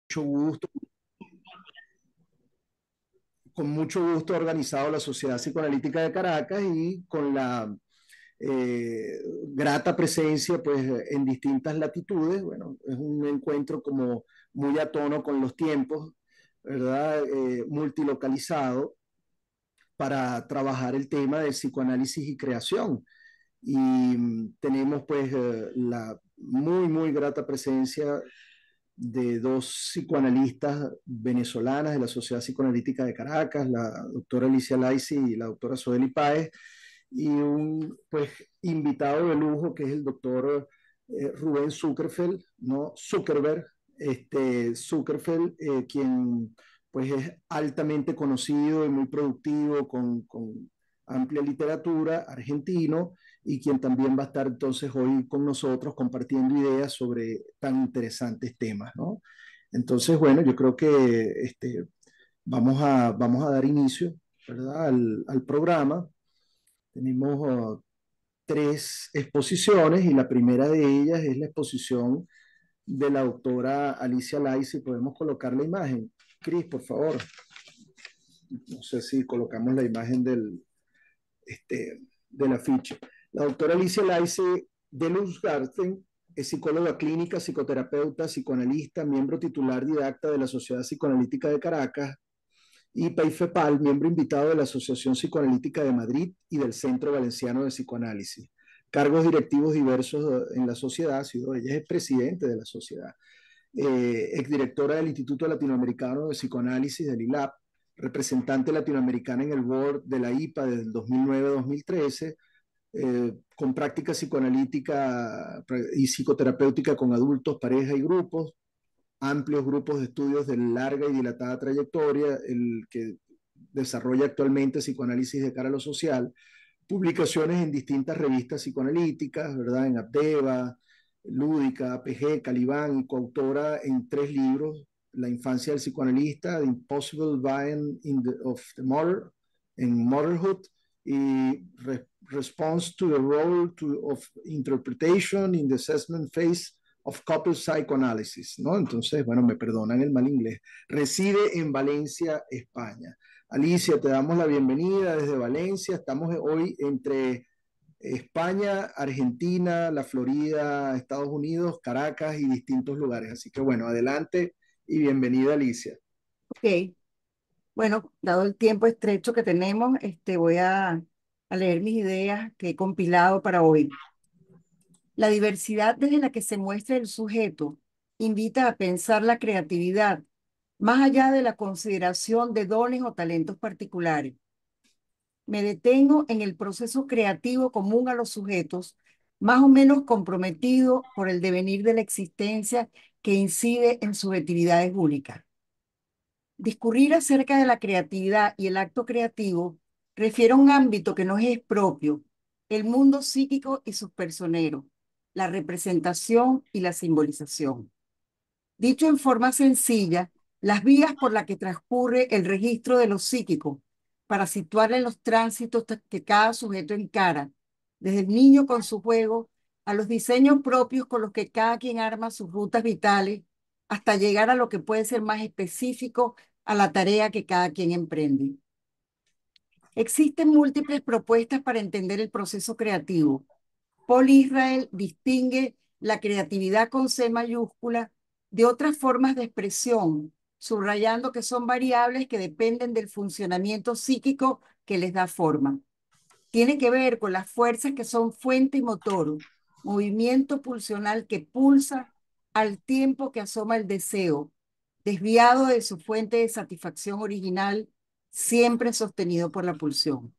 Mucho gusto, con mucho gusto organizado la Sociedad Psicoanalítica de Caracas y con la grata presencia pues, en distintas latitudes. Bueno, es un encuentro como muy a tono con los tiempos, ¿verdad? Multilocalizado para trabajar el tema de psicoanálisis y creación. Y tenemos pues la muy grata presencia de dos psicoanalistas venezolanas de la Sociedad Psicoanalítica de Caracas, la doctora Alicia Laisi y la doctora Soeli Páez, y un pues invitado de lujo que es el doctor Rubén Zuckerfeld, ¿no? Zuckerberg, Zuckerfeld, quien pues es altamente conocido y muy productivo con amplia literatura, argentino, y quien también va a estar entonces hoy con nosotros compartiendo ideas sobre tan interesantes temas, ¿no? Entonces, bueno, yo creo que vamos a dar inicio, ¿verdad? Al programa. Tenemos tres exposiciones y la primera de ellas es la exposición de la doctora Alicia Lai. Si podemos colocar la imagen. Cris, por favor. No sé si colocamos la imagen del afiche. La doctora Alicia Laice de Luzgarten es psicóloga clínica, psicoterapeuta, psicoanalista, miembro titular didacta de la Sociedad Psicoanalítica de Caracas y PAIFEPAL, miembro invitado de la Asociación Psicoanalítica de Madrid y del Centro Valenciano de Psicoanálisis. Cargos directivos diversos en la sociedad, ha sido ella es presidente de la sociedad, exdirectora del Instituto Latinoamericano de Psicoanálisis del ILAP, representante latinoamericana en el board de la IPA desde el 2009 a 2013, con práctica psicoanalítica y psicoterapéutica con adultos, pareja y grupos, amplios grupos de estudios de larga y dilatada trayectoria, el que desarrolla actualmente psicoanálisis de cara a lo social, publicaciones en distintas revistas psicoanalíticas, ¿verdad? En Abdeva, Lúdica, PG, Calibán, y coautora en tres libros: La infancia del psicoanalista, The Impossible Bind of the Mother, en Motherhood, y Response to the Role of Interpretation in the Assessment Phase of Couple Psychoanalysis, ¿no? Entonces, bueno, me perdonan el mal inglés. Reside en Valencia, España. Alicia, te damos la bienvenida desde Valencia. Estamos hoy entre España, Argentina, la Florida, Estados Unidos, Caracas y distintos lugares. Así que bueno, adelante y bienvenida, Alicia. Ok, bueno, dado el tiempo estrecho que tenemos, voy a leer mis ideas que he compilado para hoy. La diversidad desde la que se muestra el sujeto invita a pensar la creatividad más allá de la consideración de dones o talentos particulares. Me detengo en el proceso creativo común a los sujetos, más o menos comprometido por el devenir de la existencia que incide en subjetividades únicas. Discurrir acerca de la creatividad y el acto creativo refiere a un ámbito que nos es propio, el mundo psíquico y sus personeros, la representación y la simbolización. Dicho en forma sencilla, las vías por las que transcurre el registro de lo psíquico para situar en los tránsitos que cada sujeto encara, desde el niño con su juego a los diseños propios con los que cada quien arma sus rutas vitales, hasta llegar a lo que puede ser más específico a la tarea que cada quien emprende. Existen múltiples propuestas para entender el proceso creativo. Paul Israel distingue la creatividad con C mayúscula de otras formas de expresión, subrayando que son variables que dependen del funcionamiento psíquico que les da forma. Tiene que ver con las fuerzas que son fuente y motor, movimiento pulsional que pulsa al tiempo que asoma el deseo, desviado de su fuente de satisfacción original, siempre sostenido por la pulsión.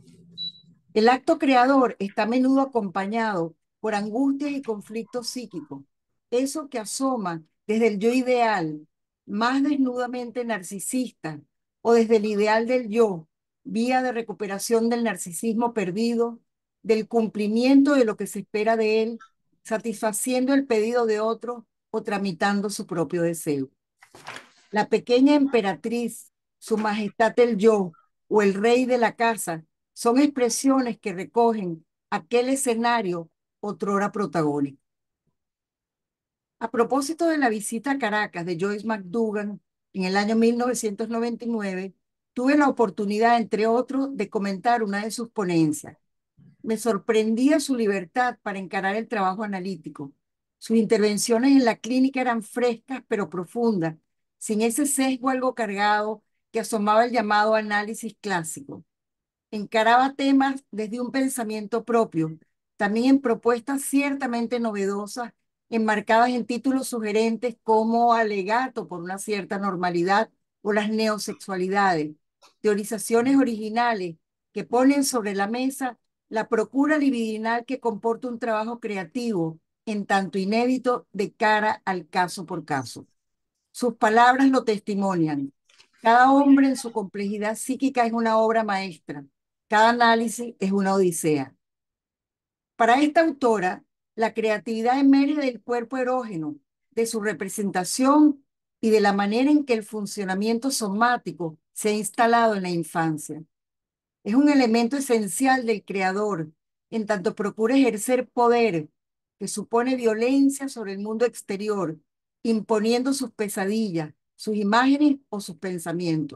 El acto creador está a menudo acompañado por angustias y conflictos psíquicos, eso que asoma desde el yo ideal, más desnudamente narcisista, o desde el ideal del yo, vía de recuperación del narcisismo perdido, del cumplimiento de lo que se espera de él, satisfaciendo el pedido de otro o tramitando su propio deseo. La pequeña emperatriz, su majestad el yo o el rey de la casa son expresiones que recogen aquel escenario otrora protagónico. A propósito de la visita a Caracas de Joyce McDougall en el año 1999, tuve la oportunidad, entre otros, de comentar una de sus ponencias. Me sorprendía su libertad para encarar el trabajo analítico. Sus intervenciones en la clínica eran frescas pero profundas, sin ese sesgo algo cargado que asomaba el llamado análisis clásico. Encaraba temas desde un pensamiento propio, también en propuestas ciertamente novedosas, enmarcadas en títulos sugerentes como alegato por una cierta normalidad o las neosexualidades, teorizaciones originales que ponen sobre la mesa la procura libidinal que comporta un trabajo creativo, en tanto inédito de cara al caso por caso. Sus palabras lo testimonian. Cada hombre en su complejidad psíquica es una obra maestra. Cada análisis es una odisea. Para esta autora, la creatividad emerge del cuerpo erógeno, de su representación y de la manera en que el funcionamiento somático se ha instalado en la infancia. Es un elemento esencial del creador, en tanto procura ejercer poder, que supone violencia sobre el mundo exterior, imponiendo sus pesadillas, sus imágenes o sus pensamientos.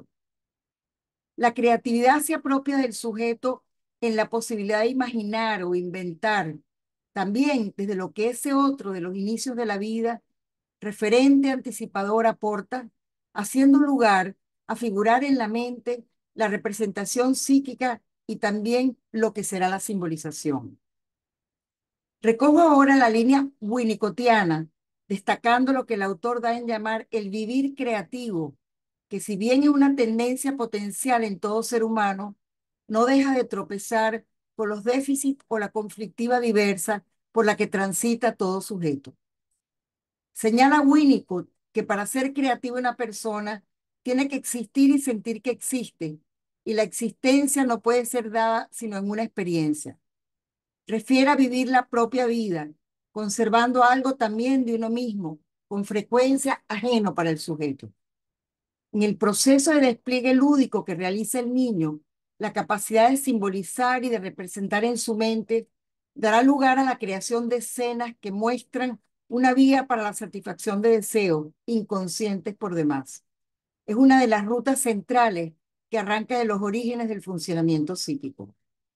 La creatividad se apropia del sujeto en la posibilidad de imaginar o inventar, también desde lo que ese otro de los inicios de la vida, referente anticipador, aporta, haciendo lugar a figurar en la mente la representación psíquica y también lo que será la simbolización. Recojo ahora la línea winnicottiana, destacando lo que el autor da en llamar el vivir creativo, que si bien es una tendencia potencial en todo ser humano, no deja de tropezar con los déficits o la conflictiva diversa por la que transita todo sujeto. Señala Winnicott que para ser creativo una persona tiene que existir y sentir que existe, y la existencia no puede ser dada sino en una experiencia. Refiere a vivir la propia vida, conservando algo también de uno mismo, con frecuencia ajeno para el sujeto. En el proceso de despliegue lúdico que realiza el niño, la capacidad de simbolizar y de representar en su mente dará lugar a la creación de escenas que muestran una vía para la satisfacción de deseos inconscientes por demás. Es una de las rutas centrales que arranca de los orígenes del funcionamiento psíquico.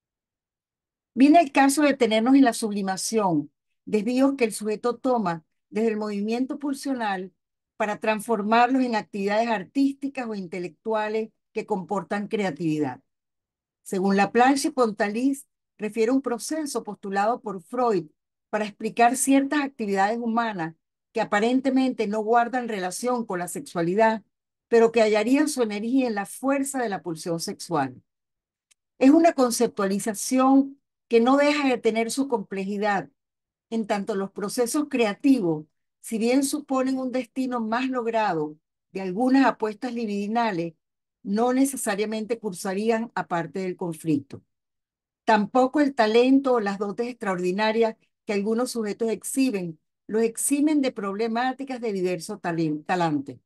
Viene el caso de detenernos en la sublimación, desvíos que el sujeto toma desde el movimiento pulsional para transformarlos en actividades artísticas o intelectuales que comportan creatividad. Según Laplanche y Pontalis, refiere un proceso postulado por Freud para explicar ciertas actividades humanas que aparentemente no guardan relación con la sexualidad, pero que hallarían su energía en la fuerza de la pulsión sexual. Es una conceptualización que no deja de tener su complejidad, en tanto los procesos creativos, si bien suponen un destino más logrado de algunas apuestas libidinales, no necesariamente cursarían aparte del conflicto. Tampoco el talento o las dotes extraordinarias que algunos sujetos exhiben los eximen de problemáticas de diverso talante.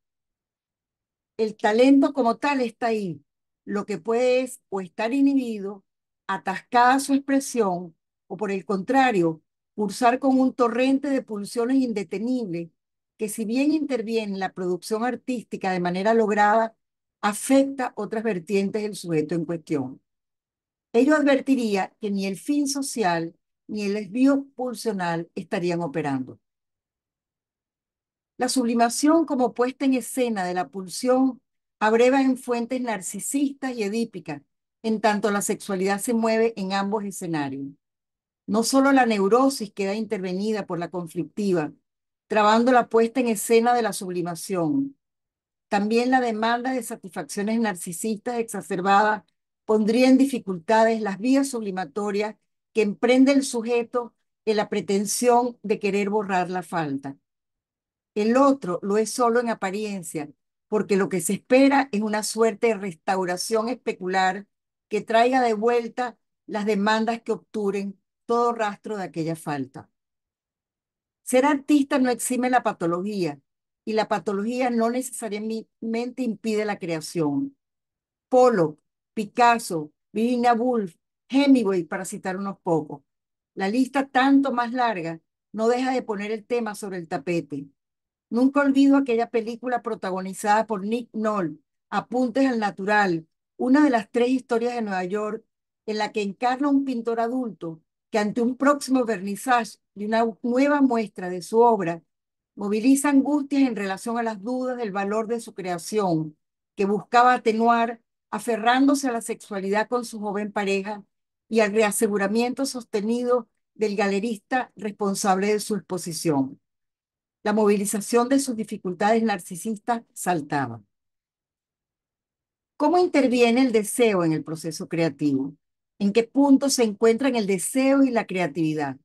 El talento como tal está ahí. Lo que puede es o estar inhibido, atascada su expresión, o por el contrario, cursar con un torrente de pulsiones indetenibles que si bien interviene en la producción artística de manera lograda, afecta otras vertientes del sujeto en cuestión. Ello advertiría que ni el fin social ni el desvío pulsional estarían operando. La sublimación como puesta en escena de la pulsión abreva en fuentes narcisistas y edípicas, en tanto la sexualidad se mueve en ambos escenarios. No solo la neurosis queda intervenida por la conflictiva, trabando la puesta en escena de la sublimación. También la demanda de satisfacciones narcisistas exacerbadas pondría en dificultades las vías sublimatorias que emprende el sujeto en la pretensión de querer borrar la falta. El otro lo es solo en apariencia, porque lo que se espera es una suerte de restauración especular que traiga de vuelta las demandas que obturen todo rastro de aquella falta. Ser artista no exime la patología, y la patología no necesariamente impide la creación. Pollock, Picasso, Virginia Woolf, Hemingway, para citar unos pocos. La lista tanto más larga no deja de poner el tema sobre el tapete. Nunca olvido aquella película protagonizada por Nick Nolte, Apuntes al Natural, una de las 3 historias de Nueva York, en la que encarna un pintor adulto que ante un próximo vernizaje de una nueva muestra de su obra, moviliza angustias en relación a las dudas del valor de su creación, que buscaba atenuar aferrándose a la sexualidad con su joven pareja y al reaseguramiento sostenido del galerista responsable de su exposición. La movilización de sus dificultades narcisistas saltaba. ¿Cómo interviene el deseo en el proceso creativo? ¿En qué punto se encuentran el deseo y la creatividad?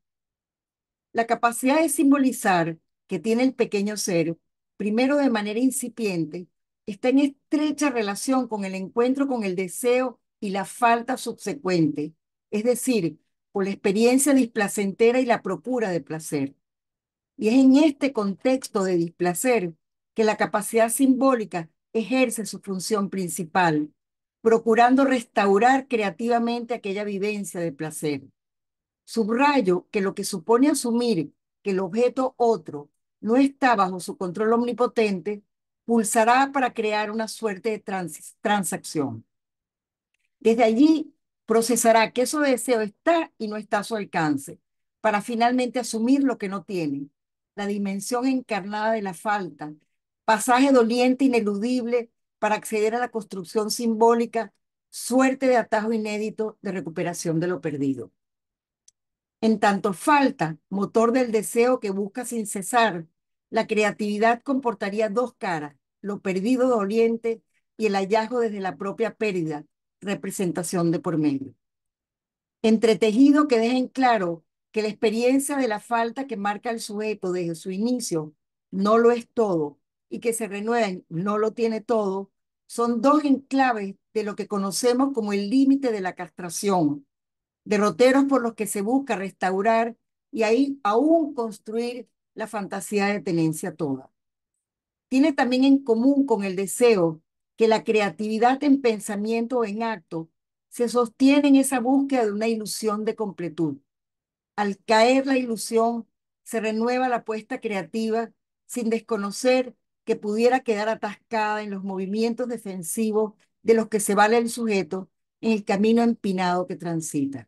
La capacidad de simbolizar que tiene el pequeño ser, primero de manera incipiente, está en estrecha relación con el encuentro con el deseo y la falta subsecuente, es decir, por la experiencia displacentera y la procura de placer. Y es en este contexto de displacer que la capacidad simbólica ejerce su función principal, procurando restaurar creativamente aquella vivencia de placer. Subrayo que lo que supone asumir que el objeto otro no está bajo su control omnipotente, pulsará para crear una suerte de transacción. Desde allí procesará que ese deseo está y no está a su alcance, para finalmente asumir lo que no tiene, la dimensión encarnada de la falta, pasaje doliente ineludible para acceder a la construcción simbólica, suerte de atajo inédito de recuperación de lo perdido. En tanto falta, motor del deseo que busca sin cesar, la creatividad comportaría 2 caras, lo perdido doliente y el hallazgo desde la propia pérdida, representación de por medio. Entretejido que dejen claro que la experiencia de la falta que marca el sujeto desde su inicio no lo es todo y que se renueva en no lo tiene todo, son 2 enclaves de lo que conocemos como el límite de la castración, derroteros por los que se busca restaurar y ahí aún construir la fantasía de tenencia toda. Tiene también en común con el deseo que la creatividad en pensamiento o en acto se sostiene en esa búsqueda de una ilusión de completud. Al caer la ilusión, se renueva la apuesta creativa sin desconocer que pudiera quedar atascada en los movimientos defensivos de los que se vale el sujeto en el camino empinado que transita.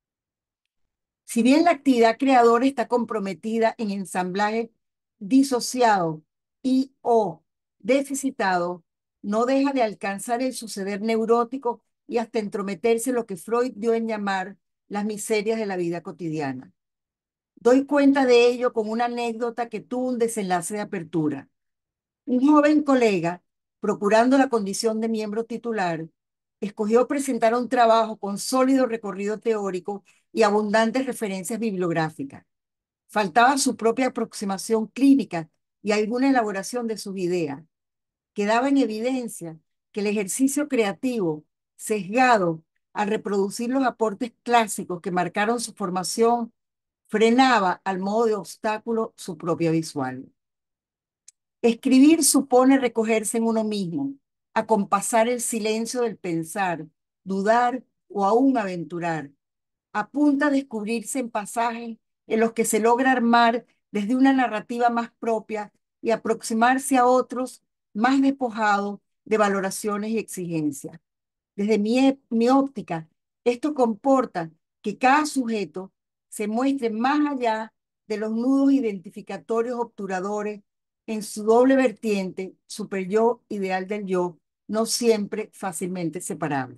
Si bien la actividad creadora está comprometida en ensamblaje disociado y o deficitado, no deja de alcanzar el suceder neurótico y hasta entrometerse en lo que Freud dio en llamar las miserias de la vida cotidiana. Doy cuenta de ello con una anécdota que tuvo un desenlace de apertura. Un joven colega, procurando la condición de miembro titular, escogió presentar un trabajo con sólido recorrido teórico y abundantes referencias bibliográficas. Faltaba su propia aproximación clínica y alguna elaboración de sus ideas. Quedaba en evidencia que el ejercicio creativo, sesgado al reproducir los aportes clásicos que marcaron su formación, frenaba al modo de obstáculo su propia visual. Escribir supone recogerse en uno mismo, acompasar el silencio del pensar, dudar o aún aventurar. Apunta a descubrirse en pasajes en los que se logra armar desde una narrativa más propia y aproximarse a otros más despojados de valoraciones y exigencias. Desde mi óptica, esto comporta que cada sujeto se muestre más allá de los nudos identificatorios obturadores en su doble vertiente, superyo ideal del yo, no siempre fácilmente separable.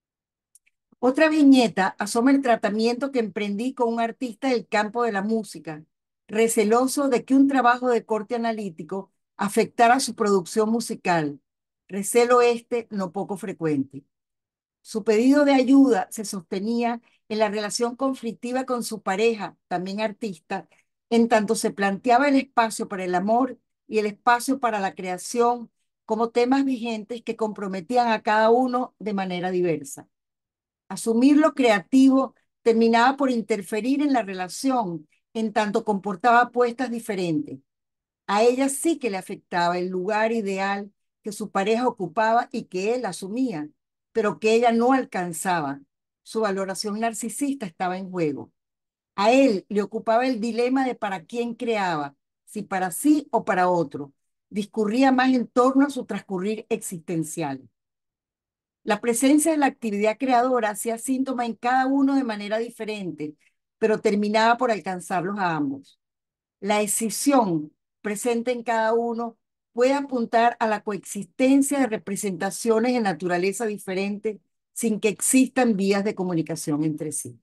Otra viñeta asoma el tratamiento que emprendí con un artista del campo de la música, receloso de que un trabajo de corte analítico afectara su producción musical, recelo este no poco frecuente. Su pedido de ayuda se sostenía en la relación conflictiva con su pareja, también artista, en tanto se planteaba el espacio para el amor y el espacio para la creación como temas vigentes que comprometían a cada uno de manera diversa. Asumir lo creativo terminaba por interferir en la relación, en tanto comportaba apuestas diferentes. A ella sí que le afectaba el lugar ideal que su pareja ocupaba y que él asumía, pero que ella no alcanzaba. Su valoración narcisista estaba en juego. A él le ocupaba el dilema de para quién creaba, si para sí o para otro. Discurría más en torno a su transcurrir existencial. La presencia de la actividad creadora hacía síntoma en cada uno de manera diferente, pero terminaba por alcanzarlos a ambos. La escisión presente en cada uno puede apuntar a la coexistencia de representaciones de naturaleza diferente sin que existan vías de comunicación entre sí.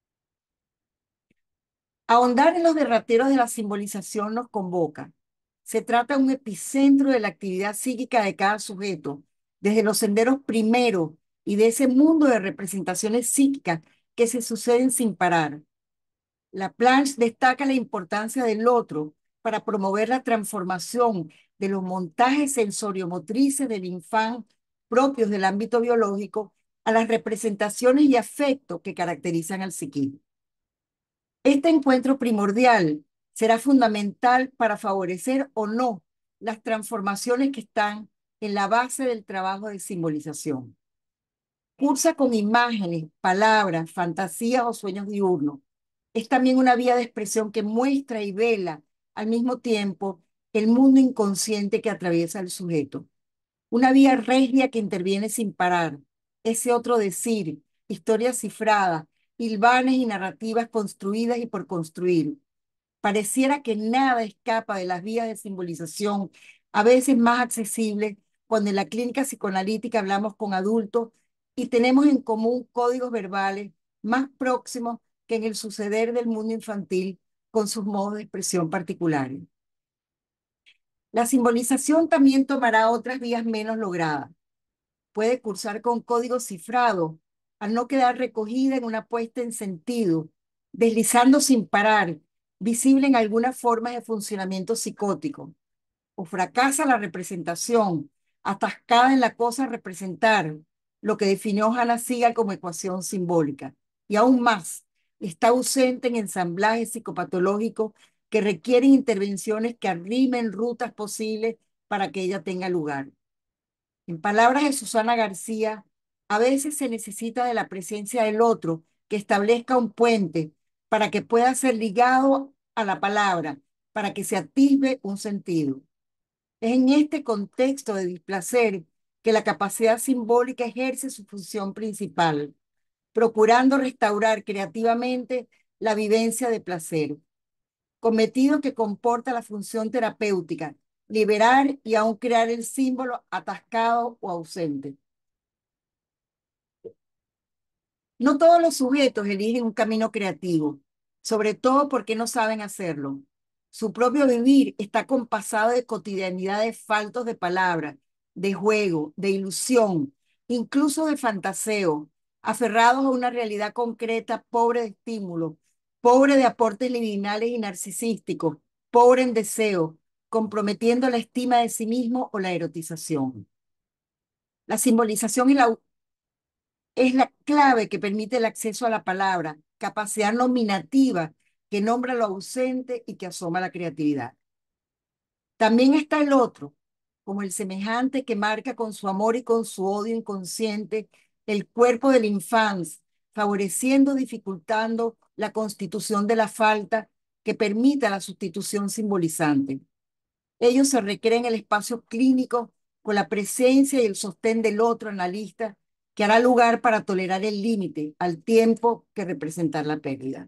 Ahondar en los derroteros de la simbolización nos convoca. Se trata de un epicentro de la actividad psíquica de cada sujeto, desde los senderos primeros y de ese mundo de representaciones psíquicas que se suceden sin parar. Laplanche destaca la importancia del otro para promover la transformación de los montajes sensoriomotrices del infante propios del ámbito biológico a las representaciones y afectos que caracterizan al psiquismo. Este encuentro primordial será fundamental para favorecer o no las transformaciones que están en la base del trabajo de simbolización. Cursa con imágenes, palabras, fantasías o sueños diurnos. Es también una vía de expresión que muestra y vela al mismo tiempo el mundo inconsciente que atraviesa el sujeto. Una vía regia que interviene sin parar. Ese otro decir, historias cifradas, hilvanes y narrativas construidas y por construir. Pareciera que nada escapa de las vías de simbolización, a veces más accesibles, cuando en la clínica psicoanalítica hablamos con adultos y tenemos en común códigos verbales más próximos que en el suceder del mundo infantil con sus modos de expresión particulares. La simbolización también tomará otras vías menos logradas. Puede cursar con código cifrado, al no quedar recogida en una puesta en sentido, deslizando sin parar, visible en algunas formas de funcionamiento psicótico. O fracasa la representación, atascada en la cosa a representar, lo que definió Hannah Segal como ecuación simbólica. Y aún más, está ausente en ensamblajes psicopatológicos que requieren intervenciones que arrimen rutas posibles para que ella tenga lugar. En palabras de Susana García, a veces se necesita de la presencia del otro que establezca un puente para que pueda ser ligado a la palabra, para que se atisbe un sentido. Es en este contexto de displacer que la capacidad simbólica ejerce su función principal, procurando restaurar creativamente la vivencia de placer, cometido que comporta la función terapéutica, liberar y aún crear el símbolo atascado o ausente. No todos los sujetos eligen un camino creativo, sobre todo porque no saben hacerlo. Su propio vivir está compasado de cotidianidades faltos de palabra, de juego, de ilusión, incluso de fantaseo, aferrados a una realidad concreta pobre de estímulo, pobre de aportes liminales y narcisísticos, pobre en deseo, comprometiendo la estima de sí mismo o la erotización. La simbolización es la clave que permite el acceso a la palabra, capacidad nominativa que nombra lo ausente y que asoma la creatividad. También está el otro, como el semejante que marca con su amor y con su odio inconsciente el cuerpo del infans, favoreciendo, dificultando la constitución de la falta que permita la sustitución simbolizante. Ellos se recrean el espacio clínico con la presencia y el sostén del otro analista que hará lugar para tolerar el límite al tiempo que representar la pérdida.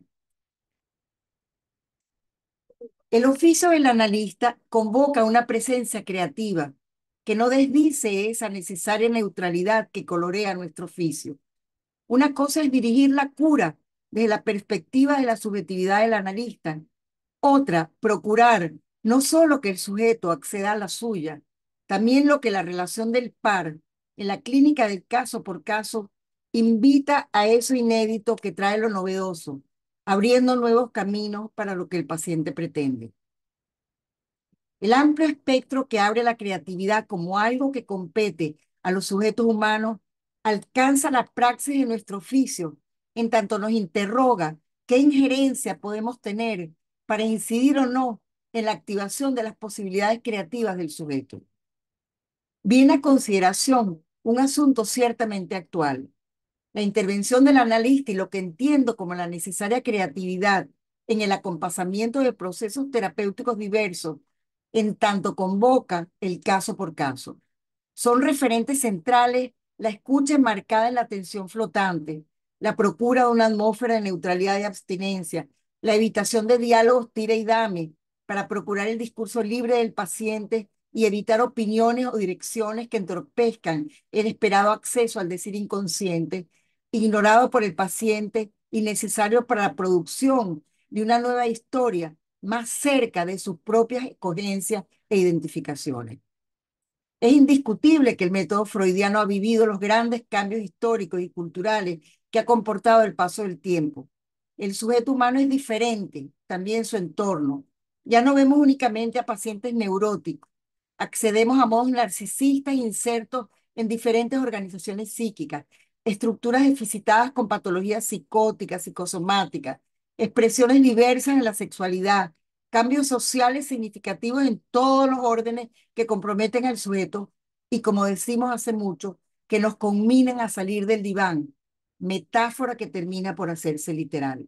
El oficio del analista convoca una presencia creativa que no desdice esa necesaria neutralidad que colorea nuestro oficio. Una cosa es dirigir la cura desde la perspectiva de la subjetividad del analista. Otra, procurar no solo que el sujeto acceda a la suya, también lo que la relación del par en la clínica del caso por caso invita a eso inédito que trae lo novedoso, abriendo nuevos caminos para lo que el paciente pretende. El amplio espectro que abre la creatividad como algo que compete a los sujetos humanos alcanza la praxis de nuestro oficio, en tanto nos interroga qué injerencia podemos tener para incidir o no en la activación de las posibilidades creativas del sujeto. Viene a consideración un asunto ciertamente actual. La intervención del analista y lo que entiendo como la necesaria creatividad en el acompasamiento de procesos terapéuticos diversos, en tanto convoca el caso por caso. Son referentes centrales la escucha enmarcada en la atención flotante, la procura de una atmósfera de neutralidad y abstinencia, la evitación de diálogos tira y dame para procurar el discurso libre del paciente y evitar opiniones o direcciones que entorpezcan el esperado acceso al decir inconsciente, ignorado por el paciente y necesario para la producción de una nueva historia más cerca de sus propias escogencias e identificaciones. Es indiscutible que el método freudiano ha vivido los grandes cambios históricos y culturales que ha comportado el paso del tiempo. El sujeto humano es diferente, también su entorno. Ya no vemos únicamente a pacientes neuróticos. Accedemos a modos narcisistas insertos en diferentes organizaciones psíquicas, estructuras deficitadas con patologías psicóticas, psicosomáticas, expresiones diversas en la sexualidad, cambios sociales significativos en todos los órdenes que comprometen al sujeto y, como decimos hace mucho, que nos conminan a salir del diván, metáfora que termina por hacerse literal.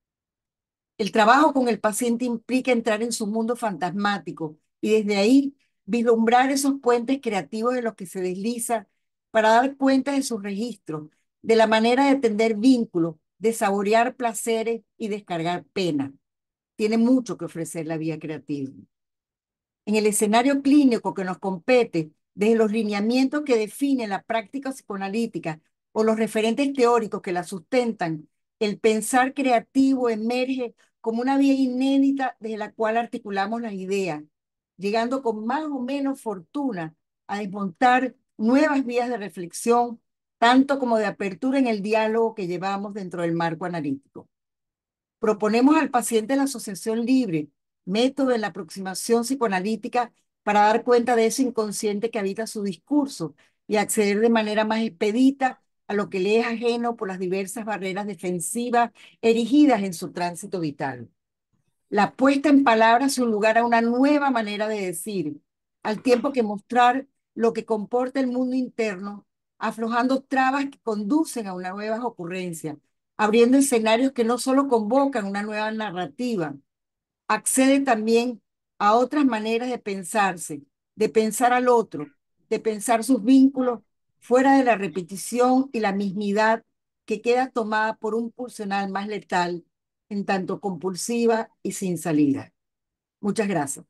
El trabajo con el paciente implica entrar en su mundo fantasmático y desde ahí vislumbrar esos puentes creativos en los que se desliza para dar cuenta de sus registros, de la manera de tender vínculos, de saborear placeres y descargar pena. Tiene mucho que ofrecer la vía creativa. En el escenario clínico que nos compete, desde los lineamientos que definen la práctica psicoanalítica o los referentes teóricos que la sustentan, el pensar creativo emerge como una vía inédita desde la cual articulamos las ideas, llegando con más o menos fortuna a desmontar nuevas vías de reflexión, tanto como de apertura en el diálogo que llevamos dentro del marco analítico. Proponemos al paciente la asociación libre, método en la aproximación psicoanalítica para dar cuenta de ese inconsciente que habita su discurso y acceder de manera más expedita a lo que le es ajeno por las diversas barreras defensivas erigidas en su tránsito vital. La puesta en palabras es un lugar a una nueva manera de decir, al tiempo que mostrar lo que comporta el mundo interno, aflojando trabas que conducen a una nuevas ocurrencias, abriendo escenarios que no solo convocan una nueva narrativa, acceden también a otras maneras de pensarse, de pensar al otro, de pensar sus vínculos fuera de la repetición y la mismidad que queda tomada por un pulsional más letal, en tanto compulsiva y sin salida. Muchas gracias.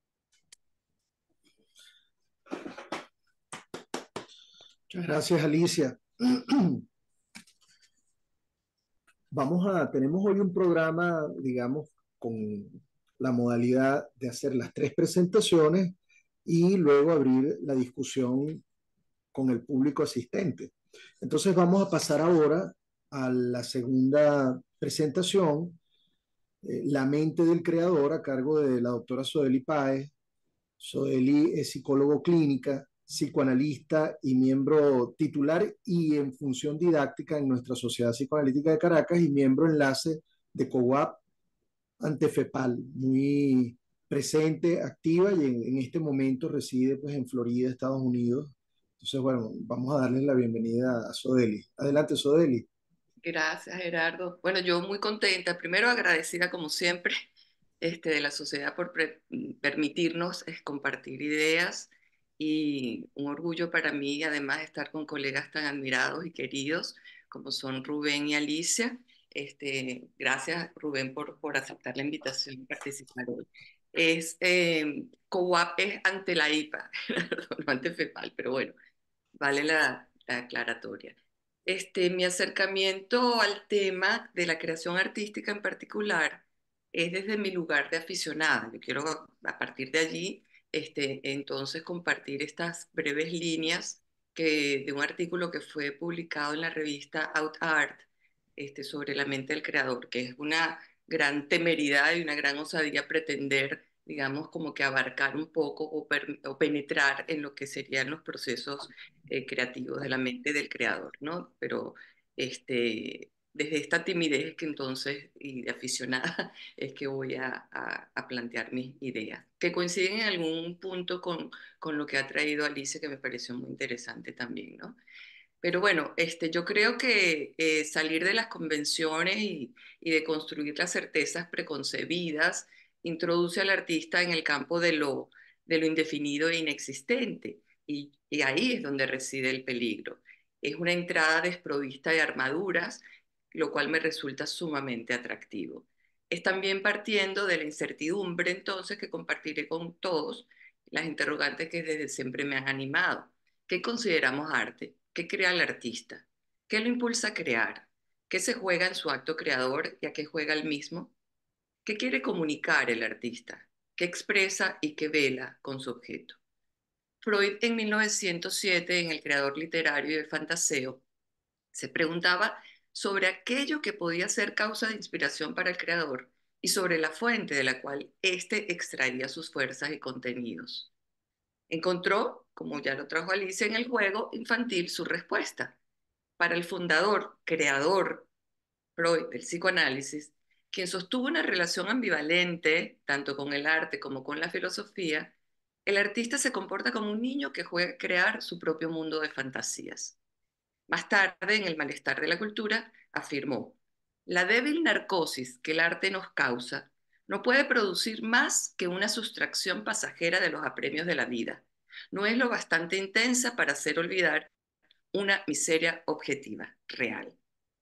Muchas gracias, Alicia. Tenemos hoy un programa, digamos, con la modalidad de hacer las tres presentaciones y luego abrir la discusión con el público asistente. Entonces vamos a pasar ahora a la segunda presentación, La mente del creador, a cargo de la doctora Soeli Páez. Soeli es psicólogo clínica, psicoanalista y miembro titular y en función didáctica en nuestra Sociedad Psicoanalítica de Caracas y miembro enlace de COWAP ante FEPAL, muy presente, activa y en este momento reside pues, en Florida, Estados Unidos. Entonces, bueno, vamos a darle la bienvenida a Soeli. Adelante, Soeli. Gracias, Gerardo. Bueno, yo muy contenta, primero agradecida como siempre de la sociedad por permitirnos compartir ideas y un orgullo para mí además estar con colegas tan admirados y queridos como son Rubén y Alicia. Gracias Rubén por aceptar la invitación y participar hoy. COWAP es ante la IPA, no ante FEPAL, pero bueno, vale la aclaratoria. Mi acercamiento al tema de la creación artística en particular es desde mi lugar de aficionada. Yo quiero a partir de allí, entonces compartir estas breves líneas de un artículo que fue publicado en la revista Out Art, sobre la mente del creador, que es una gran temeridad y una gran osadía pretender, digamos, como que abarcar un poco o penetrar en lo que serían los procesos creativos de la mente del creador, ¿no? Pero desde esta timidez que entonces, y de aficionada, es que voy a plantear mis ideas, que coinciden en algún punto con lo que ha traído Alicia, que me pareció muy interesante también, ¿no? Pero bueno, yo creo que salir de las convenciones y de construir las certezas preconcebidas introduce al artista en el campo de lo indefinido e inexistente. Y ahí es donde reside el peligro. Es una entrada desprovista de armaduras, lo cual me resulta sumamente atractivo. Es también partiendo de la incertidumbre, entonces, que compartiré con todos las interrogantes que desde siempre me han animado. ¿Qué consideramos arte? ¿Qué crea el artista? ¿Qué lo impulsa a crear? ¿Qué se juega en su acto creador y a qué juega el mismo? ¿Qué quiere comunicar el artista? ¿Qué expresa y qué vela con su objeto? Freud en 1907, en El creador literario y el fantaseo, se preguntaba sobre aquello que podía ser causa de inspiración para el creador y sobre la fuente de la cual éste extraía sus fuerzas y contenidos. Encontró, como ya lo trajo Alicia en el juego infantil, su respuesta. Para el fundador, creador Freud del psicoanálisis, quien sostuvo una relación ambivalente tanto con el arte como con la filosofía, el artista se comporta como un niño que juega a crear su propio mundo de fantasías. Más tarde, en El malestar de la cultura, afirmó, la débil narcosis que el arte nos causa no puede producir más que una sustracción pasajera de los apremios de la vida. No es lo bastante intensa para hacer olvidar una miseria objetiva, real.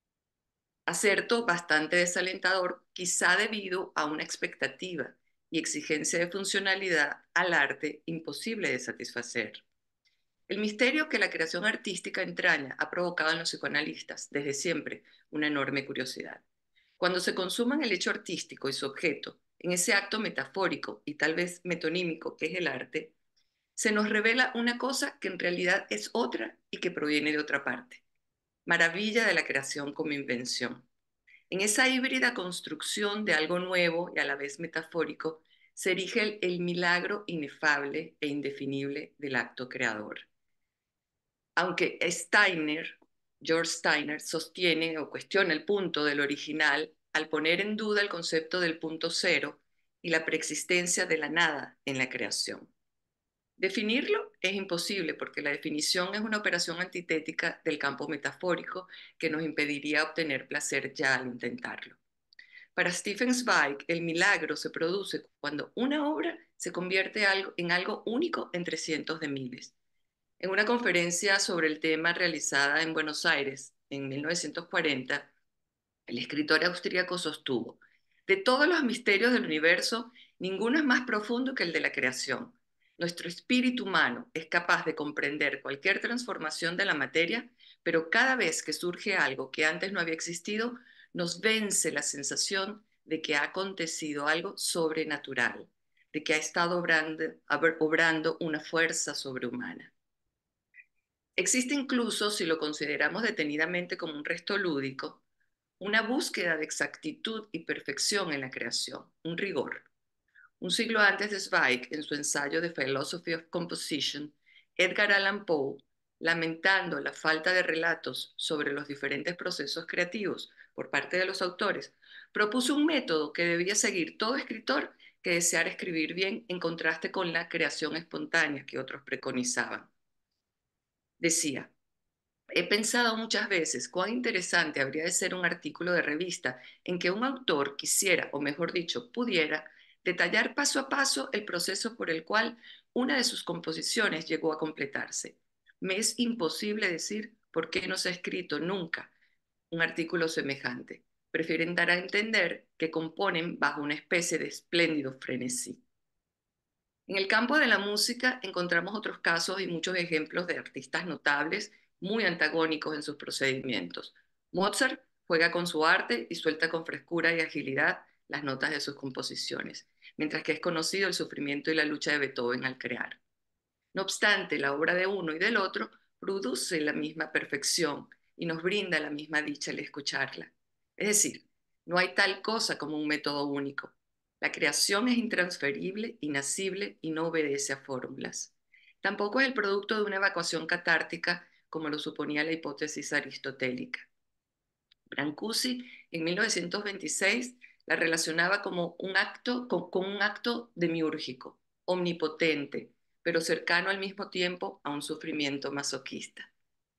Acerto bastante desalentador, quizá debido a una expectativa y exigencia de funcionalidad al arte imposible de satisfacer. El misterio que la creación artística entraña ha provocado en los psicoanalistas, desde siempre, una enorme curiosidad. Cuando se consuman el hecho artístico y su objeto, en ese acto metafórico y tal vez metonímico que es el arte, se nos revela una cosa que en realidad es otra y que proviene de otra parte. Maravilla de la creación como invención. En esa híbrida construcción de algo nuevo y a la vez metafórico, se erige el milagro inefable e indefinible del acto creador. Aunque George Steiner, sostiene o cuestiona el punto del original al poner en duda el concepto del punto cero y la preexistencia de la nada en la creación. Definirlo es imposible porque la definición es una operación antitética del campo metafórico que nos impediría obtener placer ya al intentarlo. Para Stefan Zweig, el milagro se produce cuando una obra se convierte en algo único entre cientos de miles. En una conferencia sobre el tema realizada en Buenos Aires en 1940, el escritor austríaco sostuvo, de todos los misterios del universo, ninguno es más profundo que el de la creación. Nuestro espíritu humano es capaz de comprender cualquier transformación de la materia, pero cada vez que surge algo que antes no había existido, nos vence la sensación de que ha acontecido algo sobrenatural, de que ha estado obrando una fuerza sobrehumana. Existe incluso, si lo consideramos detenidamente como un resto lúdico, una búsqueda de exactitud y perfección en la creación, un rigor. Un siglo antes de Zweig, en su ensayo The Philosophy of Composition, Edgar Allan Poe, lamentando la falta de relatos sobre los diferentes procesos creativos por parte de los autores, propuso un método que debía seguir todo escritor que deseara escribir bien en contraste con la creación espontánea que otros preconizaban. Decía, he pensado muchas veces cuán interesante habría de ser un artículo de revista en que un autor quisiera, o mejor dicho, pudiera, detallar paso a paso el proceso por el cual una de sus composiciones llegó a completarse. Me es imposible decir por qué no se ha escrito nunca un artículo semejante. Prefieren dar a entender que componen bajo una especie de espléndido frenesí. En el campo de la música encontramos otros casos y muchos ejemplos de artistas notables muy antagónicos en sus procedimientos. Mozart juega con su arte y suelta con frescura y agilidad las notas de sus composiciones, mientras que es conocido el sufrimiento y la lucha de Beethoven al crear. No obstante, la obra de uno y del otro produce la misma perfección y nos brinda la misma dicha al escucharla. Es decir, no hay tal cosa como un método único. La creación es intransferible, inacible y no obedece a fórmulas. Tampoco es el producto de una evacuación catártica como lo suponía la hipótesis aristotélica. Brancusi, en 1926, la relacionaba como con un acto demiúrgico, omnipotente, pero cercano al mismo tiempo a un sufrimiento masoquista.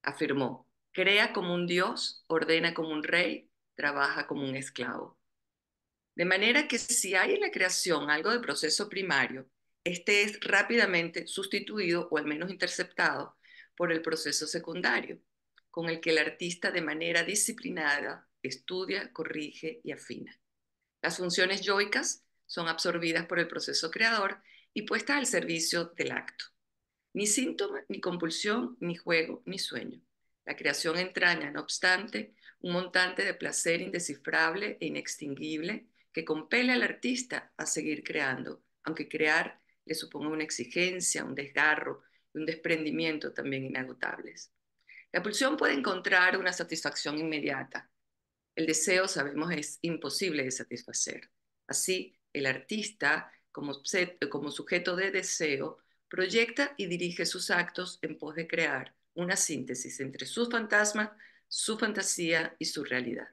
Afirmó: crea como un dios, ordena como un rey, trabaja como un esclavo. De manera que si hay en la creación algo de proceso primario, este es rápidamente sustituido o al menos interceptado por el proceso secundario, con el que el artista de manera disciplinada estudia, corrige y afina. Las funciones yoicas son absorbidas por el proceso creador y puestas al servicio del acto. Ni síntoma, ni compulsión, ni juego, ni sueño. La creación entraña, no obstante, un montante de placer indescifrable e inextinguible que compele al artista a seguir creando, aunque crear le suponga una exigencia, un desgarro y un desprendimiento también inagotables. La pulsión puede encontrar una satisfacción inmediata. El deseo, sabemos, es imposible de satisfacer. Así, el artista, como sujeto de deseo, proyecta y dirige sus actos en pos de crear una síntesis entre su fantasma, su fantasía y su realidad.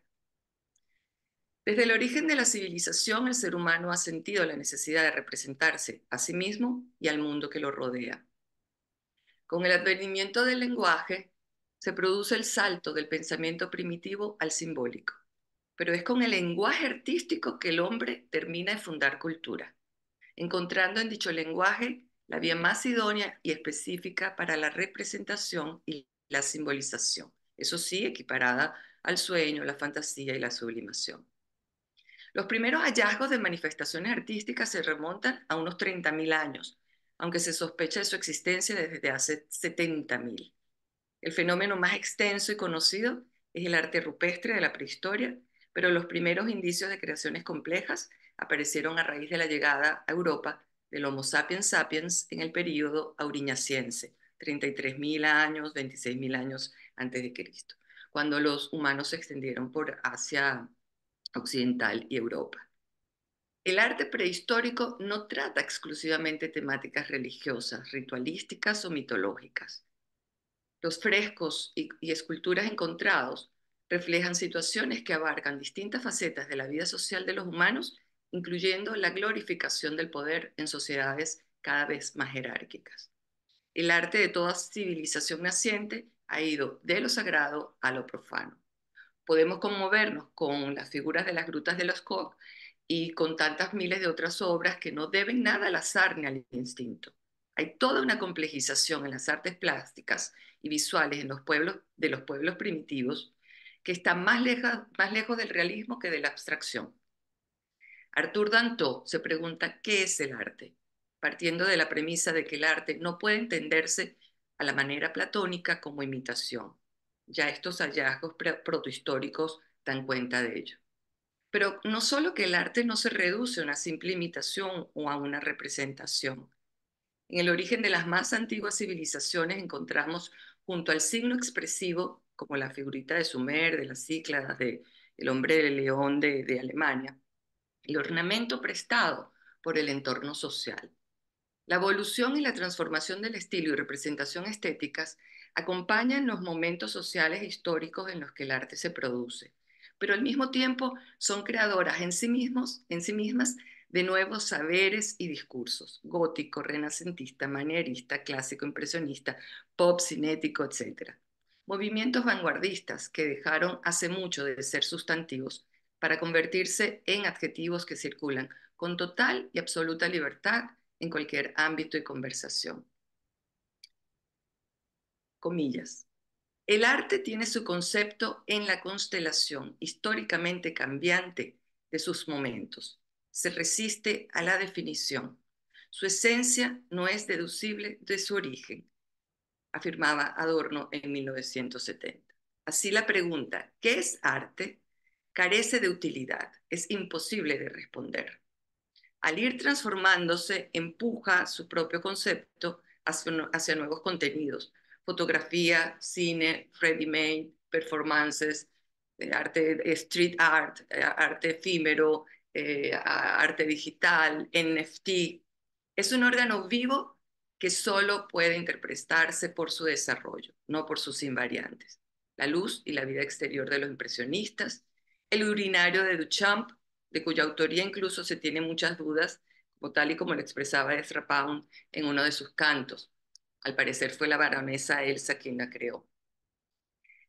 Desde el origen de la civilización, el ser humano ha sentido la necesidad de representarse a sí mismo y al mundo que lo rodea. Con el advenimiento del lenguaje, se produce el salto del pensamiento primitivo al simbólico, pero es con el lenguaje artístico que el hombre termina de fundar cultura, encontrando en dicho lenguaje la vía más idónea y específica para la representación y la simbolización, eso sí, equiparada al sueño, la fantasía y la sublimación. Los primeros hallazgos de manifestaciones artísticas se remontan a unos 30.000 años, aunque se sospecha de su existencia desde hace 70.000. El fenómeno más extenso y conocido es el arte rupestre de la prehistoria, pero los primeros indicios de creaciones complejas aparecieron a raíz de la llegada a Europa del Homo sapiens sapiens en el período auriñaciense, 33.000 años, 26.000 años antes de Cristo, cuando los humanos se extendieron por Asia Occidental y Europa. El arte prehistórico no trata exclusivamente temáticas religiosas, ritualísticas o mitológicas. Los frescos y esculturas encontrados reflejan situaciones que abarcan distintas facetas de la vida social de los humanos, incluyendo la glorificación del poder en sociedades cada vez más jerárquicas. El arte de toda civilización naciente ha ido de lo sagrado a lo profano. Podemos conmovernos con las figuras de las grutas de Lascaux y con tantas miles de otras obras que no deben nada al azar ni al instinto. Hay toda una complejización en las artes plásticas y visuales en de los pueblos primitivos que está más lejos del realismo que de la abstracción. Arthur Danto se pregunta ¿qué es el arte? Partiendo de la premisa de que el arte no puede entenderse a la manera platónica como imitación. Ya estos hallazgos protohistóricos dan cuenta de ello. Pero no solo que el arte no se reduce a una simple imitación o a una representación. En el origen de las más antiguas civilizaciones encontramos junto al signo expresivo, como la figurita de Sumer, de las Cícladas, del hombre de león de Alemania, el ornamento prestado por el entorno social. La evolución y la transformación del estilo y representación estéticas acompañan los momentos sociales e históricos en los que el arte se produce, pero al mismo tiempo son creadoras en sí mismas de nuevos saberes y discursos, gótico, renacentista, manierista, clásico, impresionista, pop, cinético, etc. Movimientos vanguardistas que dejaron hace mucho de ser sustantivos para convertirse en adjetivos que circulan con total y absoluta libertad en cualquier ámbito y conversación. Comillas. El arte tiene su concepto en la constelación históricamente cambiante de sus momentos. Se resiste a la definición. Su esencia no es deducible de su origen, afirmaba Adorno en 1970. Así la pregunta, ¿qué es arte?, carece de utilidad, es imposible de responder. Al ir transformándose, empuja su propio concepto hacia nuevos contenidos: fotografía, cine, ready-made, performances, arte, street art, arte efímero, arte digital, NFT. Es un órgano vivo que solo puede interpretarse por su desarrollo, no por sus invariantes. La luz y la vida exterior de los impresionistas, el urinario de Duchamp, de cuya autoría incluso se tiene muchas dudas, como tal y como lo expresaba Ezra Pound en uno de sus cantos. Al parecer fue la baronesa Elsa quien la creó.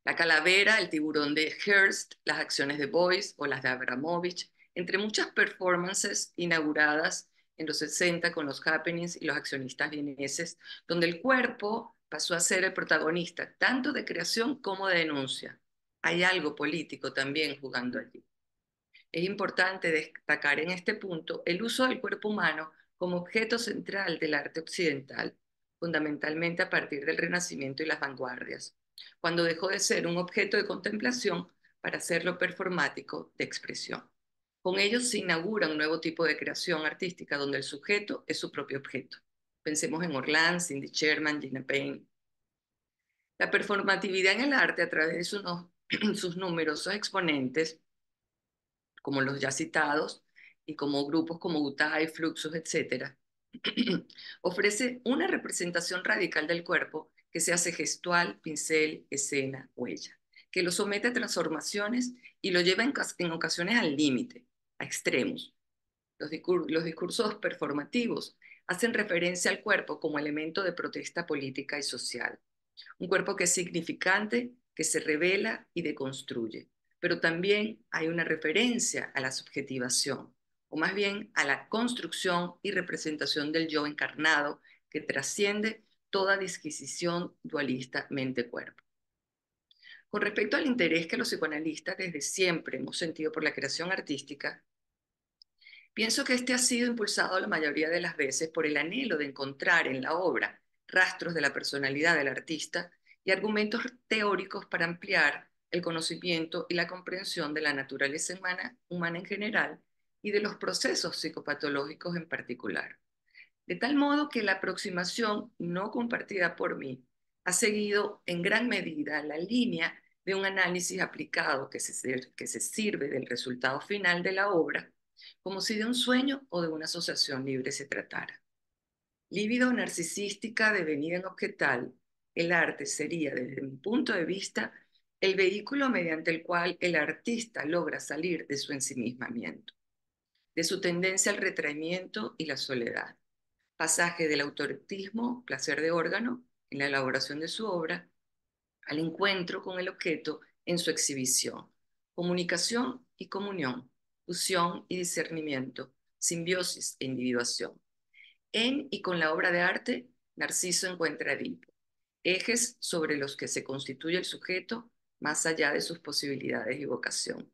La calavera, el tiburón de Hearst, las acciones de Boyce o las de Abramovich, entre muchas performances inauguradas en los 60 con los happenings y los accionistas vieneses, donde el cuerpo pasó a ser el protagonista tanto de creación como de denuncia. Hay algo político también jugando allí. Es importante destacar en este punto el uso del cuerpo humano como objeto central del arte occidental, fundamentalmente a partir del Renacimiento y las vanguardias, cuando dejó de ser un objeto de contemplación para hacerlo performático de expresión. Con ello se inaugura un nuevo tipo de creación artística donde el sujeto es su propio objeto. Pensemos en Orland, Cindy Sherman, Gina Payne. La performatividad en el arte, a través de sus numerosos exponentes, como los ya citados, y como grupos como Gutai, Fluxus, etc., ofrece una representación radical del cuerpo que se hace gestual, pincel, escena, huella, que lo somete a transformaciones y lo lleva en ocasiones al límite, a extremos. Los discursos performativos hacen referencia al cuerpo como elemento de protesta política y social. Un cuerpo que es significante, que se revela y deconstruye. Pero también hay una referencia a la subjetivación, o más bien a la construcción y representación del yo encarnado que trasciende toda disquisición dualista mente-cuerpo. Con respecto al interés que los psicoanalistas desde siempre hemos sentido por la creación artística, pienso que este ha sido impulsado la mayoría de las veces por el anhelo de encontrar en la obra rastros de la personalidad del artista y argumentos teóricos para ampliar el conocimiento y la comprensión de la naturaleza humana en general y de los procesos psicopatológicos en particular. De tal modo que la aproximación no compartida por mí ha seguido en gran medida la línea de un análisis aplicado que se sirve del resultado final de la obra como si de un sueño o de una asociación libre se tratara. Lívido narcisística devenida en objetal, el arte sería, desde mi punto de vista, el vehículo mediante el cual el artista logra salir de su ensimismamiento, de su tendencia al retraimiento y la soledad. Pasaje del autoerotismo, placer de órgano, en la elaboración de su obra, al encuentro con el objeto en su exhibición. Comunicación y comunión, fusión y discernimiento, simbiosis e individuación. En y con la obra de arte, Narciso encuentra Edipo, ejes sobre los que se constituye el sujeto más allá de sus posibilidades y vocación.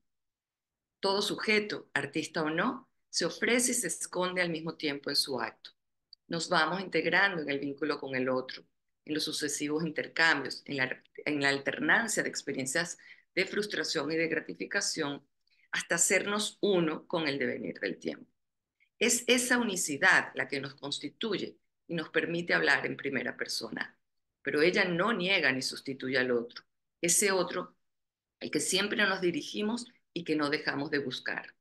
Todo sujeto, artista o no, se ofrece y se esconde al mismo tiempo en su acto. Nos vamos integrando en el vínculo con el otro, en los sucesivos intercambios, en la alternancia de experiencias de frustración y de gratificación, hasta hacernos uno con el devenir del tiempo. Es esa unicidad la que nos constituye y nos permite hablar en primera persona, pero ella no niega ni sustituye al otro, ese otro al que siempre nos dirigimos y que no dejamos de buscar.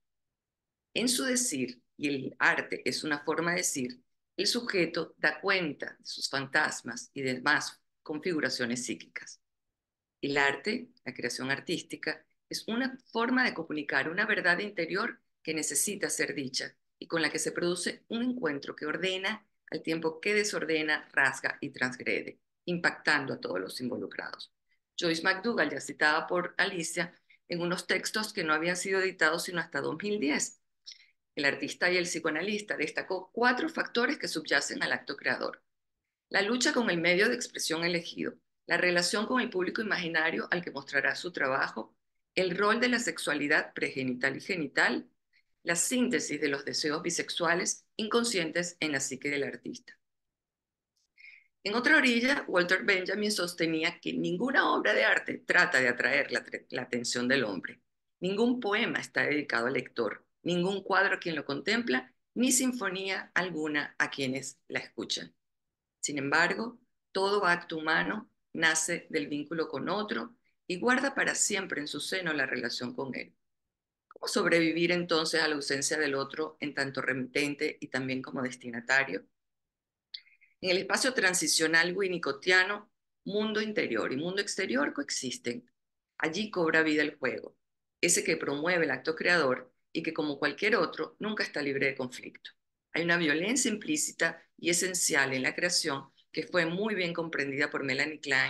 En su decir, y el arte es una forma de decir, el sujeto da cuenta de sus fantasmas y demás configuraciones psíquicas. El arte, la creación artística, es una forma de comunicar una verdad interior que necesita ser dicha y con la que se produce un encuentro que ordena al tiempo que desordena, rasga y transgrede, impactando a todos los involucrados. Joyce McDougall, ya citada por Alicia, en unos textos que no habían sido editados sino hasta 2010. El artista y el psicoanalista destacó 4 factores que subyacen al acto creador: la lucha con el medio de expresión elegido, la relación con el público imaginario al que mostrará su trabajo, el rol de la sexualidad pregenital y genital, la síntesis de los deseos bisexuales inconscientes en la psique del artista. En otra orilla, Walter Benjamin sostenía que ninguna obra de arte trata de atraer la atención del hombre. Ningún poema está dedicado al lector, ningún cuadro a quien lo contempla, ni sinfonía alguna a quienes la escuchan. Sin embargo, todo acto humano nace del vínculo con otro y guarda para siempre en su seno la relación con él. ¿Cómo sobrevivir entonces a la ausencia del otro en tanto remitente y también como destinatario? En el espacio transicional winnicottiano, mundo interior y mundo exterior coexisten. Allí cobra vida el juego, ese que promueve el acto creador y que, como cualquier otro, nunca está libre de conflicto. Hay una violencia implícita y esencial en la creación que fue muy bien comprendida por Melanie Klein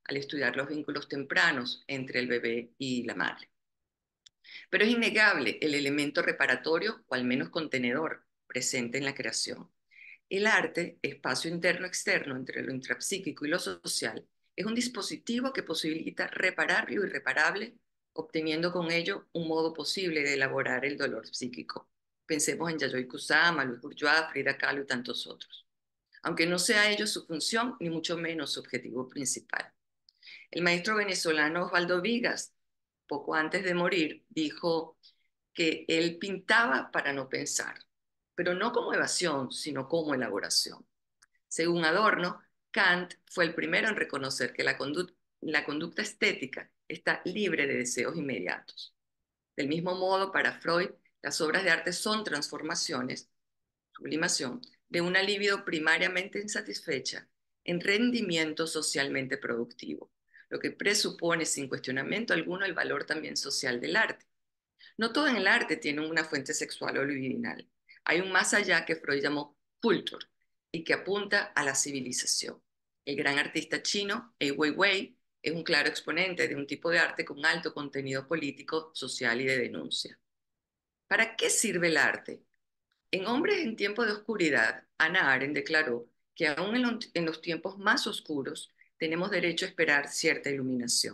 al estudiar los vínculos tempranos entre el bebé y la madre. Pero es innegable el elemento reparatorio, o al menos contenedor, presente en la creación. El arte, espacio interno-externo entre lo intrapsíquico y lo social, es un dispositivo que posibilita reparar lo irreparable, obteniendo con ello un modo posible de elaborar el dolor psíquico. Pensemos en Yayoi Kusama, Luis Bourgeois, Frida Kahlo y tantos otros. Aunque no sea ello su función, ni mucho menos su objetivo principal. El maestro venezolano Osvaldo Vigas, poco antes de morir, dijo que él pintaba para no pensar, pero no como evasión, sino como elaboración. Según Adorno, Kant fue el primero en reconocer que la conducta estética está libre de deseos inmediatos. Del mismo modo, para Freud, las obras de arte son transformaciones, sublimación, de una libido primariamente insatisfecha en rendimiento socialmente productivo, lo que presupone sin cuestionamiento alguno el valor también social del arte. No todo en el arte tiene una fuente sexual o libidinal. Hay un más allá que Freud llamó Kultur y que apunta a la civilización. El gran artista chino, Ai Weiwei, es un claro exponente de un tipo de arte con alto contenido político, social y de denuncia. ¿Para qué sirve el arte? En Hombres en tiempo de oscuridad, Hannah Arendt declaró que aún en los tiempos más oscuros tenemos derecho a esperar cierta iluminación.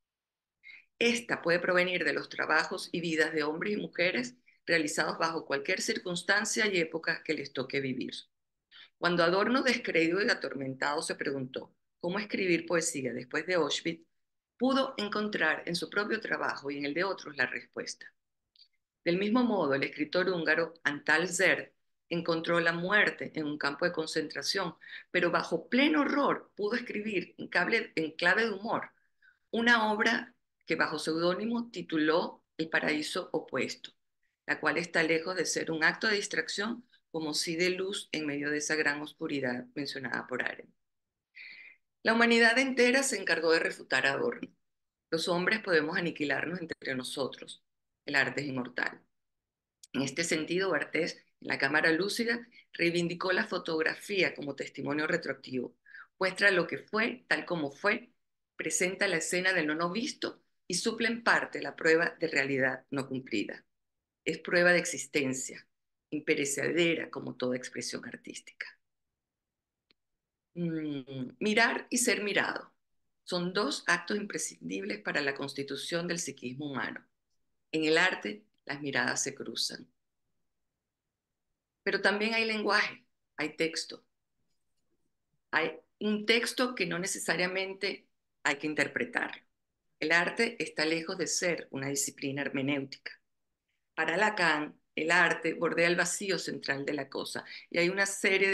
Esta puede provenir de los trabajos y vidas de hombres y mujeres realizados bajo cualquier circunstancia y época que les toque vivir. Cuando Adorno, descreído y atormentado, se preguntó cómo escribir poesía después de Auschwitz, pudo encontrar en su propio trabajo y en el de otros la respuesta. Del mismo modo, el escritor húngaro Antal Zer encontró la muerte en un campo de concentración, pero bajo pleno horror pudo escribir en clave de humor una obra que bajo seudónimo tituló El paraíso opuesto, la cual está lejos de ser un acto de distracción, como sí de luz en medio de esa gran oscuridad mencionada por Arendt. La humanidad entera se encargó de refutar a Adorno. Los hombres podemos aniquilarnos entre nosotros. El arte es inmortal. En este sentido, Barthes, en La cámara lúcida, reivindicó la fotografía como testimonio retroactivo. Muestra lo que fue, tal como fue, presenta la escena de lo no visto y suple en parte la prueba de realidad no cumplida. Es prueba de existencia, imperecedera como toda expresión artística. Mirar y ser mirado son dos actos imprescindibles para la constitución del psiquismo humano. En el arte, las miradas se cruzan. Pero también hay lenguaje, hay texto. Hay un texto que no necesariamente hay que interpretarlo. El arte está lejos de ser una disciplina hermenéutica. Para Lacan, el arte bordea el vacío central de la cosa y hay una serie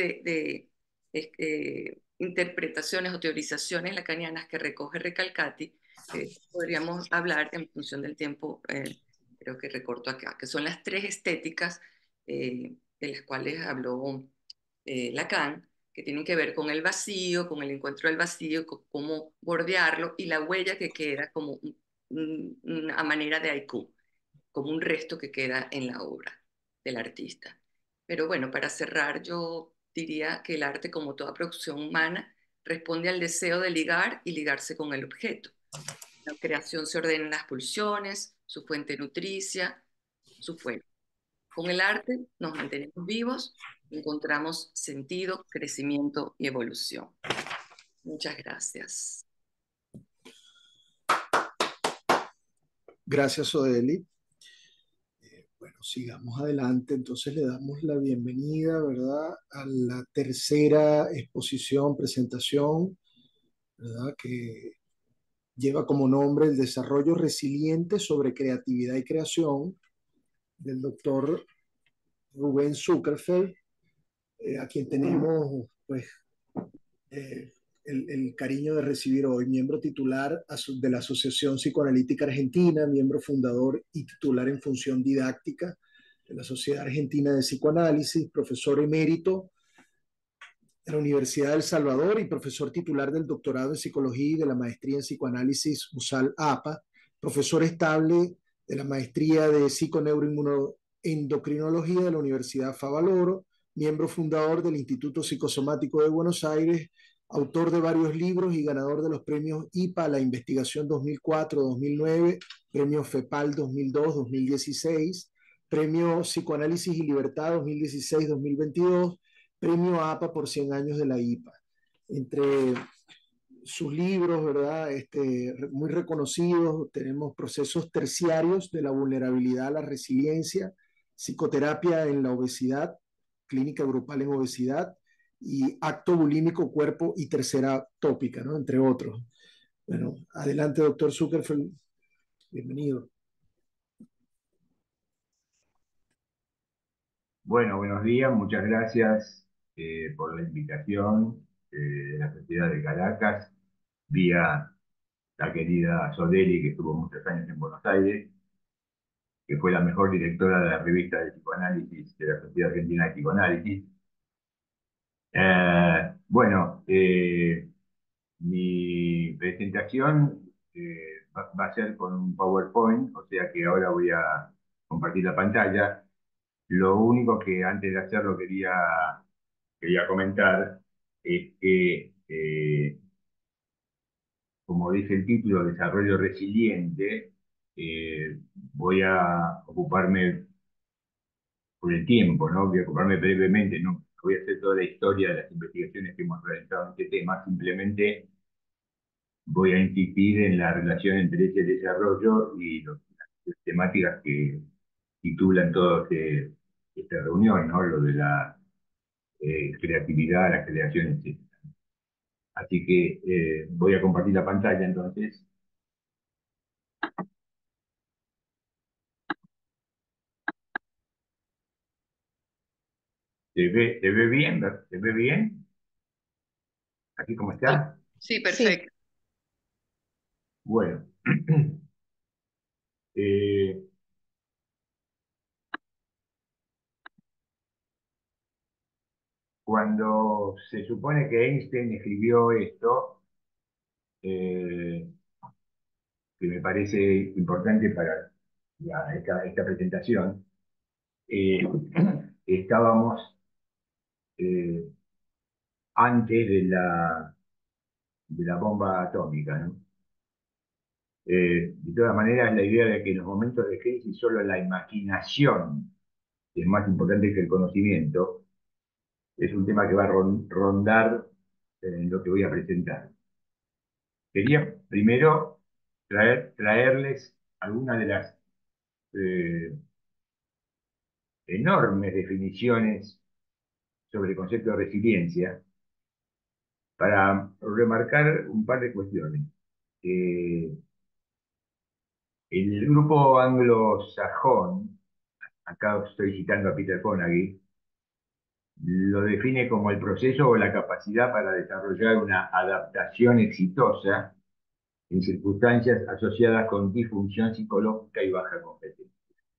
de interpretaciones o teorizaciones lacanianas que recoge Recalcati, que podríamos hablar en función del tiempo, creo que recorto acá, que son las tres estéticas de las cuales habló Lacan, que tienen que ver con el vacío, con el encuentro del vacío, con cómo bordearlo y la huella que queda como una manera de haiku, como un resto que queda en la obra del artista. Pero bueno, para cerrar, yo diría que el arte, como toda producción humana, responde al deseo de ligar y ligarse con el objeto. La creación se ordena en las pulsiones, su fuente nutricia, su fuego. Con el arte nos mantenemos vivos, encontramos sentido, crecimiento y evolución. Muchas gracias. Gracias, Odeli. Bueno, sigamos adelante. Entonces le damos la bienvenida, ¿verdad?, a la tercera exposición, presentación, ¿verdad?, que lleva como nombre El desarrollo resiliente sobre creatividad y creación, del doctor Rubén Zuckerfeld, a quien tenemos pues el cariño de recibir hoy, miembro titular de la Asociación Psicoanalítica Argentina, miembro fundador y titular en función didáctica de la Sociedad Argentina de Psicoanálisis, profesor emérito de la Universidad de El Salvador y profesor titular del doctorado en Psicología y de la maestría en Psicoanálisis USAL-APA, profesor estable de la maestría de Psiconeuroendocrinología de la Universidad Favaloro, miembro fundador del Instituto Psicosomático de Buenos Aires autor de varios libros y ganador de los premios IPA, la investigación 2004-2009, premio FEPAL 2002-2016, premio Psicoanálisis y Libertad 2016-2022, premio APA por 100 años de la IPA. Entre sus libros, ¿verdad? Muy reconocidos, tenemos Procesos terciarios de la vulnerabilidad a la resiliencia, Psicoterapia en la obesidad, Clínica grupal en obesidad, y Acto bulímico, cuerpo y tercera tópica, ¿no? Entre otros. Bueno, adelante, doctor Zuckerfeld, bienvenido. Bueno, buenos días, muchas gracias por la invitación de la Sociedad de Caracas, vía la querida Sodeli, que estuvo muchos años en Buenos Aires, que fue la mejor directora de la revista de psicoanálisis de la Sociedad Argentina de Psicoanálisis. Bueno, mi presentación va a ser con un PowerPoint, o sea que ahora voy a compartir la pantalla. Lo único que antes de hacerlo quería comentar es que, como dice el título, Desarrollo Resiliente, voy a ocuparme por el tiempo, ¿no? Voy a ocuparme brevemente, no voy a hacer toda la historia de las investigaciones que hemos realizado en este tema, simplemente voy a insistir en la relación entre ese desarrollo y las temáticas que titulan toda esta reunión, ¿no? Lo de la creatividad, la creación, etc. Así que voy a compartir la pantalla entonces. ¿Se ve bien? ¿Se ve bien? ¿Aquí cómo está? Sí, perfecto. Bueno. Eh, Cuando se supone que Einstein escribió esto, que me parece importante para esta presentación, estábamos antes de la bomba atómica, ¿no? De todas maneras, la idea de que en los momentos de crisis solo la imaginación es más importante que el conocimiento es un tema que va a rondar en lo que voy a presentar. Quería primero traerles algunas de las eh, enormes definiciones sobre el concepto de resiliencia para remarcar un par de cuestiones. El grupo anglosajón, acá estoy citando a Peter Fonagy, lo define como el proceso o la capacidad para desarrollar una adaptación exitosa en circunstancias asociadas con disfunción psicológica y baja competencia.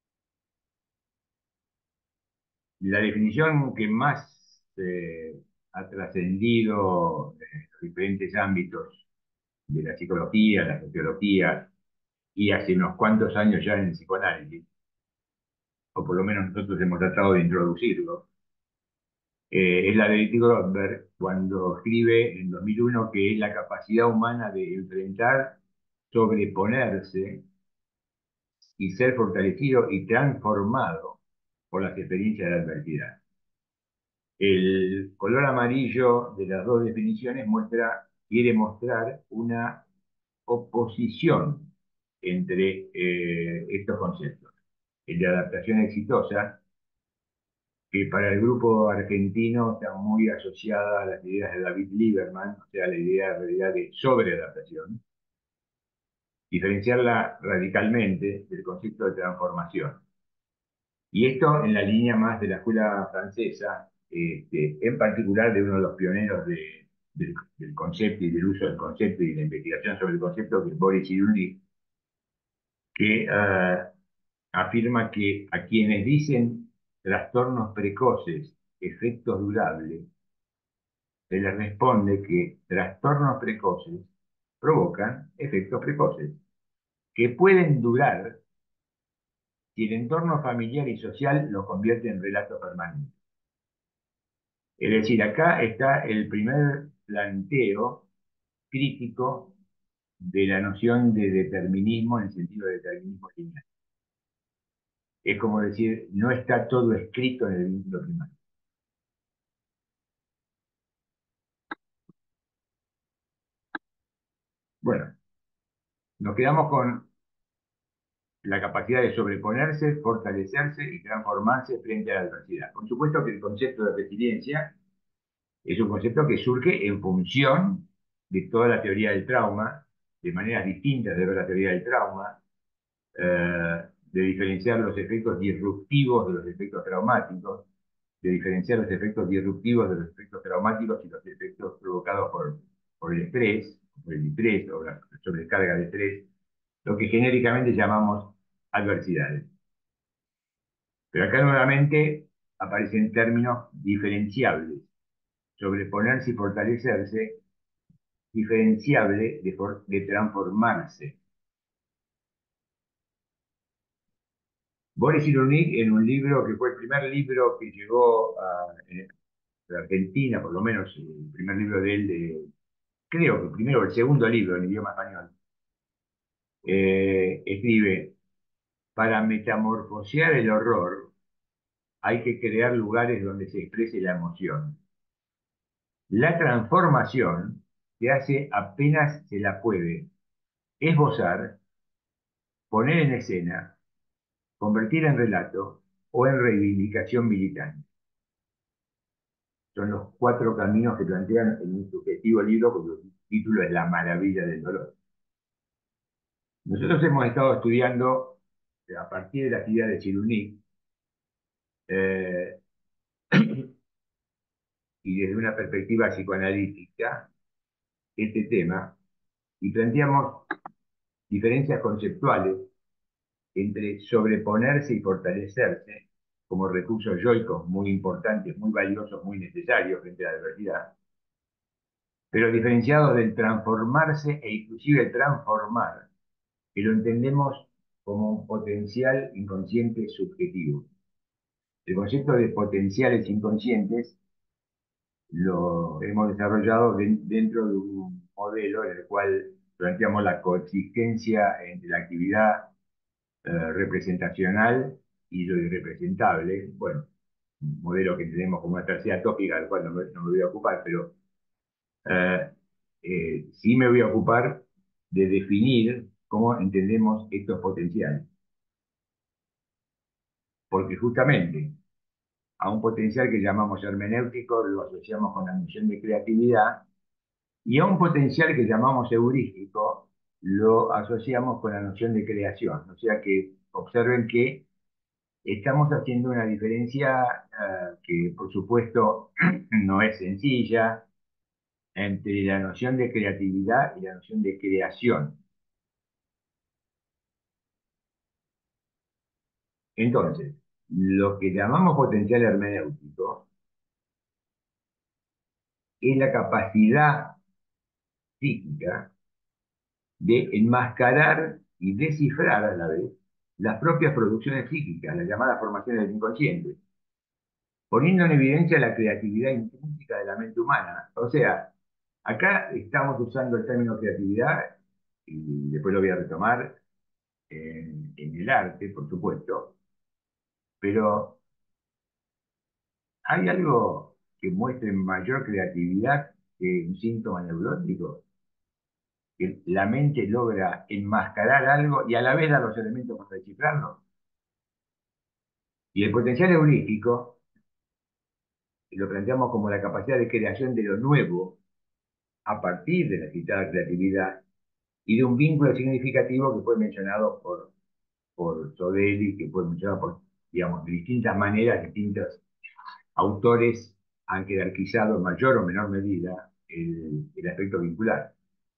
La definición que más ha trascendido en los diferentes ámbitos de la psicología, la sociología y hace unos cuantos años ya en el psicoanálisis, o por lo menos nosotros hemos tratado de introducirlo, es la de Dietrich Gottberg cuando escribe en 2001 que es la capacidad humana de enfrentar, sobreponerse y ser fortalecido y transformado por las experiencias de la adversidad. El color amarillo de las dos definiciones quiere mostrar una oposición entre estos conceptos. El de adaptación exitosa, que para el grupo argentino está muy asociada a las ideas de David Lieberman, o sea, la idea en realidad de sobreadaptación, diferenciarla radicalmente del concepto de transformación. Y esto en la línea más de la escuela francesa, en particular de uno de los pioneros del concepto y del uso del concepto y de la investigación sobre el concepto, que es Boris Cyrulnik, que afirma que a quienes dicen trastornos precoces, efectos durables, se les responde que trastornos precoces provocan efectos precoces, que pueden durar si el entorno familiar y social los convierte en relatos permanentes. Es decir, acá está el primer planteo crítico de la noción de determinismo en el sentido de determinismo lineal. Es como decir, no está todo escrito en el vínculo primario. Bueno, nos quedamos con la capacidad de sobreponerse, fortalecerse y transformarse frente a la adversidad. Por supuesto que el concepto de resiliencia es un concepto que surge en función de toda la teoría del trauma, de maneras distintas de ver la teoría del trauma, de diferenciar los efectos disruptivos de los efectos traumáticos, de diferenciar los efectos disruptivos de los efectos traumáticos y los efectos provocados por el estrés, por el estrés o la sobrecarga de estrés, lo que genéricamente llamamos adversidades. Pero acá nuevamente aparecen términos diferenciables. Sobreponerse y fortalecerse, diferenciable de transformarse. Boris Cyrulnik, en un libro que fue el primer libro que llegó a Argentina, por lo menos el primer libro de él, creo que el primero o el segundo libro en idioma español, escribe: para metamorfosear el horror hay que crear lugares donde se exprese la emoción. La transformación se hace apenas se la puede esbozar, poner en escena, convertir en relato o en reivindicación militante. Son los 4 caminos que plantean en un subjetivo libro, cuyo título es La maravilla del dolor. Nosotros hemos estado estudiando, a partir de la actividad de Cyrulnik, y desde una perspectiva psicoanalítica, este tema, y planteamos diferencias conceptuales entre sobreponerse y fortalecerse como recursos yoicos muy importantes, muy valiosos, muy necesarios frente a la adversidad, pero diferenciados del transformarse e inclusive transformar, que lo entendemos como un potencial inconsciente subjetivo. El concepto de potenciales inconscientes lo hemos desarrollado dentro de un modelo en el cual planteamos la coexistencia entre la actividad representacional y lo irrepresentable. Bueno, un modelo que tenemos como una tercera tópica, del cual no me voy a ocupar, pero sí me voy a ocupar de definir cómo entendemos estos potenciales. Porque justamente a un potencial que llamamos hermenéutico lo asociamos con la noción de creatividad, y a un potencial que llamamos heurístico lo asociamos con la noción de creación. O sea que observen que estamos haciendo una diferencia que por supuesto no es sencilla entre la noción de creatividad y la noción de creación. Entonces, lo que llamamos potencial hermenéutico es la capacidad psíquica de enmascarar y descifrar a la vez las propias producciones psíquicas, las llamadas formaciones del inconsciente, poniendo en evidencia la creatividad intrínseca de la mente humana. O sea, acá estamos usando el término creatividad, y después lo voy a retomar, en el arte, por supuesto, pero ¿hay algo que muestre mayor creatividad que un síntoma neurótico? Que la mente logra enmascarar algo y a la vez dar los elementos para descifrarlo. Y el potencial heurístico lo planteamos como la capacidad de creación de lo nuevo a partir de la citada creatividad y de un vínculo significativo que fue mencionado por Sodelli, que fue mencionado por, digamos, de distintas maneras, distintos autores han jerarquizado en mayor o menor medida el aspecto vincular.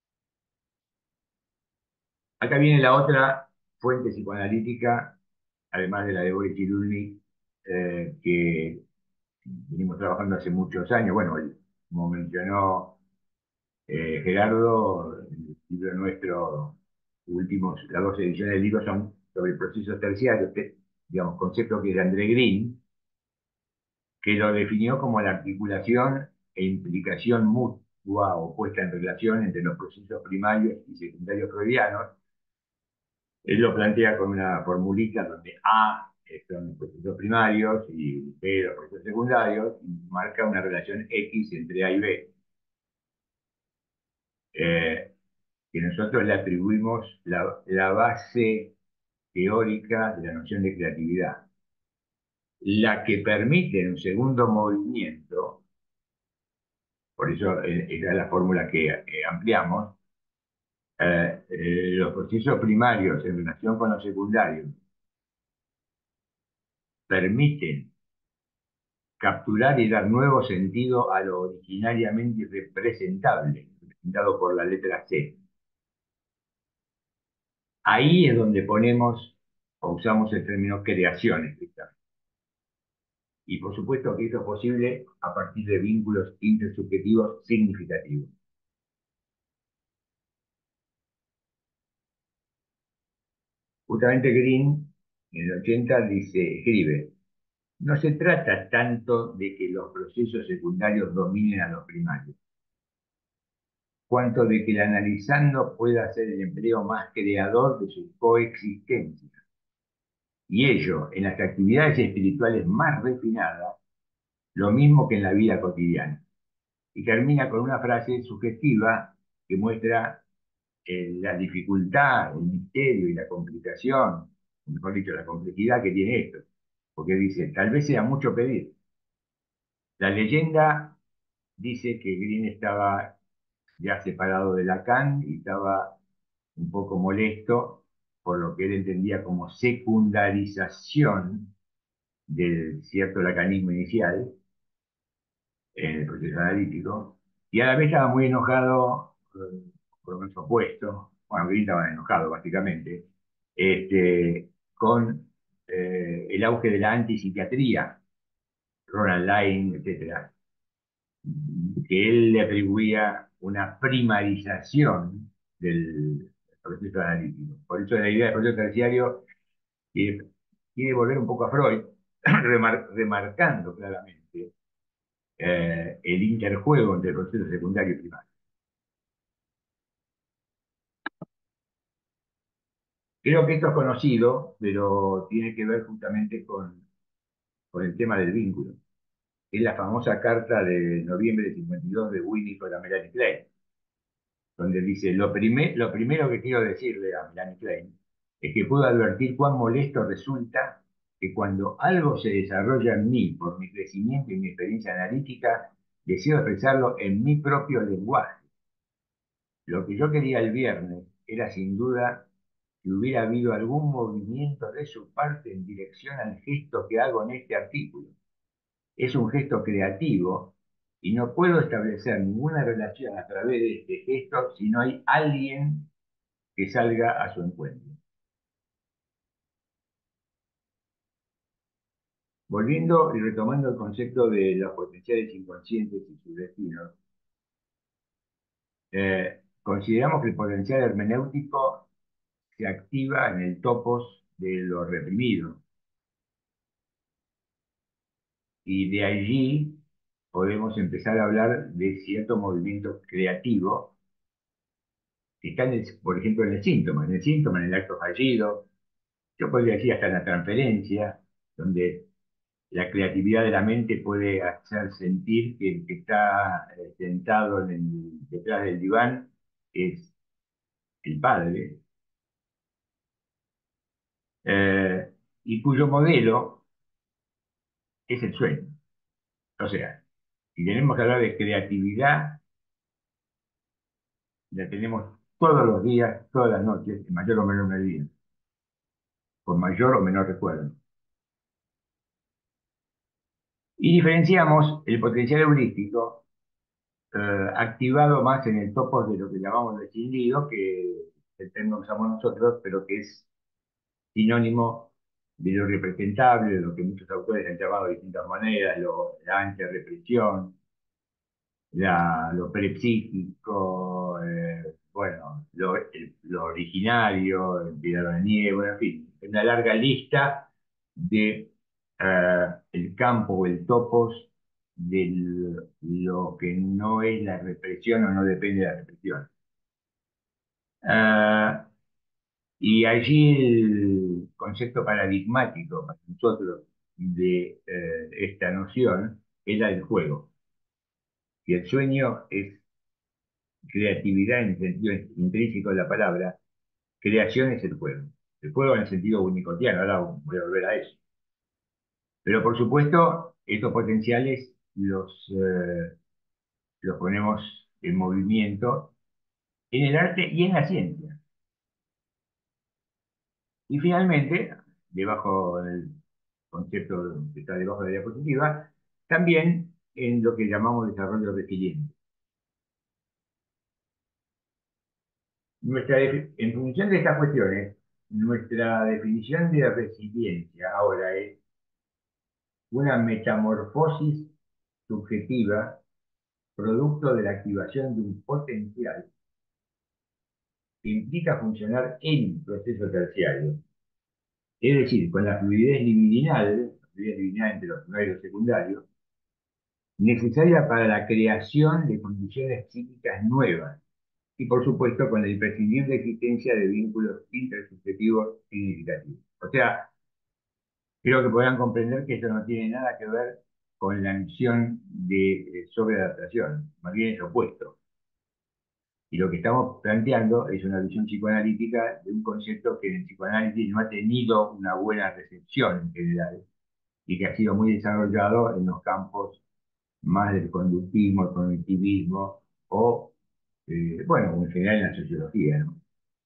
Acá viene la otra fuente psicoanalítica, además de la de Boris Cyrulnik, que venimos trabajando hace muchos años. Bueno, como mencionó Gerardo, el libro nuestro, las 2 ediciones del libro son sobre procesos terciarios, digamos, concepto que es de André Green, que lo definió como la articulación e implicación antigua o puesta en relación entre los procesos primarios y secundarios freudianos. Él lo plantea con una formulita donde A son los procesos primarios y B los procesos secundarios, y marca una relación X entre A y B, que nosotros le atribuimos la base teórica de la noción de creatividad, la que permite en un segundo movimiento, por eso esa es la fórmula que ampliamos, los procesos primarios en relación con los secundarios permiten capturar y dar nuevo sentido a lo originariamente representable, representado por la letra C. Ahí es donde ponemos o usamos el término creación estrictamente. Y por supuesto que esto es posible a partir de vínculos intersubjetivos significativos. Justamente Green, en el 80, escribe, no se trata tanto de que los procesos secundarios dominen a los primarios, cuanto de que el analizando pueda hacer el empleo más creador de su coexistencia. Y ello, en las actividades espirituales más refinadas, lo mismo que en la vida cotidiana. Y termina con una frase sugestiva que muestra la dificultad, el misterio y la complicación, o mejor dicho, la complejidad que tiene esto. Porque dice, tal vez sea mucho pedir. La leyenda dice que Green estaba ya separado de Lacan y estaba un poco molesto por lo que él entendía como secundarización del cierto lacanismo inicial en el proceso analítico, y a la vez estaba muy enojado, por lo menos opuesto, bueno, Green estaba enojado básicamente, con el auge de la antipsiquiatría, Ronald Lyne, etcétera, que él le atribuía una primarización del proceso analítico. Por eso la idea del proceso terciario quiere volver un poco a Freud, remarcando claramente el interjuego entre el proceso secundario y primario. Creo que esto es conocido, pero tiene que ver justamente con el tema del vínculo. Es la famosa carta de noviembre de 52 de Winnicott a Melanie Klein, donde dice, lo primero que quiero decirle a Melanie Klein es que puedo advertir cuán molesto resulta que cuando algo se desarrolla en mí por mi crecimiento y mi experiencia analítica, deseo expresarlo en mi propio lenguaje. Lo que yo quería el viernes era sin duda que hubiera habido algún movimiento de su parte en dirección al gesto que hago en este artículo. Es un gesto creativo y no puedo establecer ninguna relación a través de este gesto si no hay alguien que salga a su encuentro. Volviendo y retomando el concepto de los potenciales inconscientes y sus destinos, consideramos que el potencial hermenéutico se activa en el topos de lo reprimido, y de allí podemos empezar a hablar de cierto movimiento creativo que está, por ejemplo, en el síntoma, en el acto fallido, yo podría decir hasta en la transferencia, donde la creatividad de la mente puede hacer sentir que el que está sentado detrás del diván es el padre, y cuyo modelo es el sueño. O sea, si tenemos que hablar de creatividad, la tenemos todos los días, todas las noches, en mayor o menor medida, con mayor o menor recuerdo. Y diferenciamos el potencial heurístico activado más en el topos de lo que llamamos descendido, que el término que usamos nosotros, pero que es sinónimo de lo representable, de lo que muchos autores han llamado de distintas maneras, la antirrepresión, lo prepsíquico, bueno, lo originario, el Piedad de Nieve, bueno, en fin, una larga lista de el campo o el topos de lo que no es la represión o no depende de la represión. Ah, y allí el concepto paradigmático para nosotros de esta noción era el juego. Y el sueño es creatividad en el sentido intrínseco de la palabra, creación es el juego. El juego en el sentido unicotiano, ahora voy a volver a eso. Pero por supuesto, estos potenciales los ponemos en movimiento en el arte y en la ciencia. Y finalmente, debajo del concepto que está debajo de la diapositiva, también en lo que llamamos desarrollo resiliente. En función de estas cuestiones, nuestra definición de resiliencia ahora es una metamorfosis subjetiva producto de la activación de un potencial que implica funcionar en proceso terciario, es decir, con la fluidez libidinal entre los primarios y los secundarios, necesaria para la creación de condiciones psíquicas nuevas y, por supuesto, con la imprescindible existencia de vínculos intersubjetivos significativos. O sea, creo que podrán comprender que esto no tiene nada que ver con la noción de sobreadaptación, más bien es opuesto. Y lo que estamos planteando es una visión psicoanalítica de un concepto que en el psicoanálisis no ha tenido una buena recepción en general y que ha sido muy desarrollado en los campos más del conductismo, el cognitivismo o, bueno, en general en la sociología, ¿no?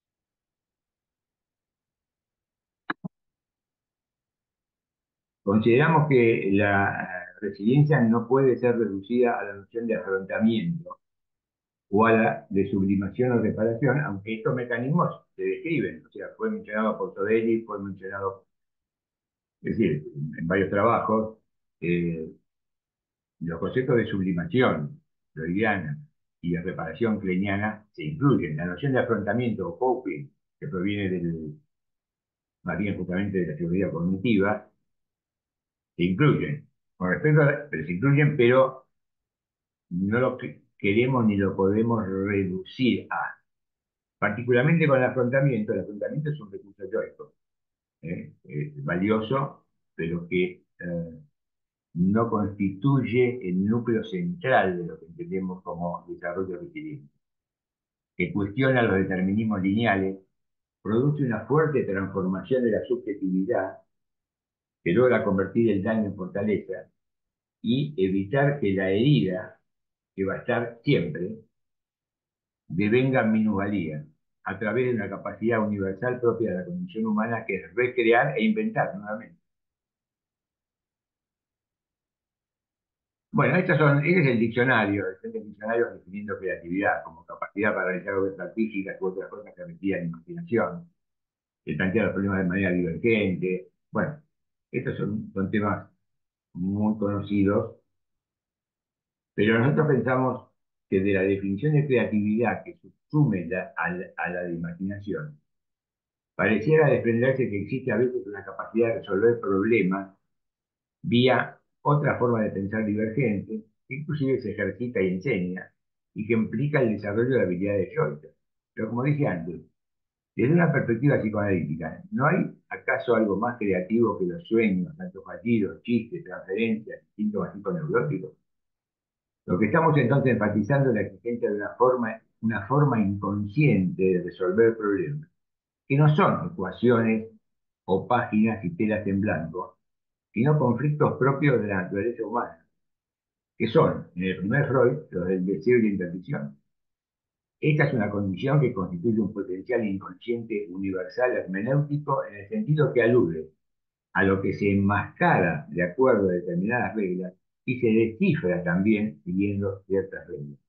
Consideramos que la resiliencia no puede ser reducida a la noción de afrontamiento o a la de sublimación o reparación, aunque estos mecanismos se describen, o sea, fue mencionado por Sodelli, fue mencionado, es decir, en varios trabajos, eh, los conceptos de sublimación freudiana y de reparación kleiniana se incluyen. La noción de afrontamiento o coping, que proviene más bien justamente de la teoría cognitiva, se incluyen. Pero se incluyen, pero no lo queremos ni lo podemos reducir a. Particularmente con el afrontamiento es un recurso teórico, es valioso, pero que no constituye el núcleo central de lo que entendemos como desarrollo resiliente, que cuestiona los determinismos lineales, produce una fuerte transformación de la subjetividad que logra convertir el daño en fortaleza y evitar que la herida, que va a estar siempre, devenga minusvalía a través de una capacidad universal propia de la condición humana que es recrear e inventar nuevamente. Bueno, ese es el diccionario, el diccionario definiendo creatividad como capacidad para realizar obras artísticas u otras cosas que requieran imaginación, el plantear los problemas de manera divergente. Bueno, estos son temas muy conocidos, pero nosotros pensamos que de la definición de creatividad que subsume a la de imaginación, pareciera desprenderse que existe a veces una capacidad de resolver problemas vía otra forma de pensar divergente, que inclusive se ejercita y enseña, y que implica el desarrollo de habilidades yoicas. Pero como dije antes, desde una perspectiva psicoanalítica, ¿no hay acaso algo más creativo que los sueños, tanto fallidos, chistes, transferencias, síntomas psiconeuróticos? Lo que estamos entonces enfatizando es la existencia de una forma inconsciente de resolver problemas, que no son ecuaciones o páginas y telas en blanco, sino conflictos propios de la naturaleza humana, que son, en el primer Freud, los del deseo y la interdicción. Esta es una condición que constituye un potencial inconsciente universal hermenéutico en el sentido que alude a lo que se enmascara de acuerdo a determinadas reglas y se descifra también siguiendo ciertas reglas.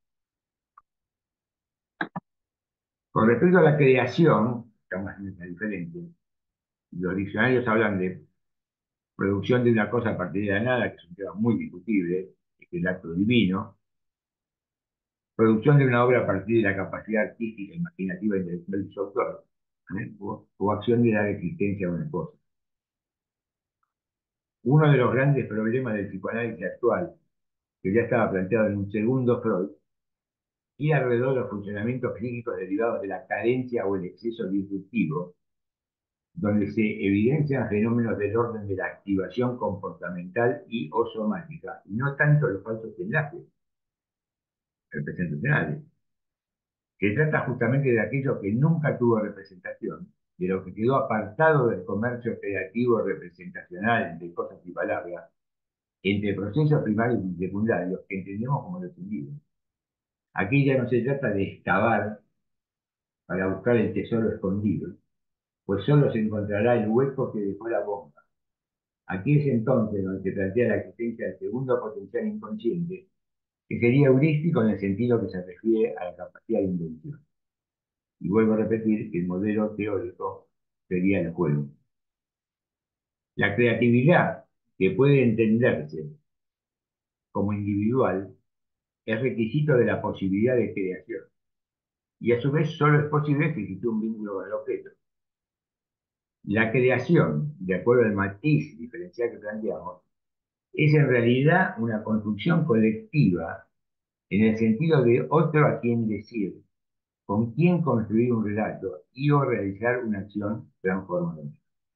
Con respecto a la creación, estamos en una diferente. Los diccionarios hablan de producción de una cosa a partir de la nada, que es un tema muy discutible, que es el acto divino. Producción de una obra a partir de la capacidad artística, imaginativa e intelectual de su autor, o acción de dar existencia a una cosa. Uno de los grandes problemas del psicoanálisis actual que ya estaba planteado en un segundo Freud, y alrededor de los funcionamientos psíquicos derivados de la carencia o el exceso disruptivo, donde se evidencian fenómenos del orden de la activación comportamental y o somática, y no tanto los falsos enlaces representacionales. Se trata justamente de aquello que nunca tuvo representación, de lo que quedó apartado del comercio creativo representacional de cosas y palabras, entre procesos primarios y secundarios que entendemos como los individuos. Aquí ya no se trata de excavar para buscar el tesoro escondido, pues solo se encontrará el hueco que dejó la bomba. Aquí es entonces donde se plantea la existencia del segundo potencial inconsciente, que sería heurístico en el sentido que se refiere a la capacidad de invención. Y vuelvo a repetir que el modelo teórico sería el juego. La creatividad, que puede entenderse como individual, es requisito de la posibilidad de creación. Y a su vez solo es posible si existe un vínculo con el objeto. La creación, de acuerdo al matiz diferencial que planteamos, es en realidad una construcción colectiva en el sentido de otro a quien decir, con quién construir un relato y o realizar una acción transformadora.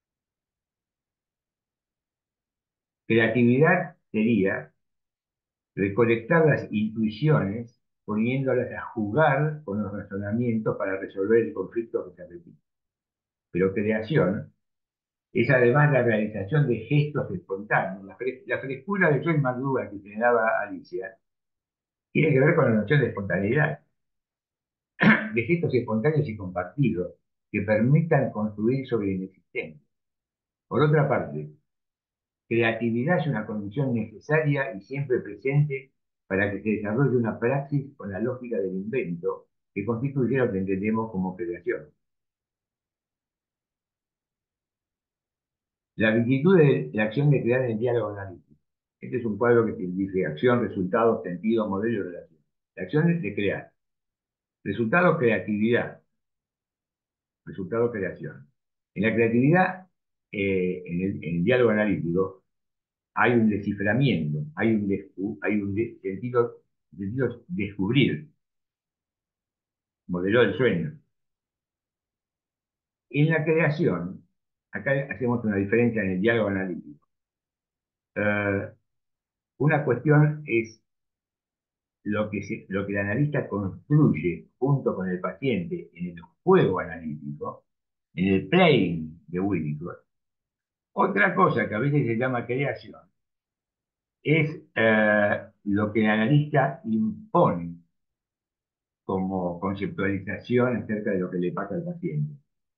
Creatividad sería recolectar las intuiciones poniéndolas a jugar con los razonamientos para resolver el conflicto que se repite. Pero creación es además la realización de gestos espontáneos. La frescura de Joyce McDougall que generaba Alicia tiene que ver con la noción de espontaneidad, de gestos espontáneos y compartidos que permitan construir sobre el inexistente. Por otra parte, creatividad es una condición necesaria y siempre presente para que se desarrolle una praxis con la lógica del invento que constituye lo que entendemos como creación. La virtud de la acción de crear en el diálogo analítico. Este es un cuadro que dice acción, resultado, sentido, modelo y relación. La acción es de crear. Resultado, creatividad. Resultado, creación. En la creatividad, en el diálogo analítico, hay un desciframiento, hay un sentido descubrir, modelo del sueño. En la creación, acá hacemos una diferencia en el diálogo analítico. Una cuestión es lo que el analista construye junto con el paciente en el juego analítico, en el playing de Winnicott. Otra cosa que a veces se llama creación es lo que el analista impone como conceptualización acerca de lo que le pasa al paciente,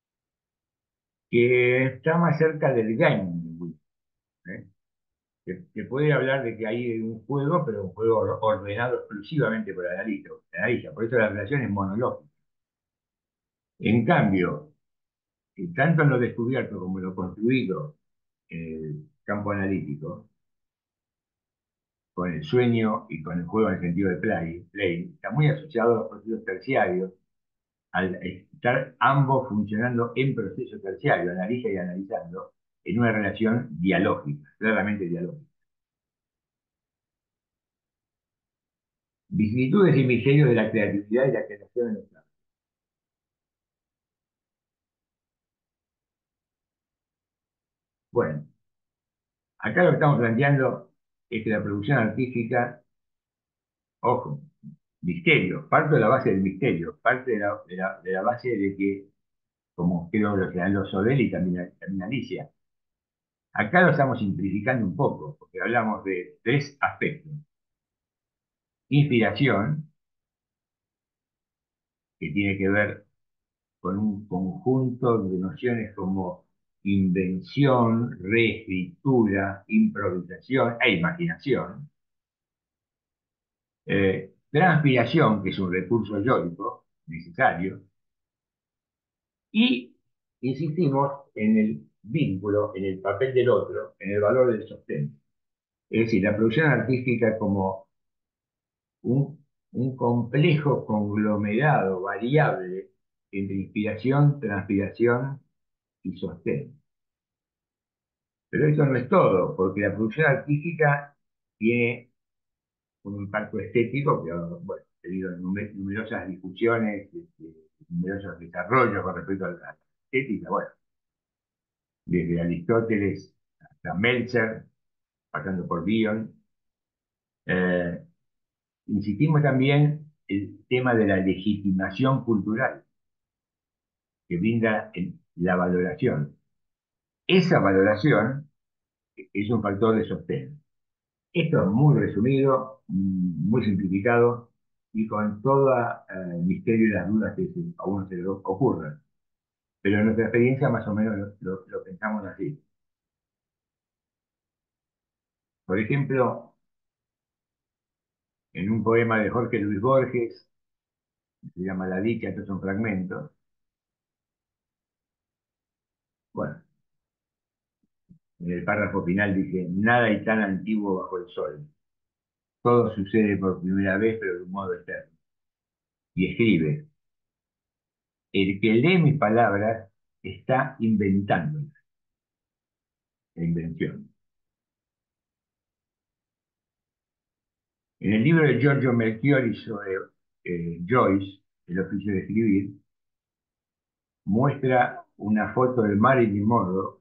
que está más cerca del gaming de Winnicott, ¿eh? Que puede hablar de que hay un juego, pero un juego ordenado exclusivamente por el analista. Por eso la relación es monológica. En cambio, tanto en lo descubierto como en lo construido en el campo analítico, con el sueño y con el juego en el sentido de play, está muy asociado a los procesos terciarios, al estar ambos funcionando en proceso terciario, analiza y analizando, en una relación dialógica, claramente dialógica. Vicisitudes y misterios de la creatividad y la creación en los campos. Bueno, acá lo que estamos planteando es que la producción artística, ojo, misterio, parte de la base del misterio, parte de la base de que, como creo lo que dan los Sodel y también Alicia, acá lo estamos simplificando un poco, porque hablamos de tres aspectos. Inspiración, que tiene que ver con un conjunto de nociones como invención, reescritura, improvisación e imaginación. Transpiración, que es un recurso yoico necesario, y insistimos en el vínculo, en el papel del otro, en el valor del sostén. Es decir, la producción artística como un complejo conglomerado variable entre inspiración, transpiración y sostén. Pero esto no es todo, porque la producción artística tiene un impacto estético que, bueno, ha tenido numerosas discusiones, numerosos desarrollos con respecto a la estética, bueno, desde Aristóteles hasta Meltzer, pasando por Bion. Eh, insistimos también el tema de la legitimación cultural que brinda la valoración. Esa valoración es un factor de sostén. Esto es muy resumido, muy simplificado y con todo el misterio y las dudas que a uno se le ocurran. Pero en nuestra experiencia más o menos lo pensamos así. Por ejemplo, en un poema de Jorge Luis Borges, se llama La dicha, estos son fragmentos. Bueno, en el párrafo final dice, nada hay tan antiguo bajo el sol. Todo sucede por primera vez, pero de un modo eterno. Y escribe, el que lee mis palabras está inventando la invención. En el libro de Giorgio Melchiori sobre Joyce, El oficio de escribir, muestra una foto de Marilyn Monroe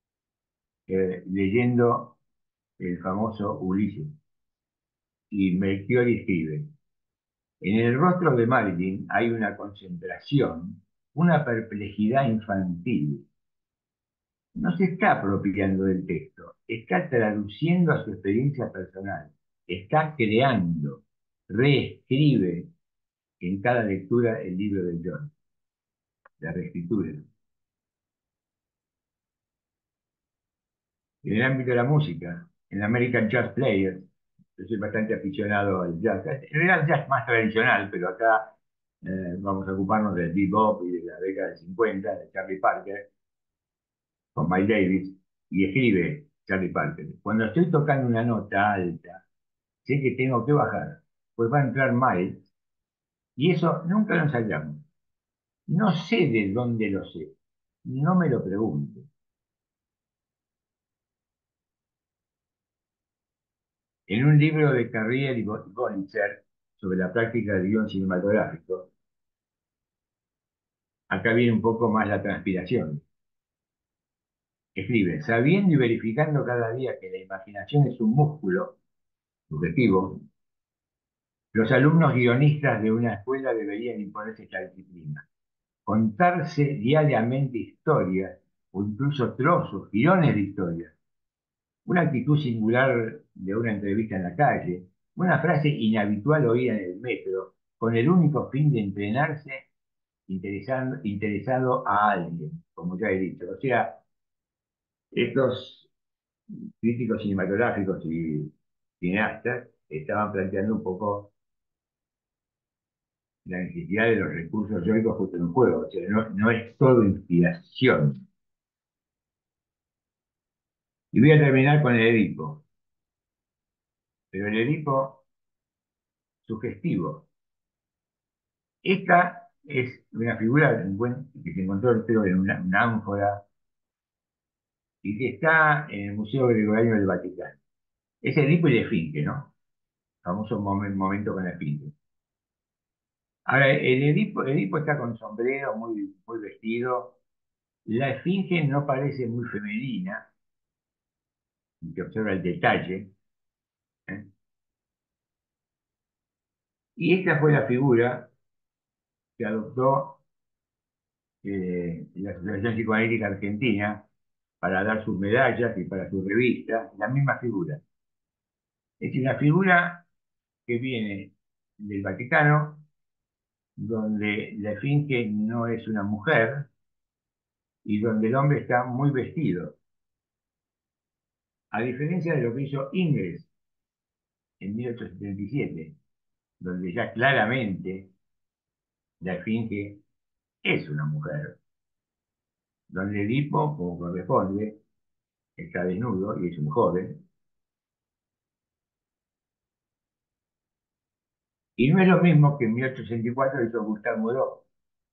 leyendo el famoso Ulises. Y Melchiori escribe, en el rostro de Marilyn hay una concentración, una perplejidad infantil. No se está apropiando del texto, está traduciendo a su experiencia personal, está creando, reescribe en cada lectura el libro de John, la reescritura. En el ámbito de la música, en American Jazz Players, yo soy bastante aficionado al jazz, en realidal jazz más tradicional, pero acá vamos a ocuparnos del bebop y de la década del 50, de Charlie Parker, con Miles Davis, y escribe Charlie Parker, cuando estoy tocando una nota alta, sé que tengo que bajar, pues va a entrar Miles, y eso nunca lo ensayamos. No sé de dónde lo sé, no me lo pregunte. En un libro de Carrier y Gonitzer sobre la práctica del guión cinematográfico, acá viene un poco más la transpiración. Escribe, sabiendo y verificando cada día que la imaginación es un músculo subjetivo, los alumnos guionistas de una escuela deberían imponerse esta disciplina. Contarse diariamente historias, o incluso trozos, guiones de historias. Una actitud singular de una entrevista en la calle, una frase inhabitual oída en el metro, con el único fin de entrenarse interesado a alguien, como ya he dicho. O sea, estos críticos cinematográficos y cineastas estaban planteando un poco la necesidad de los recursos yoicos justo en un juego. O sea, no es todo inspiración. Y voy a terminar con el Edipo. Pero el Edipo sugestivo. Esta es una figura que se encontró creo, en una ánfora y que está en el Museo Gregoriano del Vaticano. Es Edipo y la Esfinge, ¿no? Famoso momento con la Esfinge. Ahora, Edipo está con sombrero, muy vestido. La Esfinge no parece muy femenina, que observa el detalle. ¿Eh? Y esta fue la figura que adoptó la Asociación Psicoanalítica Argentina para dar sus medallas y para sus revistas, la misma figura. Es decir, una figura que viene del Vaticano, donde la Esfinge no es una mujer y donde el hombre está muy vestido. A diferencia de lo que hizo Ingres en 1877, donde ya claramente la Esfinge es una mujer, donde Edipo, como corresponde, está desnudo y es un joven. Y no es lo mismo que en 1864 hizo Gustave Moreau,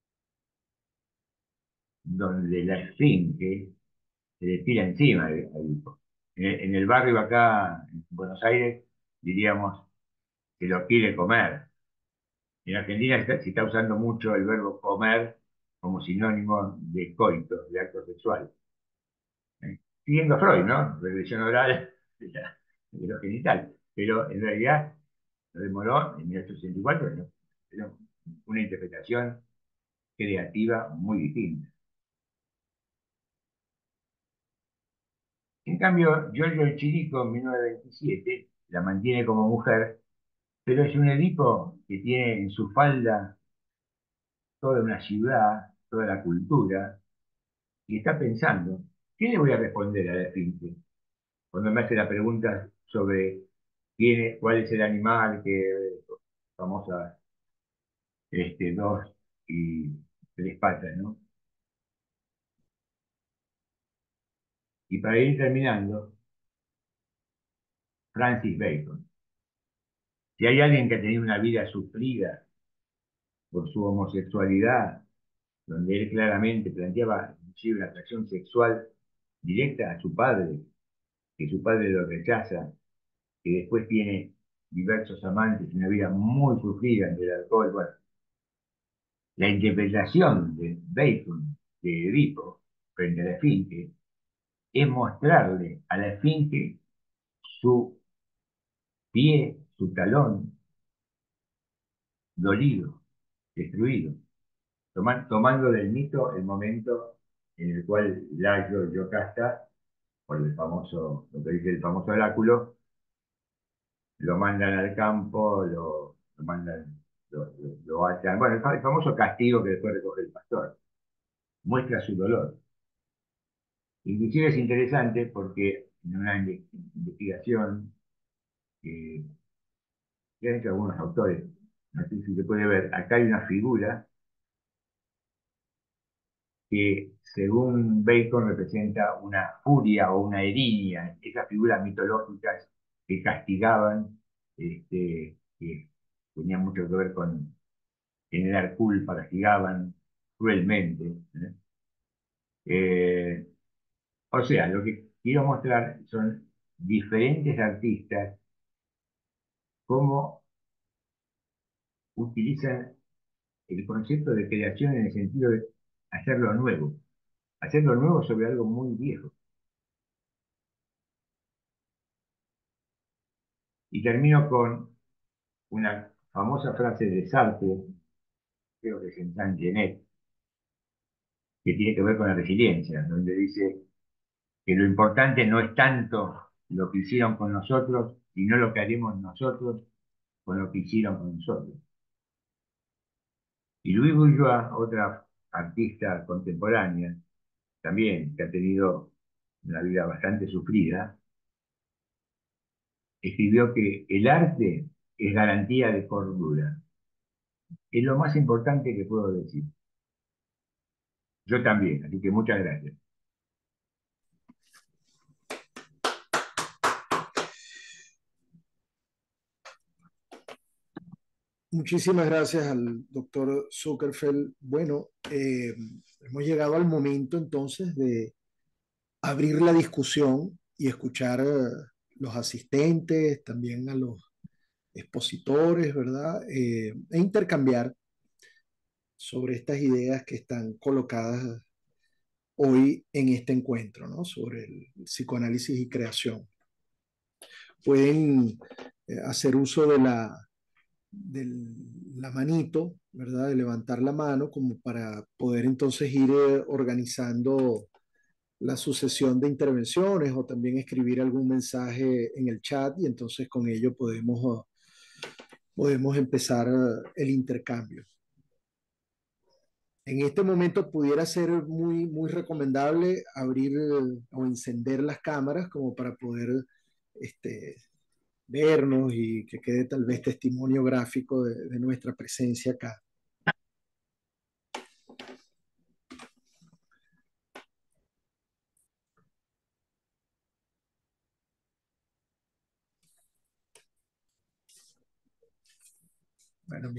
donde la Esfinge se le tira encima a Edipo. En el barrio acá, en Buenos Aires, diríamos, se lo quiere comer. En Argentina se está usando mucho el verbo comer como sinónimo de coito, de acto sexual. Siguiendo a Freud, ¿no? Regresión oral de lo genital. Pero en realidad demoró en 1864, ¿no? Era una interpretación creativa muy distinta. En cambio, Giorgio Chirico en 1927 la mantiene como mujer, pero es un Edipo que tiene en su falda toda una ciudad, toda la cultura, y está pensando, ¿qué le voy a responder a la Esfinge cuando me hace la pregunta sobre cuál es el animal que famosa dos y tres patas, ¿no? Y para ir terminando, Francis Bacon. Si hay alguien que ha tenido una vida sufrida por su homosexualidad, donde él claramente planteaba inclusive una atracción sexual directa a su padre, que su padre lo rechaza, que después tiene diversos amantes, una vida muy sufrida del alcohol. Bueno, la interpretación de Bacon de Edipo frente a la Esfinge es mostrarle a la Esfinge su pie, su talón dolido, destruido, tomando del mito el momento en el cual Layo Yocasta, por el famoso, lo que dice el famoso oráculo, lo mandan al campo, lo mandan, lo atan. Bueno, el famoso castigo que después recoge el pastor. Muestra su dolor. Inclusive es interesante porque en una investigación que han hecho algunos autores, no sé si se puede ver, acá hay una figura que según Bacon representa una furia o una erinia, esas figuras mitológicas que castigaban, que tenían mucho que ver con generar culpa, castigaban cruelmente. ¿Eh? O sea, lo que quiero mostrar son diferentes artistas, cómo utilizan el concepto de creación en el sentido de hacerlo nuevo sobre algo muy viejo. Y termino con una famosa frase de Sartre, creo que es en Saint Genet, que tiene que ver con la resiliencia, donde dice que lo importante no es tanto lo que hicieron con nosotros, sino lo que haremos nosotros con lo que hicieron con nosotros. Y Louis Bourgeois, otra artista contemporánea, también que ha tenido una vida bastante sufrida, escribió que el arte es garantía de cordura. Es lo más importante que puedo decir. Yo también, así que muchas gracias. Muchísimas gracias al doctor Zuckerfeld. Bueno, hemos llegado al momento entonces de abrir la discusión y escuchar los asistentes, también a los expositores, ¿verdad? E intercambiar sobre estas ideas que están colocadas hoy en este encuentro, ¿no? Sobre el psicoanálisis y creación. Pueden hacer uso de la manito, ¿verdad? De levantar la mano como para poder entonces ir organizando la sucesión de intervenciones o también escribir algún mensaje en el chat y entonces con ello podemos empezar el intercambio. En este momento pudiera ser muy recomendable abrir o encender las cámaras como para poder este, vernos y que quede tal vez testimonio gráfico de nuestra presencia acá. Bueno,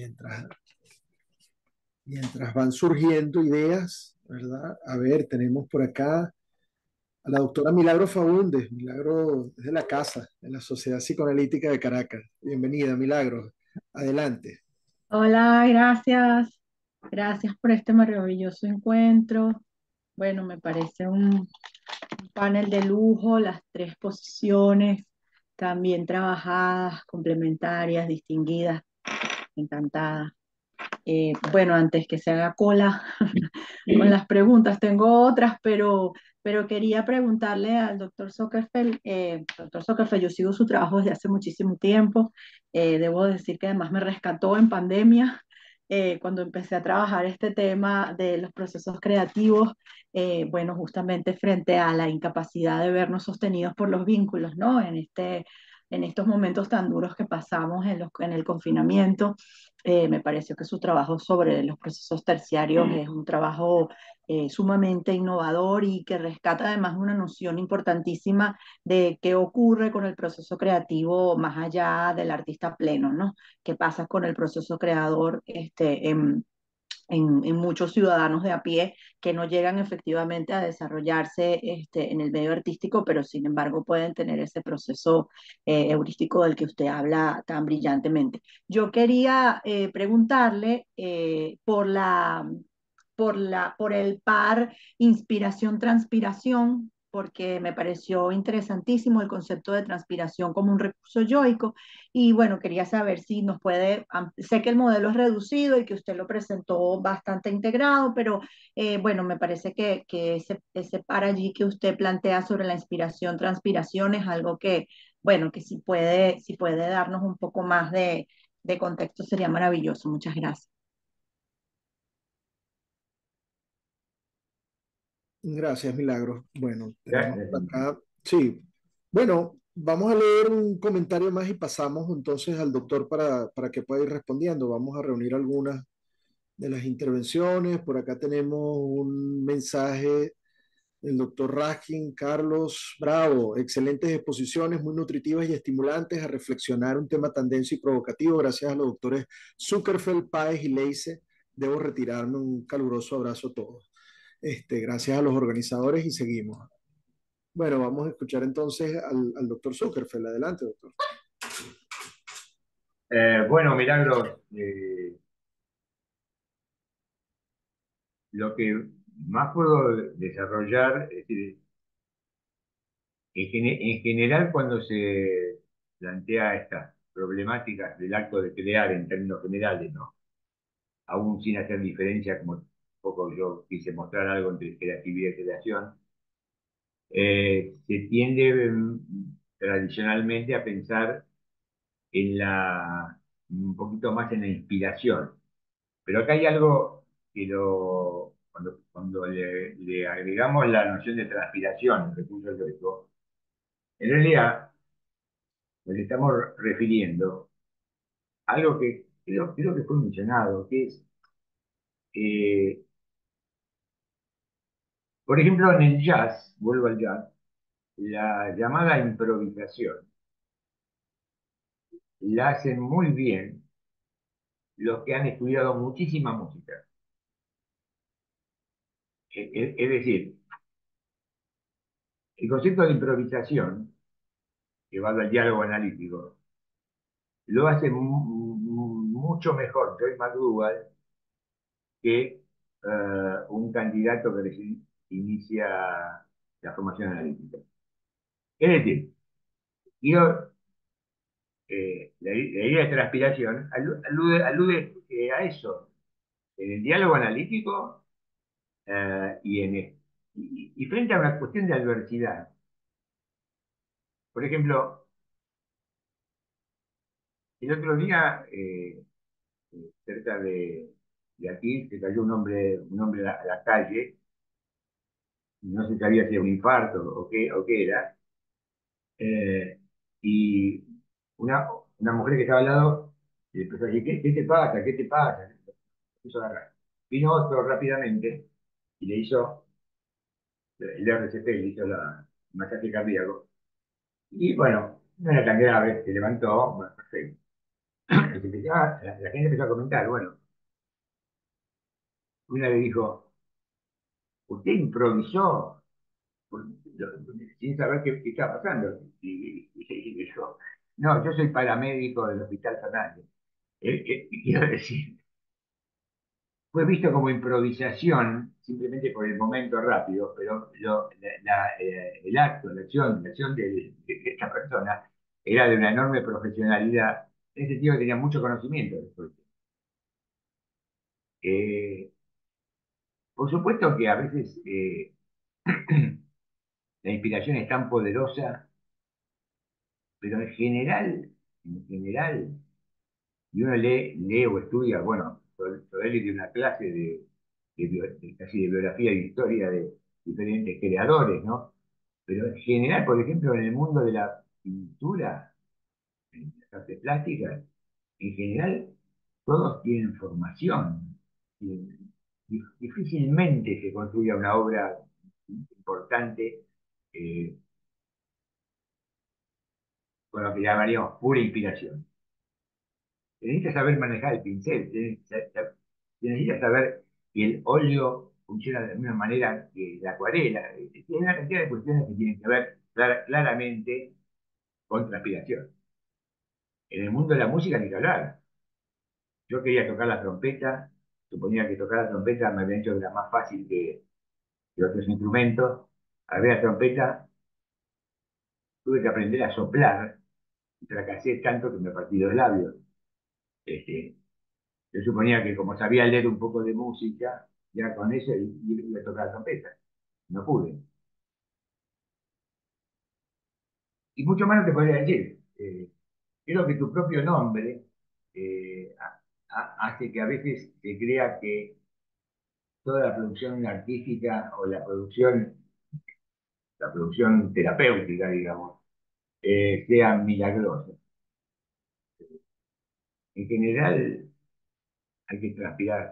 mientras van surgiendo ideas, ¿verdad? A ver, tenemos por acá a la doctora Milagro Faúndez. Milagro es de la casa, de la Sociedad Psicoanalítica de Caracas. Bienvenida, Milagro. Adelante. Hola, gracias. Gracias por este maravilloso encuentro. Bueno, me parece un panel de lujo, las tres posiciones también trabajadas, complementarias, distinguidas, encantada. Bueno, antes que se haga cola con las preguntas, tengo otras, pero quería preguntarle al doctor Zuckerfeld. Doctor Zuckerfeld, yo sigo su trabajo desde hace muchísimo tiempo. Debo decir que además me rescató en pandemia. Cuando empecé a trabajar este tema de los procesos creativos, bueno, justamente frente a la incapacidad de vernos sostenidos por los vínculos, ¿no? En estos momentos tan duros que pasamos en el confinamiento. Me pareció que su trabajo sobre los procesos terciarios es un trabajo sumamente innovador y que rescata además una noción importantísima de qué ocurre con el proceso creativo más allá del artista pleno, ¿no? ¿Qué pasa con el proceso creador en muchos ciudadanos de a pie que no llegan efectivamente a desarrollarse en el medio artístico, pero sin embargo pueden tener ese proceso heurístico del que usted habla tan brillantemente? Yo quería preguntarle por el par inspiración-transpiración, porque me pareció interesantísimo el concepto de transpiración como un recurso yoico. Y bueno, quería saber si nos puede, sé que el modelo es reducido y que usted lo presentó bastante integrado, pero bueno, me parece que ese par allí que usted plantea sobre la inspiración-transpiración es algo que, bueno, que si puede darnos un poco más de contexto sería maravilloso. Muchas gracias. Gracias, Milagro. Bueno, Ya, tenemos por acá. Sí. Bueno, vamos a leer un comentario más y pasamos entonces al doctor para que pueda ir respondiendo. Vamos a reunir algunas de las intervenciones. Por acá tenemos un mensaje del doctor Raskin, Carlos, bravo, excelentes exposiciones, muy nutritivas y estimulantes a reflexionar un tema tan denso y provocativo. Gracias a los doctores Zuckerfeld, Páez y Leise. Debo retirarme. Un caluroso abrazo a todos. Gracias a los organizadores y seguimos. Bueno, vamos a escuchar entonces al doctor Zuckerfeld. Adelante, doctor. Bueno, Milagros, lo que más puedo desarrollar, es decir, en general cuando se plantea estas problemáticas del acto de crear en términos generales, ¿no? Aún sin hacer diferencia, como un poco yo quise mostrar algo entre creatividad y creación, se tiende tradicionalmente a pensar un poquito más en la inspiración. Pero acá hay algo que cuando le agregamos la noción de transpiración, el recurso teórico, en realidad nos estamos refiriendo a algo que creo que fue mencionado, que es, eh, por ejemplo, en el jazz, vuelvo al jazz, la llamada improvisación la hacen muy bien los que han estudiado muchísima música. Es decir, el concepto de improvisación, que va al diálogo analítico, lo hace mucho mejor Joy McDougall que un candidato que recién inicia la formación analítica. Es decir, yo, la idea de transpiración alude a eso. En el diálogo analítico y frente a una cuestión de adversidad. Por ejemplo, el otro día, cerca de aquí, se cayó un hombre a la calle, no se sabía si era un infarto o qué era, y una mujer que estaba al lado le empezó a decir, qué te pasa? ¿Qué te pasa? Le empezó a agarrar. Vino otro rápidamente y le hizo el RCP, le hizo el masaje cardíaco. Y bueno, no era tan grave, se levantó, bueno, perfecto. La gente empezó a comentar, bueno, una le dijo, usted improvisó, sin saber qué estaba pasando. Y yo, no, yo soy paramédico del Hospital Fernández. Quiero decir, fue visto como improvisación, simplemente por el momento rápido, pero el acto, la acción de esta persona era de una enorme profesionalidad, en ese sentido que tenía mucho conocimiento después. Por supuesto que a veces la inspiración es tan poderosa, pero en general, y uno lee o estudia, bueno, Sorelli tiene una clase casi de biografía y historia de diferentes creadores, ¿no? Pero en general, por ejemplo, en el mundo de la pintura, en las artes plásticas, en general, todos tienen formación. Difícilmente se construye una obra importante eh, con lo que llamaríamos pura inspiración. Se necesita saber manejar el pincel, se necesita saber que el óleo funciona de la misma manera que la acuarela. Tiene una cantidad de cuestiones que tienen que ver claramente con transpiración. En el mundo de la música, ni que hablar. Yo quería tocar la trompeta, suponía que tocar la trompeta me había hecho que era más fácil que otros instrumentos. Al ver la trompeta, tuve que aprender a soplar y fracasé tanto que me partí los labios. Este, yo suponía que como sabía leer un poco de música, ya con eso iba a tocar la trompeta. No pude. Y mucho más no te podría decir. Creo que tu propio nombre hace que a veces se crea que toda la producción artística o la producción terapéutica, digamos, sea milagrosa. En general hay que transpirar.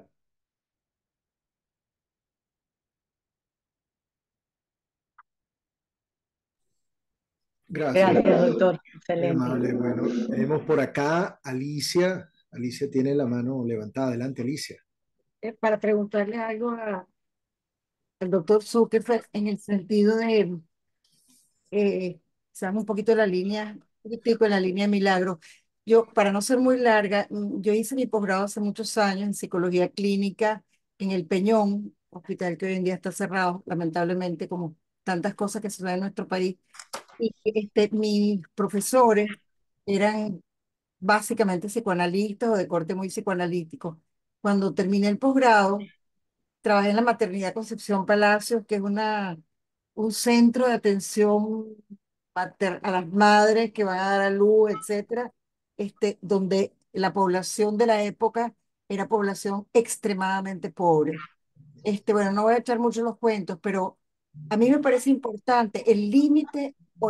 Gracias, Gracias, doctor. muy Excelente. amable. Bueno, tenemos por acá Alicia. Alicia tiene la mano levantada. Adelante, Alicia. Para preguntarle algo al doctor Zuckerberg en el sentido de, sabes, un poquito la línea, un poquitico en la línea de milagro. Yo, para no ser muy larga, yo hice mi posgrado hace muchos años en psicología clínica en el Peñón, hospital que hoy en día está cerrado, lamentablemente, como tantas cosas que suceden en nuestro país. Y mis profesores eran básicamente psicoanalistas o de corte muy psicoanalítico. Cuando terminé el posgrado, trabajé en la maternidad Concepción Palacios, que es un centro de atención a las madres que van a dar a luz, etcétera, donde la población de la época era población extremadamente pobre. Bueno, no voy a echar mucho los cuentos, pero a mí me parece importante el límite o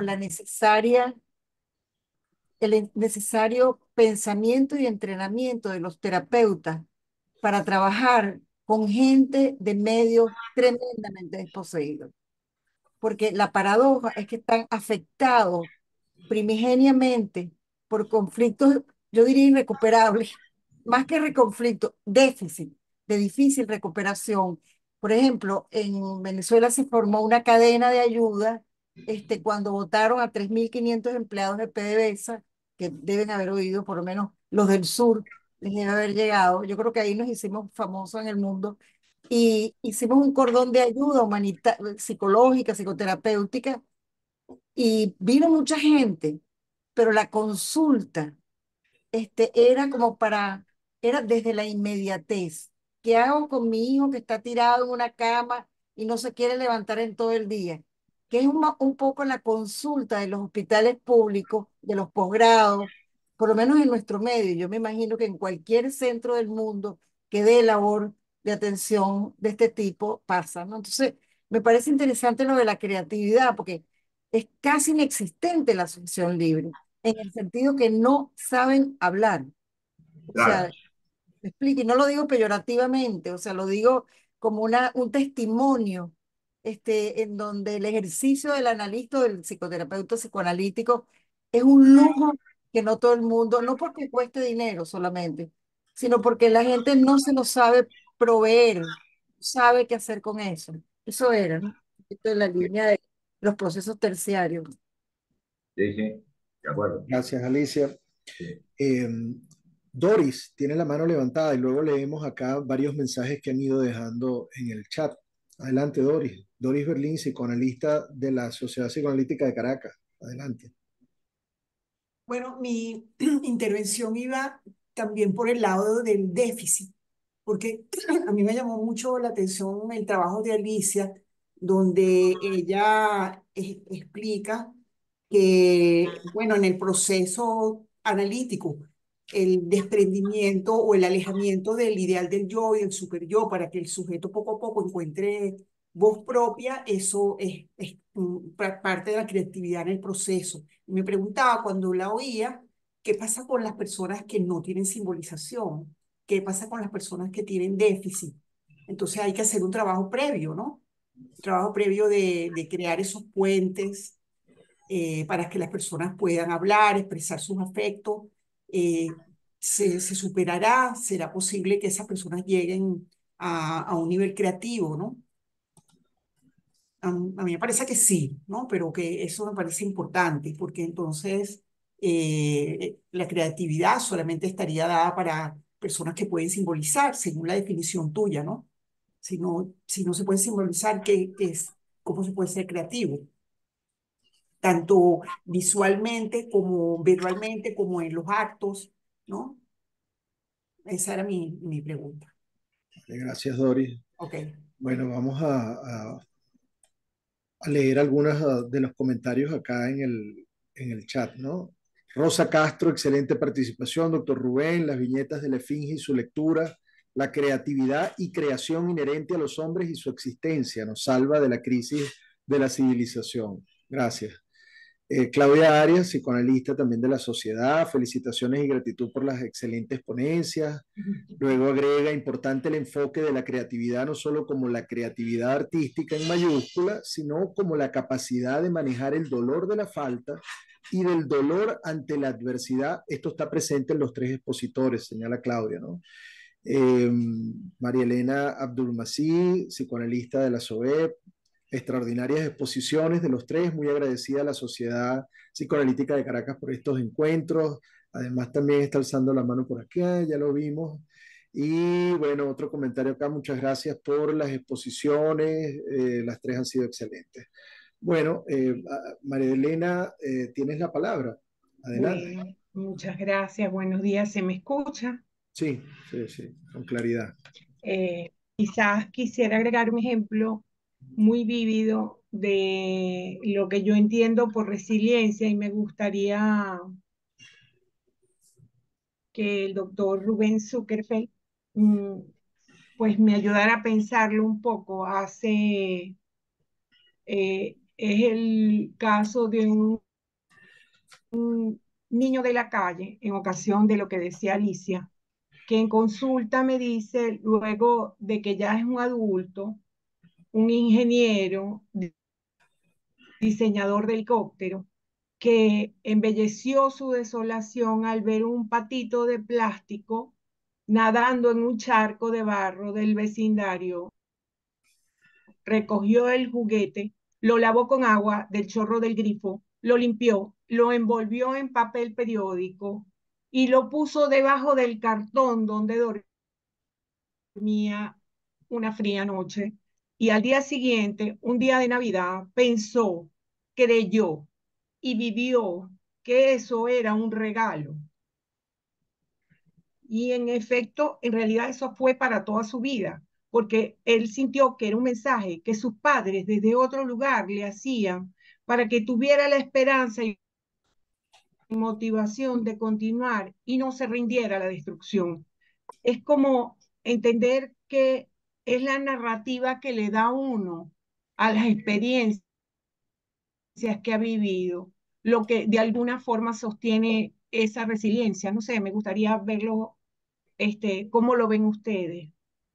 el necesario pensamiento y entrenamiento de los terapeutas para trabajar con gente de medios tremendamente desposeídos. Porque la paradoja es que están afectados primigeniamente por conflictos, yo diría irrecuperables, más que conflictos, déficit, de difícil recuperación. Por ejemplo, en Venezuela se formó una cadena de ayuda cuando votaron a 3.500 empleados de PDVSA, que deben haber oído, por lo menos los del sur, les debe haber llegado. Yo creo que ahí nos hicimos famosos en el mundo y hicimos un cordón de ayuda psicológica, psicoterapéutica, y vino mucha gente, pero la consulta era desde la inmediatez. ¿Qué hago con mi hijo que está tirado en una cama y no se quiere levantar en todo el día? Que es un poco la consulta de los hospitales públicos, de los posgrados, por lo menos en nuestro medio. Yo me imagino que en cualquier centro del mundo que dé labor de atención de este tipo pasa, ¿no? Entonces, me parece interesante lo de la creatividad, porque es casi inexistente la asociación libre en el sentido que no saben hablar. O Claro, sea, me explico, y no lo digo peyorativamente, o sea, lo digo como un testimonio, en donde el ejercicio del analista o del psicoterapeuta psicoanalítico es un lujo que no todo el mundo, no porque cueste dinero solamente, sino porque la gente no se lo sabe proveer, sabe qué hacer con eso. Eso era, ¿no? Esto es la línea de... los procesos terciarios. Sí, sí, de acuerdo. Gracias, Alicia. Sí. Eh, Doris tiene la mano levantada y luego leemos acá varios mensajes que han ido dejando en el chat. Adelante, Doris. Doris Berlín, psicoanalista de la Sociedad Psicoanalítica de Caracas. Adelante. Bueno, mi intervención iba también por el lado del déficit, porque a mí me llamó mucho la atención el trabajo de Alicia, donde ella explica que, bueno, en el proceso analítico, el desprendimiento o el alejamiento del ideal del yo y del super yo para que el sujeto poco a poco encuentre voz propia, eso es parte de la creatividad en el proceso. Y me preguntaba cuando la oía, ¿qué pasa con las personas que no tienen simbolización? ¿Qué pasa con las personas que tienen déficit? Entonces hay que hacer un trabajo previo, ¿no? Un trabajo previo de crear esos puentes para que las personas puedan hablar, expresar sus afectos. eh, se superará, será posible que esas personas lleguen a un nivel creativo, ¿no? A mí me parece que sí, ¿no? Pero que eso me parece importante, porque entonces la creatividad solamente estaría dada para personas que pueden simbolizar, según la definición tuya, ¿no? Si no se puede simbolizar, ¿cómo se puede ser creativo? Tanto visualmente como verbalmente, como en los actos, ¿no? Esa era mi pregunta. Gracias, Doris. Ok. Bueno, vamos a leer algunos de los comentarios acá en el chat, ¿no? Rosa Castro, excelente participación. Doctor Rubén, las viñetas de la Esfinge y su lectura, la creatividad y creación inherente a los hombres y su existencia nos salva de la crisis de la civilización. Gracias. Claudia Arias, psicoanalista también de la sociedad, felicitaciones y gratitud por las excelentes ponencias. Luego agrega, importante el enfoque de la creatividad, no solo como la creatividad artística en mayúscula, sino como la capacidad de manejar el dolor de la falta y del dolor ante la adversidad. Esto está presente en los tres expositores, señala Claudia, ¿no? Eh, María Elena Abdulmasih, psicoanalista de la SOEP, extraordinarias exposiciones de los tres, muy agradecida a la Sociedad Psicoanalítica de Caracas por estos encuentros. Además, también está alzando la mano por acá, ya lo vimos. Y bueno, otro comentario acá, muchas gracias por las exposiciones, las tres han sido excelentes. Bueno, María Elena, tienes la palabra. Adelante. Bueno, muchas gracias. Buenos días. ¿Se me escucha? Sí, sí, sí, con claridad. Quizás quisiera agregar un ejemplo muy vívido de lo que yo entiendo por resiliencia y me gustaría que el doctor Rubén Zuckerfeld mm, pues me ayudara a pensarlo un poco. Es el caso de un niño de la calle, en ocasión de lo que decía Alicia, que en consulta me dice, luego de que ya es un adulto, un ingeniero, diseñador de helicóptero, que embelleció su desolación al ver un patito de plástico nadando en un charco de barro del vecindario. Recogió el juguete, lo lavó con agua del chorro del grifo, lo limpió, lo envolvió en papel periódico y lo puso debajo del cartón donde dormía una fría noche. Y al día siguiente, un día de Navidad, pensó, creyó y vivió que eso era un regalo. Y en efecto, en realidad eso fue para toda su vida, porque él sintió que era un mensaje que sus padres desde otro lugar le hacían para que tuviera la esperanza y motivación de continuar y no se rindiera a la destrucción. Es como entender que es la narrativa que le da uno a las experiencias que ha vivido, lo que de alguna forma sostiene esa resiliencia. No sé, me gustaría verlo, cómo lo ven ustedes.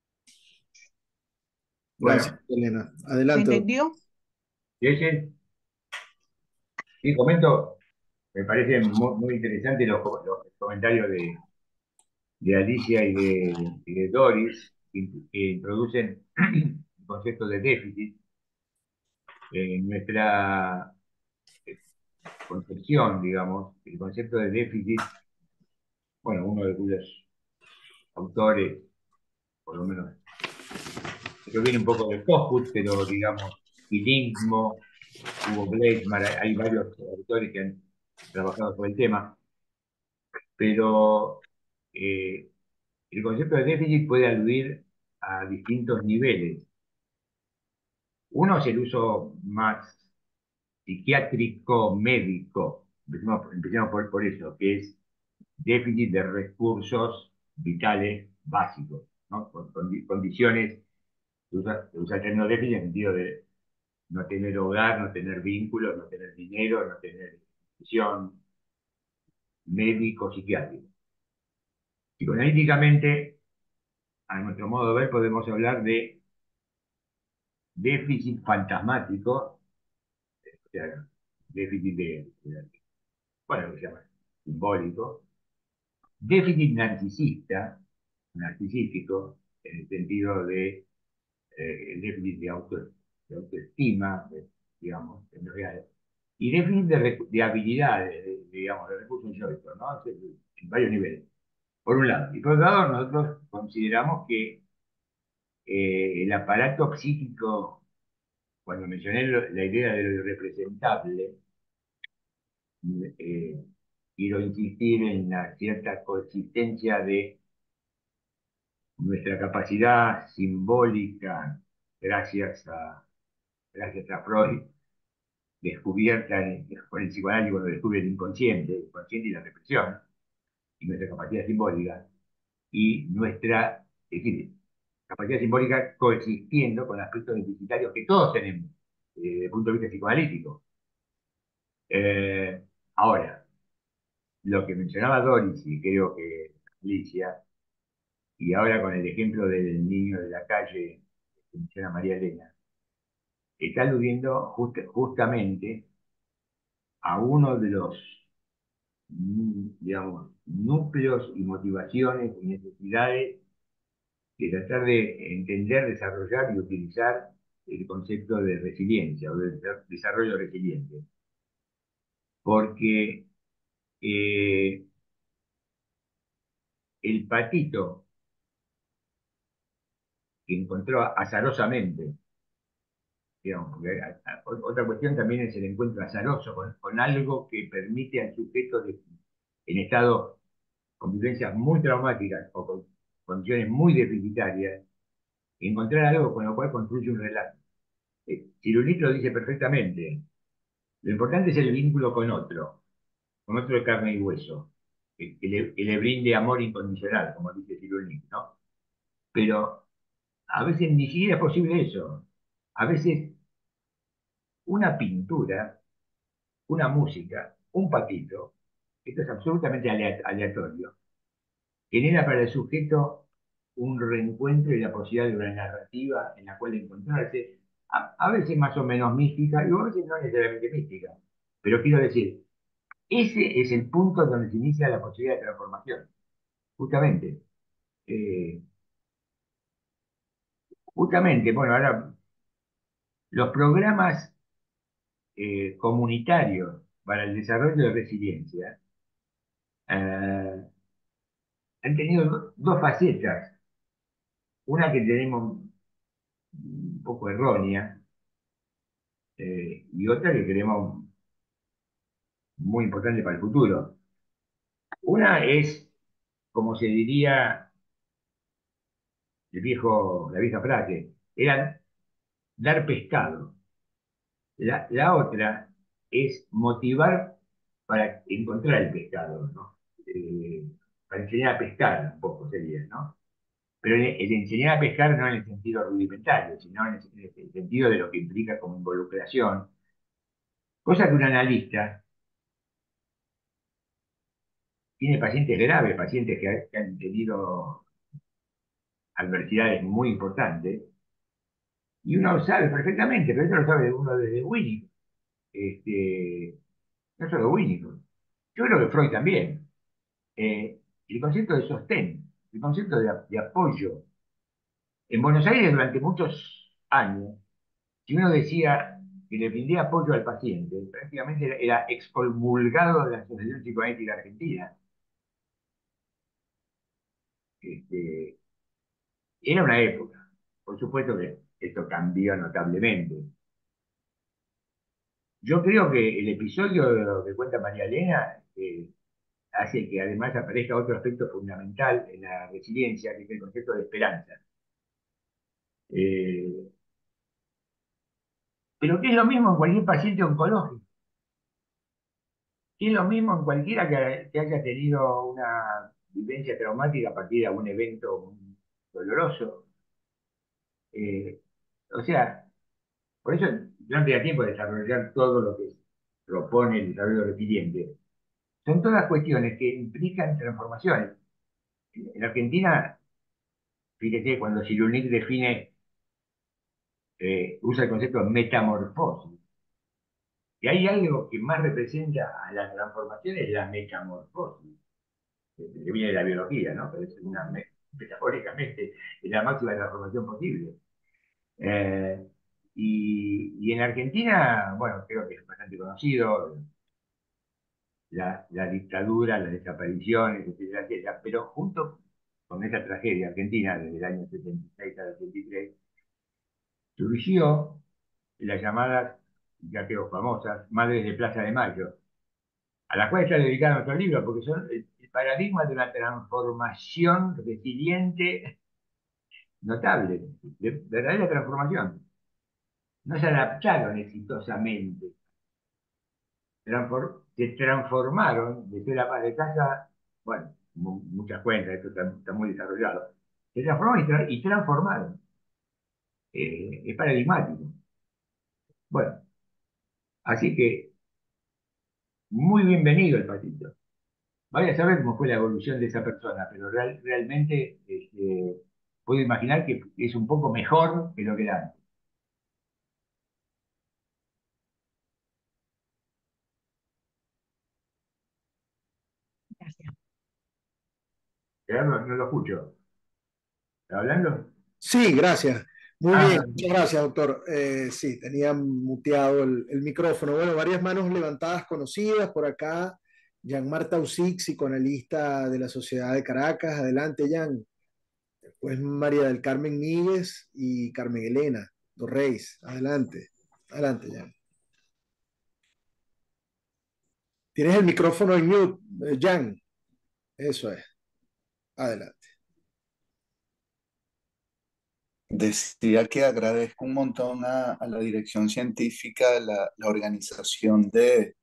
Gracias, Bueno, Elena. ¿Se Adelante, doctor. entendió? sí, sí. Sí, comento, me parecen muy interesantes los comentarios de Alicia y de Doris, que introducen el concepto de déficit. En nuestra concepción, digamos, el concepto de déficit, bueno, uno de cuyos autores, por lo menos, esto viene un poco del Kochut, pero digamos, Quilinco, Hugo Gleitzman, hay varios autores que han trabajado sobre el tema, pero eh, el concepto de déficit puede aludir a distintos niveles. Uno es el uso más psiquiátrico médico, empecemos por eso, que es déficit de recursos vitales básicos, ¿no? Condiciones, usa el término déficit en el sentido de no tener hogar, no tener vínculos, no tener dinero, no tener visión médico, psiquiátrico. Psicoanalíticamente, a nuestro modo de ver, podemos hablar de déficit fantasmático, o sea, déficit bueno, se llama simbólico, déficit narcisístico, en el sentido de el déficit de autoestima, digamos, en real, y déficit de habilidades, digamos, de recursos históricos, ¿no? En varios niveles, por un lado. Y por otro lado, nosotros consideramos que el aparato psíquico, cuando mencioné la idea de lo irrepresentable, eh, quiero insistir en la cierta coexistencia de nuestra capacidad simbólica, gracias gracias a Freud, descubierta por el psicoanálisis cuando descubre el inconsciente y la represión, y nuestra capacidad simbólica, y nuestra, es decir, capacidad simbólica coexistiendo con aspectos deficitarios que todos tenemos, desde el punto de vista psicoanalítico. Ahora, lo que mencionaba Doris, y creo que Alicia, y ahora con el ejemplo del niño de la calle que menciona María Elena, está aludiendo justamente a uno de los, digamos, núcleos y motivaciones y necesidades de tratar de entender, desarrollar y utilizar el concepto de resiliencia o de desarrollo resiliente. Porque el patito que encontró azarosamente, digamos, porque otra cuestión también es el encuentro azaroso con algo que permite al sujeto en estado con vivencias muy traumáticas o con condiciones muy deficitarias, encontrar algo con lo cual construye un relato. Cirulit lo dice perfectamente. Lo importante es el vínculo con otro de carne y hueso, que le brinde amor incondicional, como dice Cirulit, ¿no? Pero a veces ni siquiera es posible eso. A veces una pintura, una música, un patito, esto es absolutamente aleatorio, genera para el sujeto un reencuentro y la posibilidad de una narrativa en la cual encontrarse, a veces más o menos mística, y a veces no necesariamente mística. Pero quiero decir, ese es el punto donde se inicia la posibilidad de transformación. Justamente. Eh, justamente, bueno, ahora los programas comunitarios para el desarrollo de resiliencia han tenido dos facetas. Una que tenemos un poco errónea, y otra que creemos muy importante para el futuro. Una es, como se diría la vieja frase, era dar pescado. La otra es motivar para encontrar el pescado, ¿no? Para enseñar a pescar un poco sería, ¿no? Pero el enseñar a pescar no en el sentido rudimentario, sino en el sentido de lo que implica como involucración. Cosa que un analista tiene pacientes graves, pacientes que han tenido adversidades muy importantes, y uno sabe perfectamente, pero eso lo sabe uno desde Winnicott, no solo Winnicott, yo creo que Freud también. El concepto de sostén, el concepto de apoyo. En Buenos Aires durante muchos años, si uno decía que le brindé apoyo al paciente, prácticamente era excomulgado de la Asociación Psicoanalítica Argentina. Este, Era una época. Por supuesto que esto cambió notablemente. Yo creo que el episodio de lo que cuenta María Elena hace que además aparezca otro aspecto fundamental en la resiliencia, que es el concepto de esperanza. Eh, pero que es lo mismo en cualquier paciente oncológico. Que es lo mismo en cualquiera que haya tenido una vivencia traumática a partir de algún evento muy doloroso. Eh, o sea, por eso yo no tenía tiempo de desarrollar todo lo que propone el desarrollo resiliente. Son todas cuestiones que implican transformaciones. En Argentina, fíjate, cuando Cyrulnik define, usa el concepto de metamorfosis, y hay algo que más representa a la transformación es la metamorfosis, que viene de la biología, ¿no? Pero es metafóricamente es la máxima transformación posible. Eh, y en Argentina, bueno, creo que es bastante conocido, la dictadura, las desapariciones, etcétera, etcétera, pero junto con esa tragedia argentina desde el año 76 al 83, surgió las llamadas, ya quedó famosas, Madres de Plaza de Mayo, a las cuales está dedicado nuestro libro, porque son el paradigma de una transformación resiliente notable, de verdadera transformación. No se adaptaron exitosamente, se transformaron de ser ama de casa, bueno, muchas cuentas, esto está muy desarrollado, se transformaron y transformaron. Es paradigmático. Bueno, así que muy bienvenido el patito. Vaya a saber cómo fue la evolución de esa persona, pero realmente puedo imaginar que es un poco mejor que lo que era antes. Gracias. Gerardo, no lo escucho. ¿Está hablando? Sí, gracias. Muy bien, Ah, muchas gracias, doctor. Sí, tenía muteado el micrófono. Bueno, varias manos levantadas conocidas por acá. Jean Marta Usic, psicoanalista de la Sociedad de Caracas. Adelante, Jean. Después María del Carmen Míguez y Carmen Elena Torreis. Adelante. Adelante, Jean. Tienes el micrófono en mute, Jean. Eso es. Adelante. Decía que agradezco un montón a la dirección científica, la organización de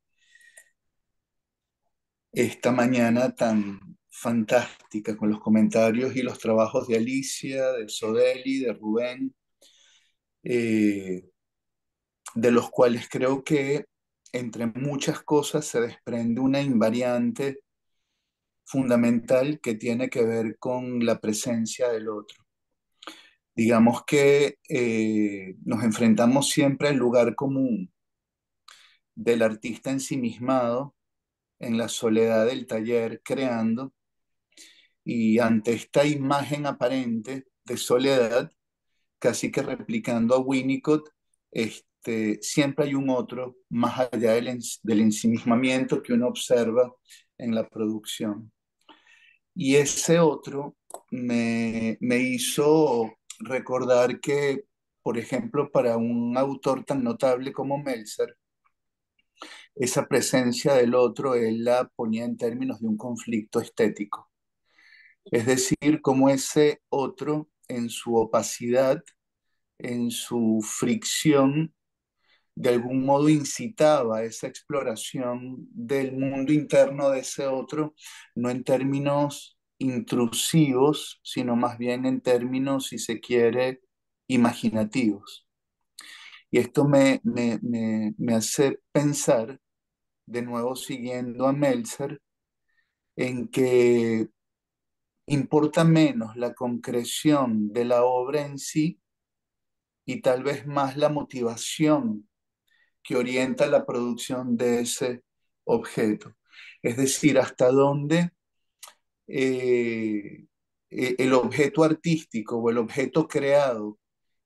esta mañana tan fantástica con los comentarios y los trabajos de Alicia, de Sodeli, de Rubén, eh, de los cuales creo que entre muchas cosas se desprende una invariante fundamental que tiene que ver con la presencia del otro. Digamos que nos enfrentamos siempre al lugar común del artista ensimismado en la soledad del taller creando, y ante esta imagen aparente de soledad, casi que replicando a Winnicott, siempre hay un otro más allá del ensimismamiento que uno observa en la producción. Y ese otro me hizo recordar que, por ejemplo, para un autor tan notable como Meltzer, esa presencia del otro él la ponía en términos de un conflicto estético. Es decir, como ese otro en su opacidad, en su fricción, de algún modo incitaba a esa exploración del mundo interno de ese otro, no en términos intrusivos, sino más bien en términos, si se quiere, imaginativos. Y esto me hace pensar, de nuevo siguiendo a Meltzer, en que importa menos la concreción de la obra en sí y tal vez más la motivación que orienta la producción de ese objeto. Es decir, hasta dónde el objeto artístico o el objeto creado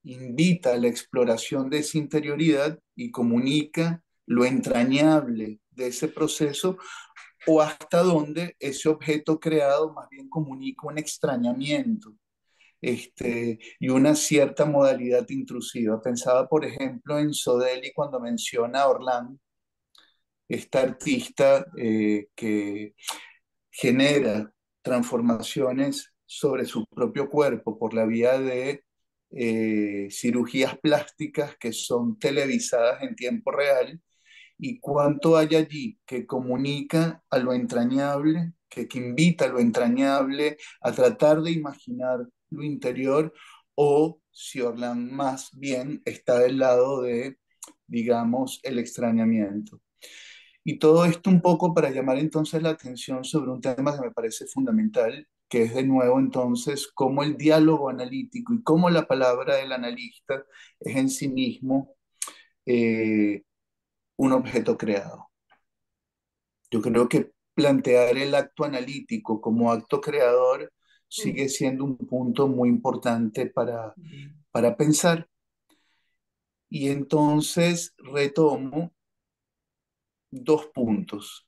invita a la exploración de esa interioridad y comunica lo entrañable de ese proceso, o hasta dónde ese objeto creado más bien comunica un extrañamiento, y una cierta modalidad intrusiva. Pensaba, por ejemplo, en Sodelli cuando menciona a Orlán, esta artista que genera transformaciones sobre su propio cuerpo por la vía de cirugías plásticas que son televisadas en tiempo real, y cuánto hay allí que comunica a lo entrañable, que invita a lo entrañable a tratar de imaginar lo interior, o si Orlan más bien está del lado de, digamos, el extrañamiento. Y todo esto un poco para llamar entonces la atención sobre un tema que me parece fundamental, que es de nuevo entonces cómo el diálogo analítico y cómo la palabra del analista es en sí mismo eh, un objeto creado. Yo creo que plantear el acto analítico como acto creador sigue siendo un punto muy importante para pensar. Y entonces retomo dos puntos.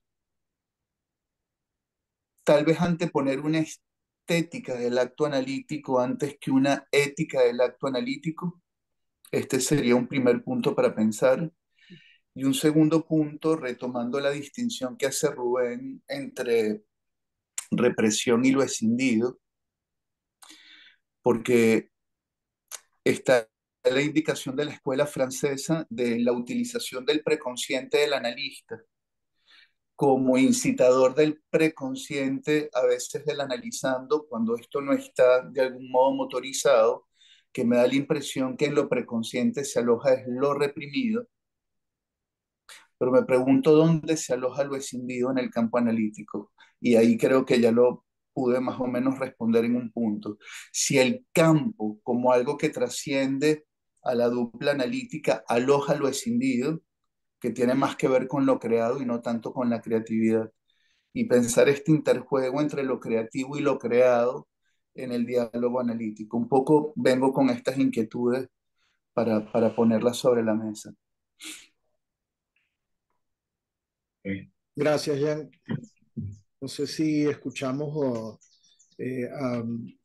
Tal vez anteponer una estética del acto analítico antes que una ética del acto analítico. Este sería un primer punto para pensar. Y un segundo punto, retomando la distinción que hace Rubén entre represión y lo escindido, porque está la indicación de la escuela francesa de la utilización del preconsciente del analista como incitador del preconsciente, a veces del analizando, cuando esto no está de algún modo motorizado, que me da la impresión que en lo preconsciente se aloja es lo reprimido, pero me pregunto dónde se aloja lo escindido en el campo analítico. Y ahí creo que ya lo pude más o menos responder en un punto. Si el campo, como algo que trasciende a la dupla analítica, aloja lo escindido, que tiene más que ver con lo creado y no tanto con la creatividad. Y pensar este interjuego entre lo creativo y lo creado en el diálogo analítico. Un poco vengo con estas inquietudes para ponerlas sobre la mesa. Gracias, Jan. No sé si escuchamos a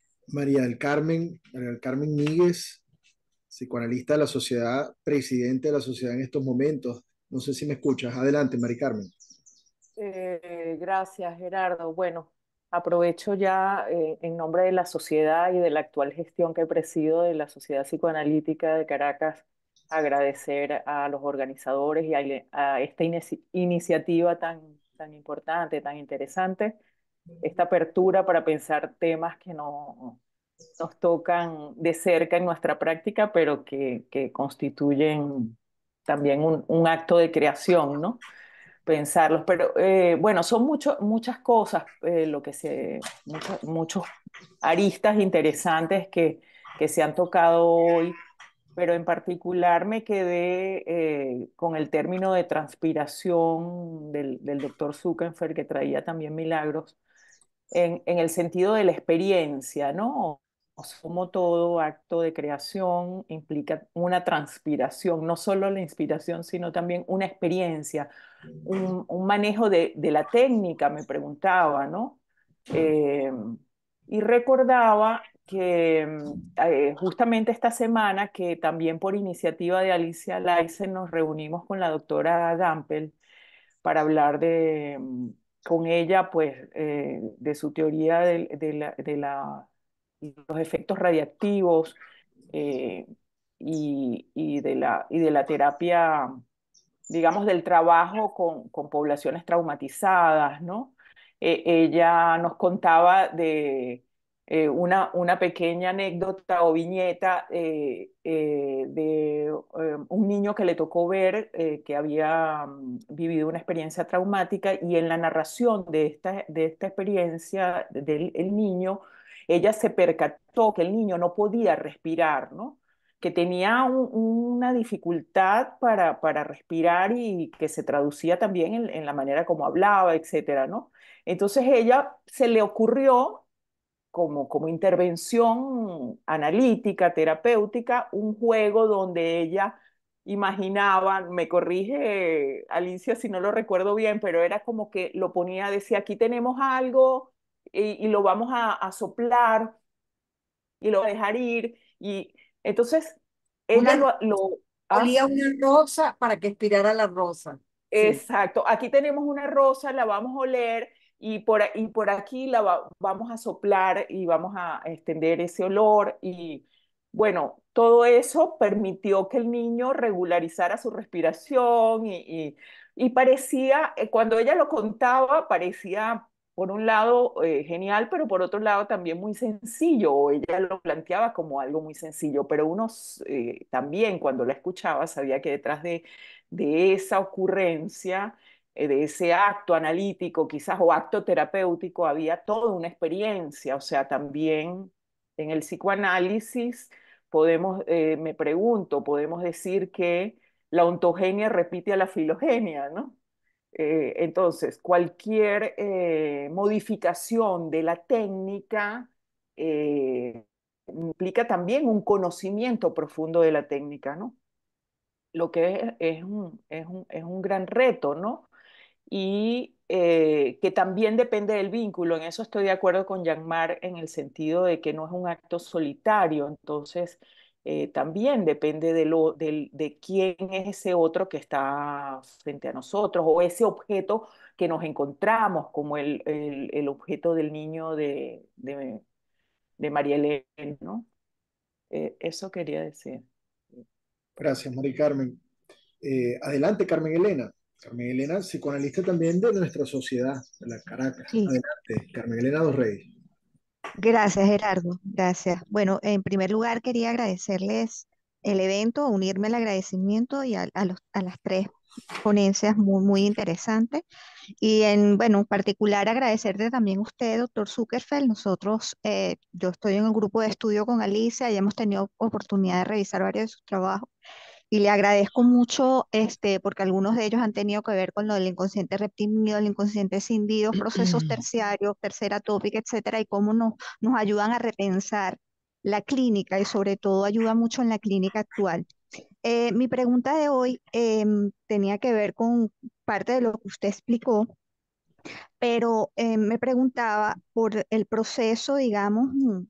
María del Carmen Míguez, psicoanalista de la sociedad, presidente de la sociedad en estos momentos. No sé si me escuchas. Adelante, María Carmen. Gracias, Gerardo. Bueno, aprovecho ya en nombre de la sociedad y de la actual gestión que presido de la Sociedad Psicoanalítica de Caracas, agradecer a los organizadores y a esta iniciativa tan importante, tan interesante, esta apertura para pensar temas que no nos tocan de cerca en nuestra práctica, pero que constituyen también un acto de creación, ¿no? Pensarlos, pero bueno, son muchas cosas, muchos aristas interesantes que se han tocado hoy, pero en particular me quedé con el término de transpiración del doctor Zuckerberg, que traía también Milagros, en el sentido de la experiencia, ¿no? Como todo acto de creación implica una transpiración, no solo la inspiración, sino también una experiencia, un manejo de la técnica, me preguntaba, ¿no? Eh, y recordaba que justamente esta semana, que también por iniciativa de Alicia Leisen nos reunimos con la doctora Gampel para hablar con ella, pues, de su teoría los efectos radiactivos eh, y de la terapia, digamos, del trabajo con poblaciones traumatizadas, ¿no? Ella nos contaba de una pequeña anécdota o viñeta de un niño que le tocó ver que había vivido una experiencia traumática, y en la narración de esta experiencia del el niño, ella se percató que el niño no podía respirar, ¿no? Que tenía una dificultad para respirar, y que se traducía también en la manera como hablaba, etcétera, ¿no? Entonces ella se le ocurrió como intervención analítica, terapéutica, un juego donde ella imaginaba, me corrige Alicia si no lo recuerdo bien, pero era como que lo ponía, decía, aquí tenemos algo y lo vamos a soplar y lo va a dejar ir. Y entonces ella Una, ¿ah? olía una rosa para que expirara la rosa. Sí. Exacto, aquí tenemos una rosa, la vamos a oler y por aquí vamos a soplar y vamos a extender ese olor y bueno, todo eso permitió que el niño regularizara su respiración y parecía, cuando ella lo contaba, parecía por un lado genial, pero por otro lado también muy sencillo, o ella lo planteaba como algo muy sencillo, pero uno también cuando la escuchaba sabía que detrás de esa ocurrencia, de ese acto analítico quizás o acto terapéutico, había toda una experiencia, o sea, también en el psicoanálisis podemos, me pregunto, podemos decir que la ontogenia repite a la filogenia, ¿no? Entonces, cualquier modificación de la técnica implica también un conocimiento profundo de la técnica, ¿no? Lo que es un gran reto, ¿no? Y que también depende del vínculo. En eso estoy de acuerdo con Yanmar en el sentido de que no es un acto solitario, entonces también depende de quién es ese otro que está frente a nosotros o ese objeto que nos encontramos, como el objeto del niño de María Elena, ¿no? Eso quería decir. Gracias, Mari Carmen. Adelante, Carmen Elena. Carmen Elena, psicoanalista también de nuestra sociedad, de la Caracas. Sí, Adelante, Carmen Elena Dos Reyes. gracias Gerardo, gracias. Bueno, en primer lugar quería agradecerles el evento, unirme al agradecimiento y a las tres ponencias muy interesantes. Y bueno, en particular agradecerte también a usted, doctor Zuckerfeld. Nosotros, yo estoy en un grupo de estudio con Alicia y hemos tenido oportunidad de revisar varios de sus trabajos. Y le agradezco mucho, porque algunos de ellos han tenido que ver con lo del inconsciente reprimido, el inconsciente escindido, procesos terciarios, tercera tópica, etcétera, y cómo nos ayudan a repensar la clínica y sobre todo ayuda mucho en la clínica actual. Mi pregunta de hoy tenía que ver con parte de lo que usted explicó, pero me preguntaba por el proceso, digamos,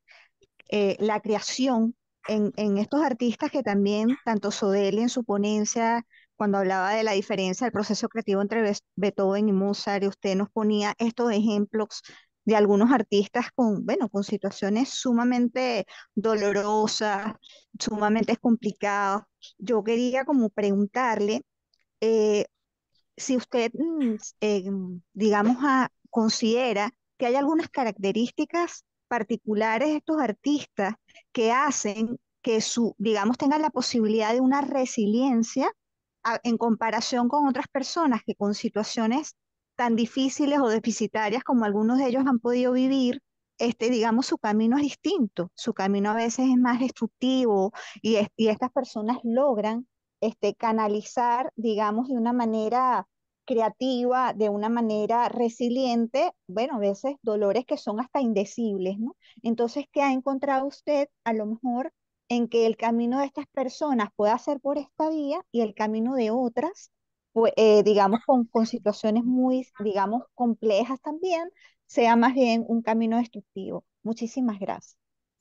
la creación en estos artistas que también, tanto Sodeli en su ponencia, cuando hablaba de la diferencia del proceso creativo entre Beethoven y Mozart, y usted nos ponía estos ejemplos de algunos artistas con, bueno, con situaciones sumamente dolorosas, sumamente complicadas. Yo quería como preguntarle eh, si usted, digamos, considera que hay algunas características particulares de estos artistas que hacen que digamos, tengan la posibilidad de una resiliencia en comparación con otras personas que con situaciones tan difíciles o deficitarias como algunos de ellos han podido vivir, digamos, su camino es distinto, su camino a veces es más destructivo y estas personas logran canalizar, digamos, de una manera creativa, de una manera resiliente, bueno, a veces dolores que son hasta indecibles, ¿no? Entonces, ¿qué ha encontrado usted a lo mejor en que el camino de estas personas pueda ser por esta vía y el camino de otras, pues, digamos, con situaciones muy, digamos, complejas también, sea más bien un camino destructivo? Muchísimas gracias.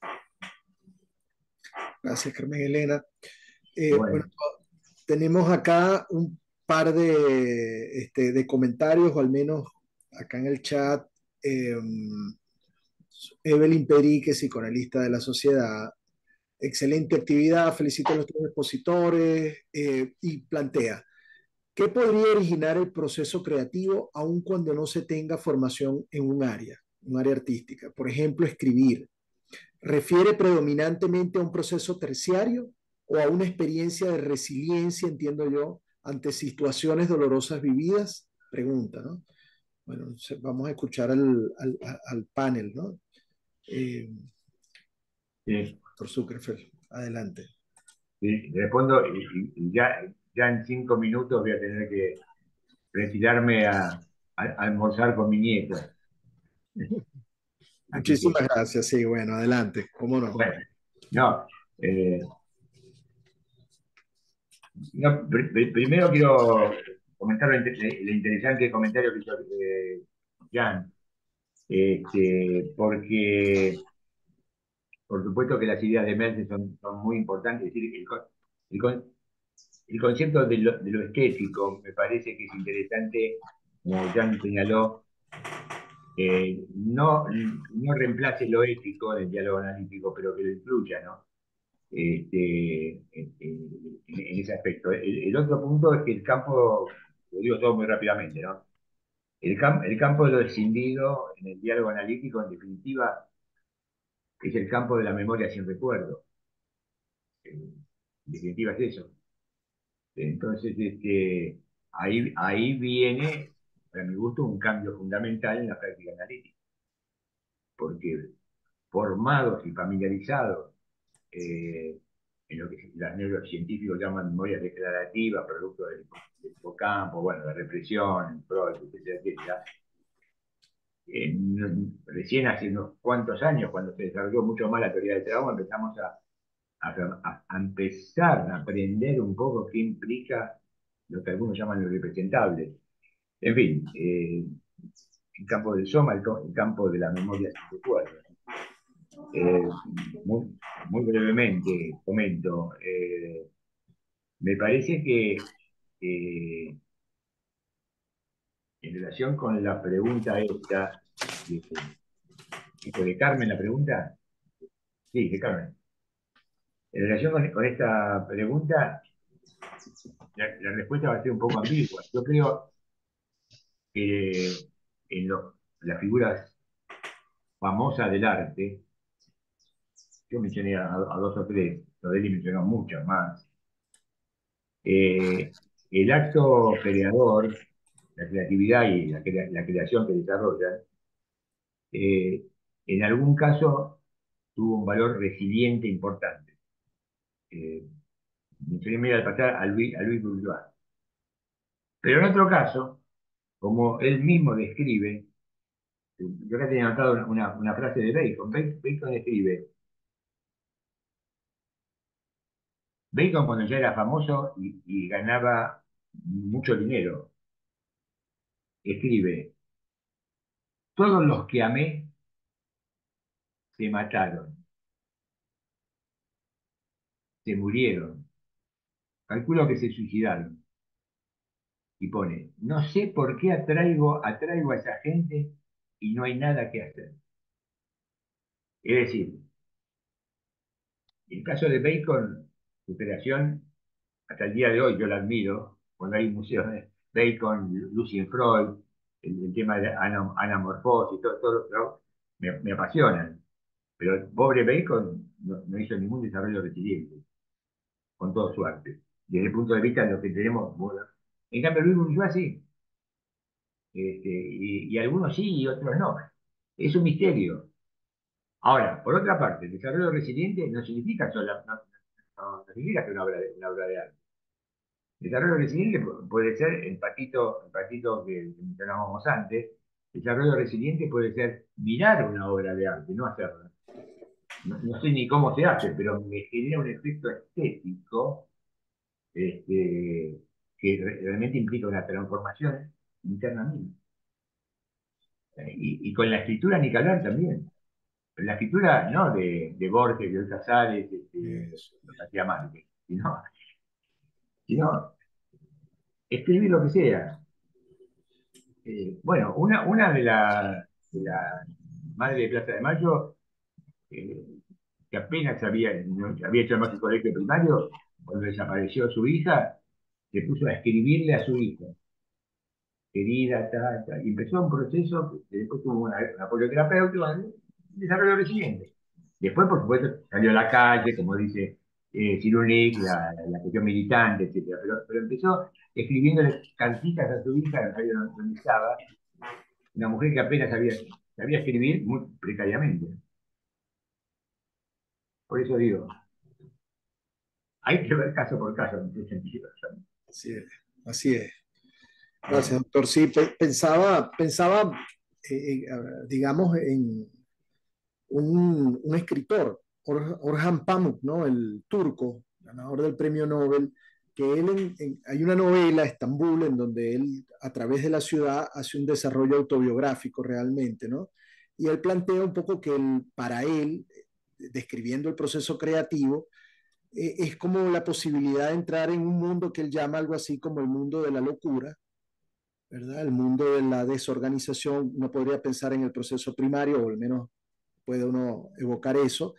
Gracias, Carmen Elena. Bueno, Bueno, tenemos acá un par de comentarios, o al menos acá en el chat. eh, Evelyn Peri, que es psicoanalista de la sociedad, excelente actividad, felicito a los tres expositores y plantea, ¿qué podría originar el proceso creativo aun cuando no se tenga formación en un área artística? Por ejemplo, escribir. ¿Refiere predominantemente a un proceso terciario o a una experiencia de resiliencia, entiendo yo, ante situaciones dolorosas vividas? Pregunta, ¿no? Bueno, vamos a escuchar al panel, ¿no? sí, Doctor Zuckerfeld, adelante. sí, respondo y ya en 5 minutos voy a tener que retirarme a almorzar con mi nieto. Así que, Muchísimas gracias, sí, bueno, adelante, cómo no. bueno, no, primero quiero comentar lo interesante comentario que hizo Jan, porque por supuesto que las ideas de Merce son muy importantes, es decir, el con- el concepto de lo estético me parece que es interesante, como Jan señaló, no reemplace lo ético del diálogo analítico, pero que lo incluya, ¿no? En ese aspecto. El otro punto es que el campo, lo digo todo muy rápidamente, ¿no? El campo de lo escindido en el diálogo analítico, en definitiva, es el campo de la memoria sin recuerdo. En definitiva es eso. Entonces, ahí viene, para mi gusto, un cambio fundamental en la práctica analítica, porque formados y familiarizados en lo que los neurocientíficos llaman memoria declarativa, producto del hipocampo, bueno, de represión, Freud, etcétera, etcétera. Recién hace unos cuantos años, cuando se desarrolló mucho más la teoría del trauma, empezamos a empezar a aprender un poco qué implica lo que algunos llaman lo representable. En fin, el campo del soma, el campo de la memoria sin recuerdo. Muy, muy brevemente comento, me parece que en relación con la pregunta esta, de Carmen, la pregunta, sí, de Carmen. En relación con esta pregunta, la respuesta va a ser un poco ambigua. Yo creo que las figuras famosas del arte, yo mencioné a dos o tres, Rodelli mencionó muchas más. El acto creador, la creatividad y la creación que desarrollan, en algún caso tuvo un valor resiliente importante. Mencioné medio al pasar a Luis Bourgeois. Pero en otro caso, como él mismo describe, yo acá tenía anotado una frase de Bacon. Bacon escribe, Bacon cuando ya era famoso y ganaba mucho dinero, escribe, todos los que amé se mataron, se murieron, calculo que se suicidaron. Y pone, no sé por qué atraigo a esa gente y no hay nada que hacer. Es decir, el caso de Bacon, su creación, hasta el día de hoy yo la admiro, cuando hay museos de Bacon, Lucien Freud, el tema de anamorfosis, todo, me apasionan. Pero el pobre Bacon no hizo ningún desarrollo resiliente, con todo su arte. Desde el punto de vista de lo que tenemos, bueno. En cambio, Luis Bourgeois sí, y algunos sí y otros no. Es un misterio. Ahora, por otra parte, el desarrollo resiliente no significa no significa que una obra de arte. El desarrollo resiliente puede ser el patito que mencionábamos antes. El desarrollo resiliente puede ser mirar una obra de arte, no hacerla. No sé ni cómo se hace, pero me genera un efecto estético que realmente implica una transformación interna mía. Y con la escritura ni que hablar también. Pero la escritura no de Borges, de Casares, los hacía Márquez, sino escribir lo que sea. Bueno, una de la madre de Plaza de Mayo, eh, que apenas había hecho más el colegio primario, cuando desapareció su hija, se puso a escribirle a su hija, querida, y empezó un proceso que después tuvo un apoyo terapéutico, un desarrollo resiliente. Después, por supuesto, salió a la calle, como dice Cyrulnik, la cuestión militante, etc. Pero empezó escribiéndole cartitas a su hija, en radio donde estaba, una mujer que apenas sabía escribir muy precariamente. Por eso digo, hay que ver caso por caso en ese sentido. Así es, así es. Gracias, doctor. Sí, pensaba digamos, un escritor, Orhan Pamuk, ¿no? El turco, ganador del premio Nobel, que él hay una novela, Estambul, en donde él a través de la ciudad hace un desarrollo autobiográfico realmente, ¿no? Y él plantea un poco que para él, describiendo el proceso creativo, es como la posibilidad de entrar en un mundo que él llama algo así como el mundo de la locura, ¿verdad? El mundo de la desorganización. Uno podría pensar en el proceso primario, o al menos puede uno evocar eso,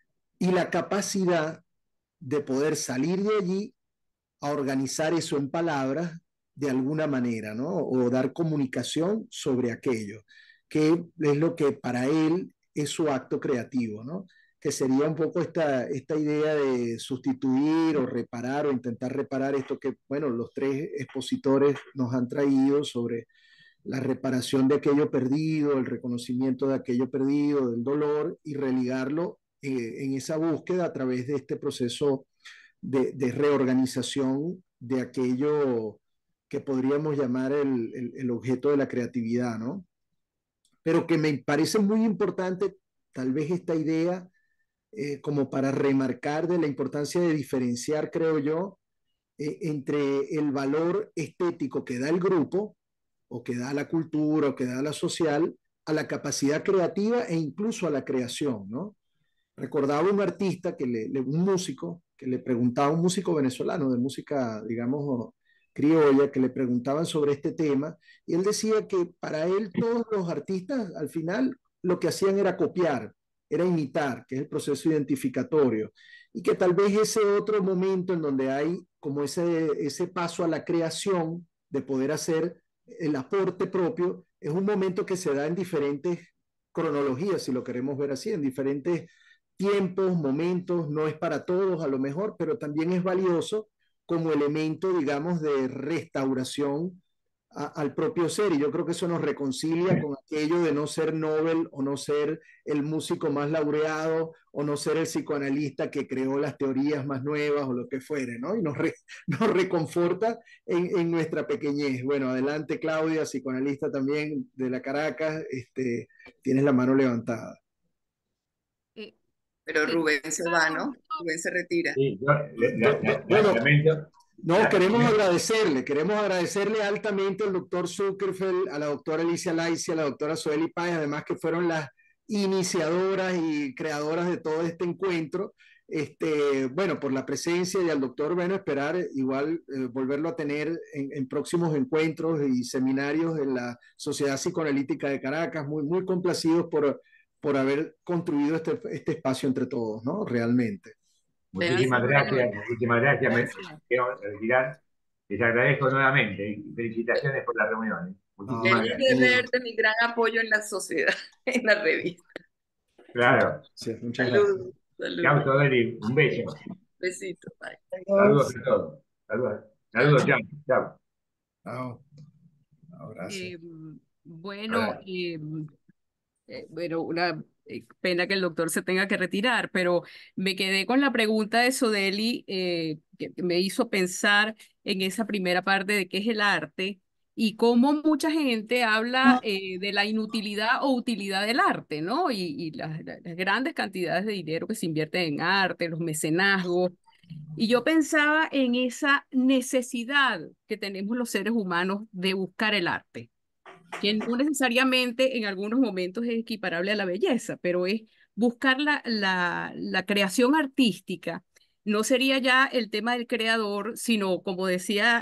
y la capacidad de poder salir de allí a organizar eso en palabras de alguna manera, ¿no? O dar comunicación sobre aquello, que es lo que para él es su acto creativo, ¿no? Que sería un poco esta idea de sustituir o reparar o intentar reparar esto que, bueno, los tres expositores nos han traído sobre la reparación de aquello perdido, el reconocimiento de aquello perdido, del dolor, y religarlo en esa búsqueda a través de este proceso de reorganización de aquello que podríamos llamar el objeto de la creatividad, ¿no? Pero que me parece muy importante tal vez esta idea como para remarcar de la importancia de diferenciar, creo yo, entre el valor estético que da el grupo o que da la cultura o que da la social a la capacidad creativa e incluso a la creación, ¿no? Recordaba un artista, un músico, que le preguntaba, un músico venezolano de música, digamos, criolla, que le preguntaban sobre este tema, y él decía que para él todos los artistas al final lo que hacían era copiar, era imitar, que es el proceso identificatorio, y que tal vez ese otro momento en donde hay como ese paso a la creación, de poder hacer el aporte propio, es un momento que se da en diferentes cronologías, si lo queremos ver así, en diferentes tiempos, momentos, no es para todos a lo mejor, pero también es valioso como elemento, digamos, de restauración al propio ser. Y yo creo que eso nos reconcilia con aquello de no ser Nobel o no ser el músico más laureado o no ser el psicoanalista que creó las teorías más nuevas o lo que fuere, ¿no? Y nos reconforta en nuestra pequeñez. Bueno, adelante Claudia, psicoanalista también de la Caracas, tienes la mano levantada. Pero Rubén se va, ¿no? Rubén se retira. Sí, yo Bueno, lamento. no, queremos agradecerle altamente al doctor Zuckerfeld, a la doctora Alicia Laici, a la doctora Zoeli Páez, además que fueron las iniciadoras y creadoras de todo este encuentro. Bueno, por la presencia, y al doctor, bueno, esperar igual volverlo a tener en próximos encuentros y seminarios en la Sociedad Psicoanalítica de Caracas, muy, muy complacidos por haber construido este espacio entre todos, ¿no? Realmente. Muchísimas gracias, muchísimas gracias. Me quiero retirar. Les agradezco nuevamente y felicitaciones por la reunión. Muchísimas Feliz gracias. de verte, mi gran apoyo en la sociedad, en la revista. Claro. Sí, muchas gracias. Saludos. Chao, Sodeli. Un beso. Besito. Bye. Saludos a todos. Saludos, chao. Chao. Chao. Abrazo. Bueno, bueno, una pena que el doctor se tenga que retirar, pero me quedé con la pregunta de Sodeli, que me hizo pensar en esa primera parte de qué es el arte y cómo mucha gente habla de la inutilidad o utilidad del arte, ¿no? Y las grandes cantidades de dinero que se invierte en arte, los mecenazgos. Y yo pensaba en esa necesidad que tenemos los seres humanos de buscar el arte, que no necesariamente en algunos momentos es equiparable a la belleza, pero es buscar la creación artística. No sería ya el tema del creador, sino, como decía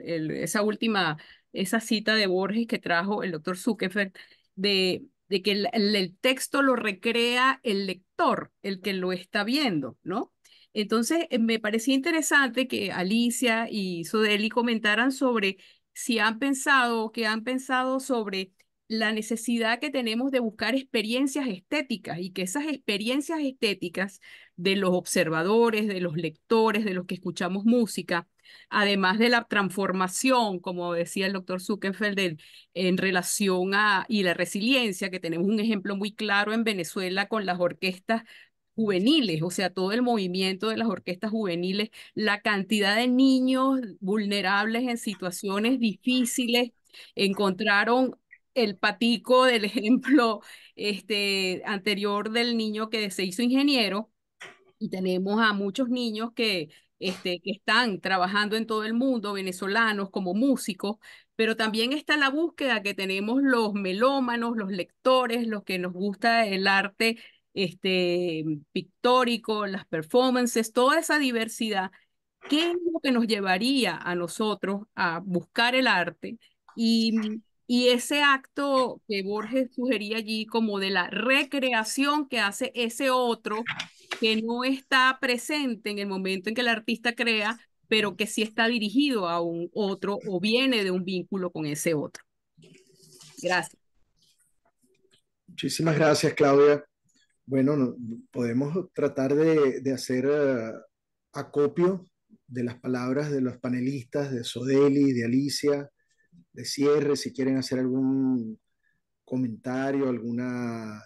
esa cita de Borges que trajo el doctor Zuckerberg, de que el texto lo recrea el lector, el que lo está viendo, ¿no? Entonces, me parecía interesante que Alicia y Sodeli comentaran sobre si han pensado, que han pensado sobre la necesidad que tenemos de buscar experiencias estéticas y que esas experiencias estéticas de los observadores, de los lectores, de los que escuchamos música, además de la transformación, como decía el doctor Zuckerfeld, en relación y la resiliencia, que tenemos un ejemplo muy claro en Venezuela con las orquestas juveniles, o sea, todo el movimiento de las orquestas juveniles, la cantidad de niños vulnerables en situaciones difíciles encontraron el patico del ejemplo anterior del niño que se hizo ingeniero, y tenemos a muchos niños que están trabajando en todo el mundo, venezolanos como músicos, pero también está la búsqueda que tenemos los melómanos, los lectores, los que nos gusta el arte pictórico, las performances, toda esa diversidad. ¿Qué es lo que nos llevaría a nosotros a buscar el arte? Y ese acto que Borges sugería allí como de la recreación que hace ese otro que no está presente en el momento en que el artista crea, pero que sí está dirigido a un otro o viene de un vínculo con ese otro. Gracias. Muchísimas gracias, Claudia. Bueno, podemos tratar de hacer acopio de las palabras de los panelistas, de Sodeli, de Alicia, de cierre, si quieren hacer algún comentario, alguna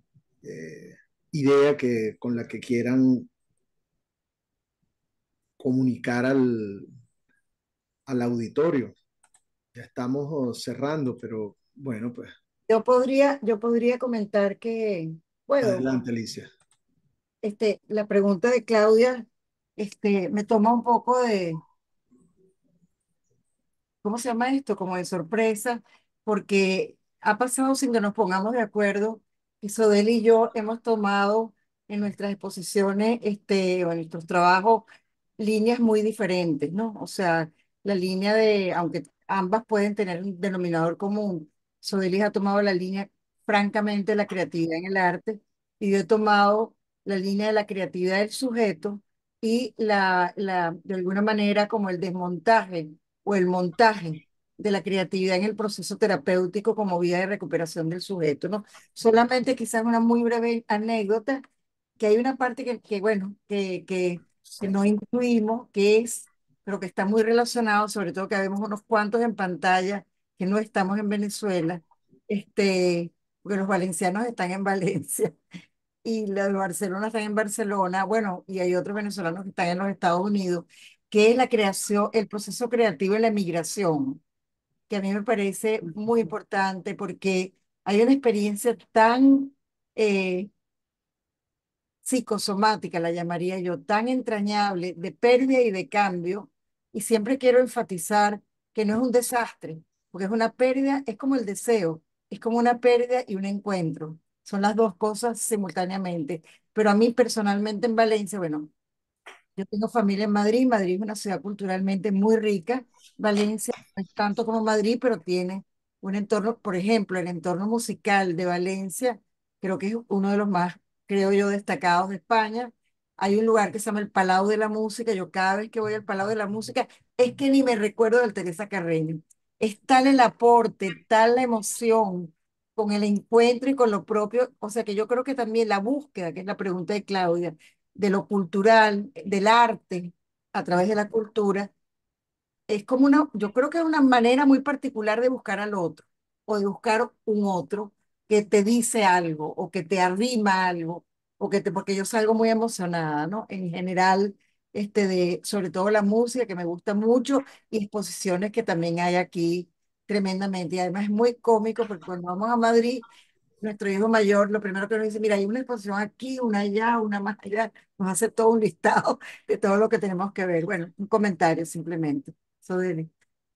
idea con la que quieran comunicar al auditorio. Ya estamos cerrando, pero bueno, pues Yo podría comentar que, bueno, adelante, Alicia. la pregunta de Claudia, me toma un poco ¿cómo se llama esto? Como de sorpresa, porque ha pasado sin que nos pongamos de acuerdo. Isodel y yo hemos tomado en nuestras exposiciones, o en nuestros trabajos, líneas muy diferentes, ¿no? O sea, la línea aunque ambas pueden tener un denominador común, Sodelis ha tomado la línea, francamente, de la creatividad en el arte, y yo he tomado la línea de la creatividad del sujeto y de alguna manera, como el desmontaje o el montaje de la creatividad en el proceso terapéutico como vía de recuperación del sujeto, ¿no? Solamente quizás una muy breve anécdota, que hay una parte bueno, que no incluimos, pero que está muy relacionado, sobre todo que vemos unos cuantos en pantalla que no estamos en Venezuela, porque los valencianos están en Valencia y los de Barcelona están en Barcelona, bueno, y hay otros venezolanos que están en los Estados Unidos, que es la creación, el proceso creativo en la migración, que a mí me parece muy importante porque hay una experiencia tan psicosomática, la llamaría yo, tan entrañable de pérdida y de cambio, y siempre quiero enfatizar que no es un desastre, porque es una pérdida, es como el deseo, es como una pérdida y un encuentro, son las dos cosas simultáneamente, pero a mí personalmente en Valencia, bueno, yo tengo familia en Madrid. Madrid es una ciudad culturalmente muy rica. Valencia no es tanto como Madrid, pero tiene un entorno, por ejemplo, el entorno musical de Valencia, creo que es uno de los más, creo yo, destacados de España. Hay un lugar que se llama el Palau de la Música. Yo cada vez que voy al Palau de la Música, es que ni me recuerdo del Teresa Carreño. Es tal el aporte, tal la emoción con el encuentro y con lo propio. O sea que yo creo que también la búsqueda, que es la pregunta de Claudia, de lo cultural, del arte, a través de la cultura, es como yo creo que es una manera muy particular de buscar al otro, o de buscar un otro que te dice algo, o que te arrima algo, porque yo salgo muy emocionada, ¿no? En general, sobre todo la música, que me gusta mucho, y exposiciones que también hay aquí tremendamente. Y además es muy cómico, porque cuando vamos a Madrid, nuestro hijo mayor, lo primero que nos dice, mira, hay una exposición aquí, una allá, una más allá, nos hace todo un listado de todo lo que tenemos que ver. Bueno, un comentario simplemente. Sodeli.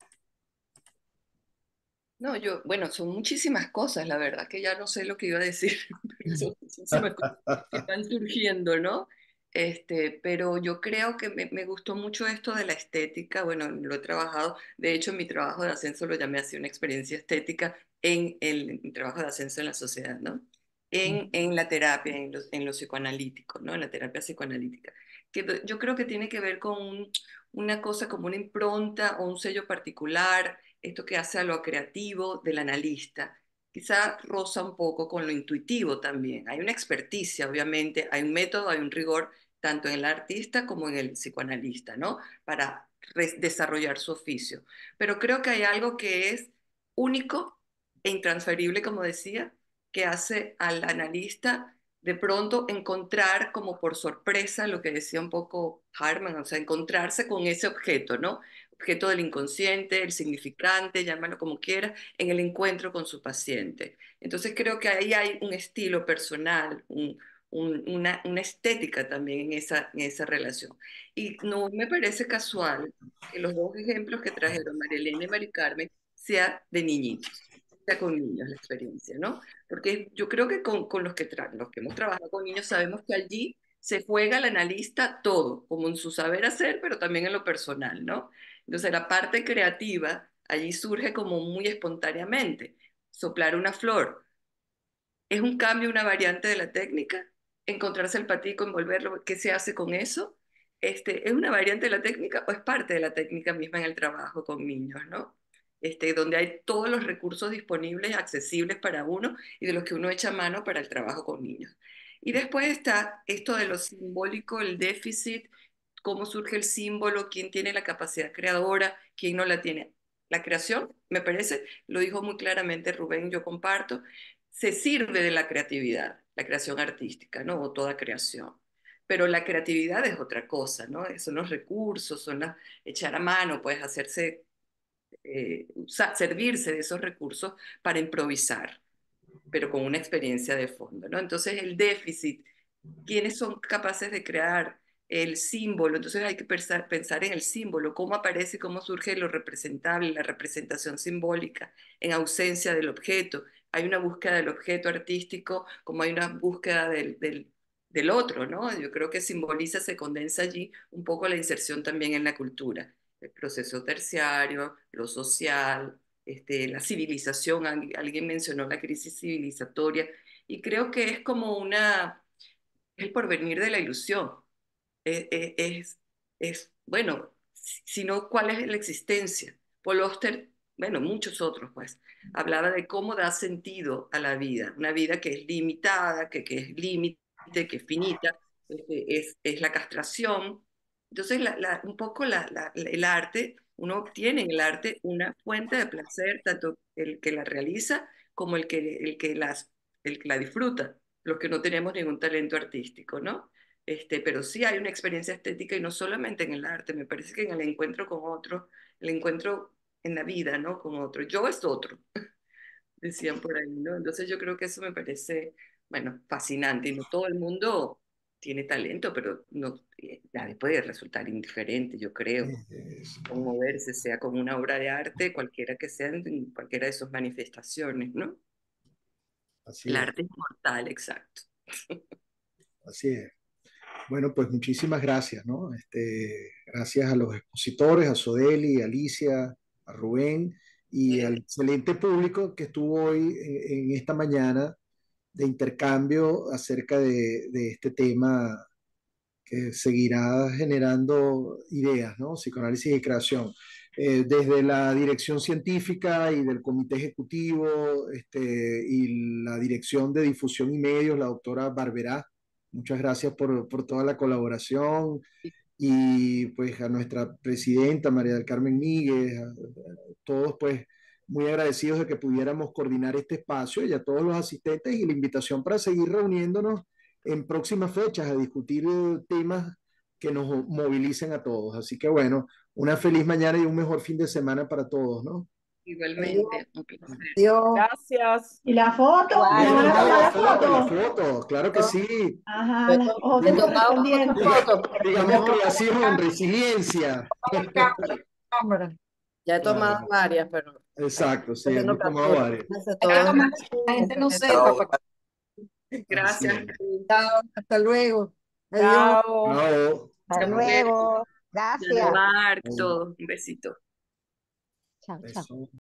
No, bueno, son muchísimas cosas, la verdad que ya no sé lo que iba a decir, pero son muchísimas cosas que están surgiendo, ¿no? Pero yo creo que me gustó mucho esto de la estética, bueno, lo he trabajado, de hecho mi trabajo de ascenso lo llamé así, una experiencia estética en el trabajo de ascenso en la sociedad, ¿no? En la terapia, en lo psicoanalítico, ¿no? En la terapia psicoanalítica, que yo creo que tiene que ver con una cosa como una impronta o un sello particular, esto que hace a lo creativo del analista. Quizá roza un poco con lo intuitivo también. Hay una experticia, obviamente, hay un método, hay un rigor, tanto en el artista como en el psicoanalista, ¿no? Para desarrollar su oficio. Pero creo que hay algo que es único e intransferible, como decía, que hace al analista de pronto encontrar como por sorpresa lo que decía un poco Harman, o sea, encontrarse con ese objeto, ¿no? objeto del inconsciente, el significante, llámalo como quieras, en el encuentro con su paciente. Entonces creo que ahí hay un estilo personal, una estética también en esa relación. Y no me parece casual que los dos ejemplos que trajeron María Elena y Mari Carmen sea de niñitos, sea con niños la experiencia, ¿no? Porque yo creo que con los que hemos trabajado con niños sabemos que allí se juega el analista todo, como en su saber hacer, pero también en lo personal, ¿no? Entonces la parte creativa allí surge como muy espontáneamente. Soplar una flor, ¿es un cambio, una variante de la técnica? Encontrarse el patico, envolverlo, ¿qué se hace con eso? ¿Es una variante de la técnica o es parte de la técnica misma en el trabajo con niños, ¿no? Donde hay todos los recursos disponibles, accesibles para uno y de los que uno echa mano para el trabajo con niños. Y después está esto de lo simbólico, el déficit, cómo surge el símbolo, quién tiene la capacidad creadora, quién no la tiene. La creación, me parece, lo dijo muy claramente Rubén, yo comparto, se sirve de la creación artística, ¿no? O toda creación. Pero la creatividad es otra cosa, ¿no? Son los recursos, echar a mano, puedes hacerse, servirse de esos recursos para improvisar, pero con una experiencia de fondo, ¿no? Entonces el déficit, ¿quiénes son capaces de crear el símbolo? Entonces hay que pensar en el símbolo, cómo aparece, cómo surge lo representable, la representación simbólica en ausencia del objeto. Hay una búsqueda del objeto artístico como hay una búsqueda del otro, ¿no? Yo creo que simboliza, se condensa allí un poco la inserción también en la cultura, el proceso terciario, lo social, la civilización, alguien mencionó la crisis civilizatoria, y creo que es como el porvenir de la ilusión. Es, es, bueno, si no, ¿cuál es la existencia? Paul Auster, bueno, muchos otros, pues, hablaba de cómo da sentido a la vida, una vida que es limitada, que es límite, que es finita, es la castración. Entonces, un poco el arte, uno obtiene en el arte una fuente de placer, tanto el que la realiza como el que la disfruta, los que no tenemos ningún talento artístico, ¿no? Pero sí hay una experiencia estética y no solamente en el arte, me parece que en el encuentro con otro, el encuentro en la vida, ¿no? Con otro. Yo es otro, decían por ahí, ¿no? Entonces yo creo que eso me parece, bueno, fascinante y no todo el mundo tiene talento, pero no, nadie puede resultar indiferente, yo creo, con moverse, sea con una obra de arte, cualquiera que sea, en cualquiera de sus manifestaciones, ¿no? Así El es, arte es mortal, exacto. así es. Bueno, pues muchísimas gracias, ¿no? Gracias a los expositores, a Sodeli, a Alicia, a Rubén y al excelente público que estuvo hoy en esta mañana de intercambio acerca de este tema que seguirá generando ideas, ¿no? Psicoanálisis y creación. Desde la dirección científica y del comité ejecutivo y la dirección de difusión y medios, la doctora Barberá, muchas gracias por toda la colaboración y pues a nuestra presidenta María del Carmen Míguez, a todos pues muy agradecidos de que pudiéramos coordinar este espacio y a todos los asistentes y la invitación para seguir reuniéndonos en próximas fechas a discutir temas que nos movilicen a todos. Así que bueno, una feliz mañana y un mejor fin de semana para todos, ¿no? Igualmente, un placer. Dios. Gracias. ¿Y la foto? ¿Me Bueno, van a ya tomar la la foto? foto, claro que sí. Ajá, las ojos He tomado correspondientes. muchas fotos, pero Digamos creación, resiliencia. cámara. Ya he Claro, tomado varias, pero exacto, sí, haciendo hemos tomado captura. varias. Hay que tomar que la gente no sepa. Así Gracias. es. Chao, hasta luego. Adiós. Chao. Chao. Hasta Chao, luego. Mark, Gracias. todo. Un besito. Chao, chao. Eso.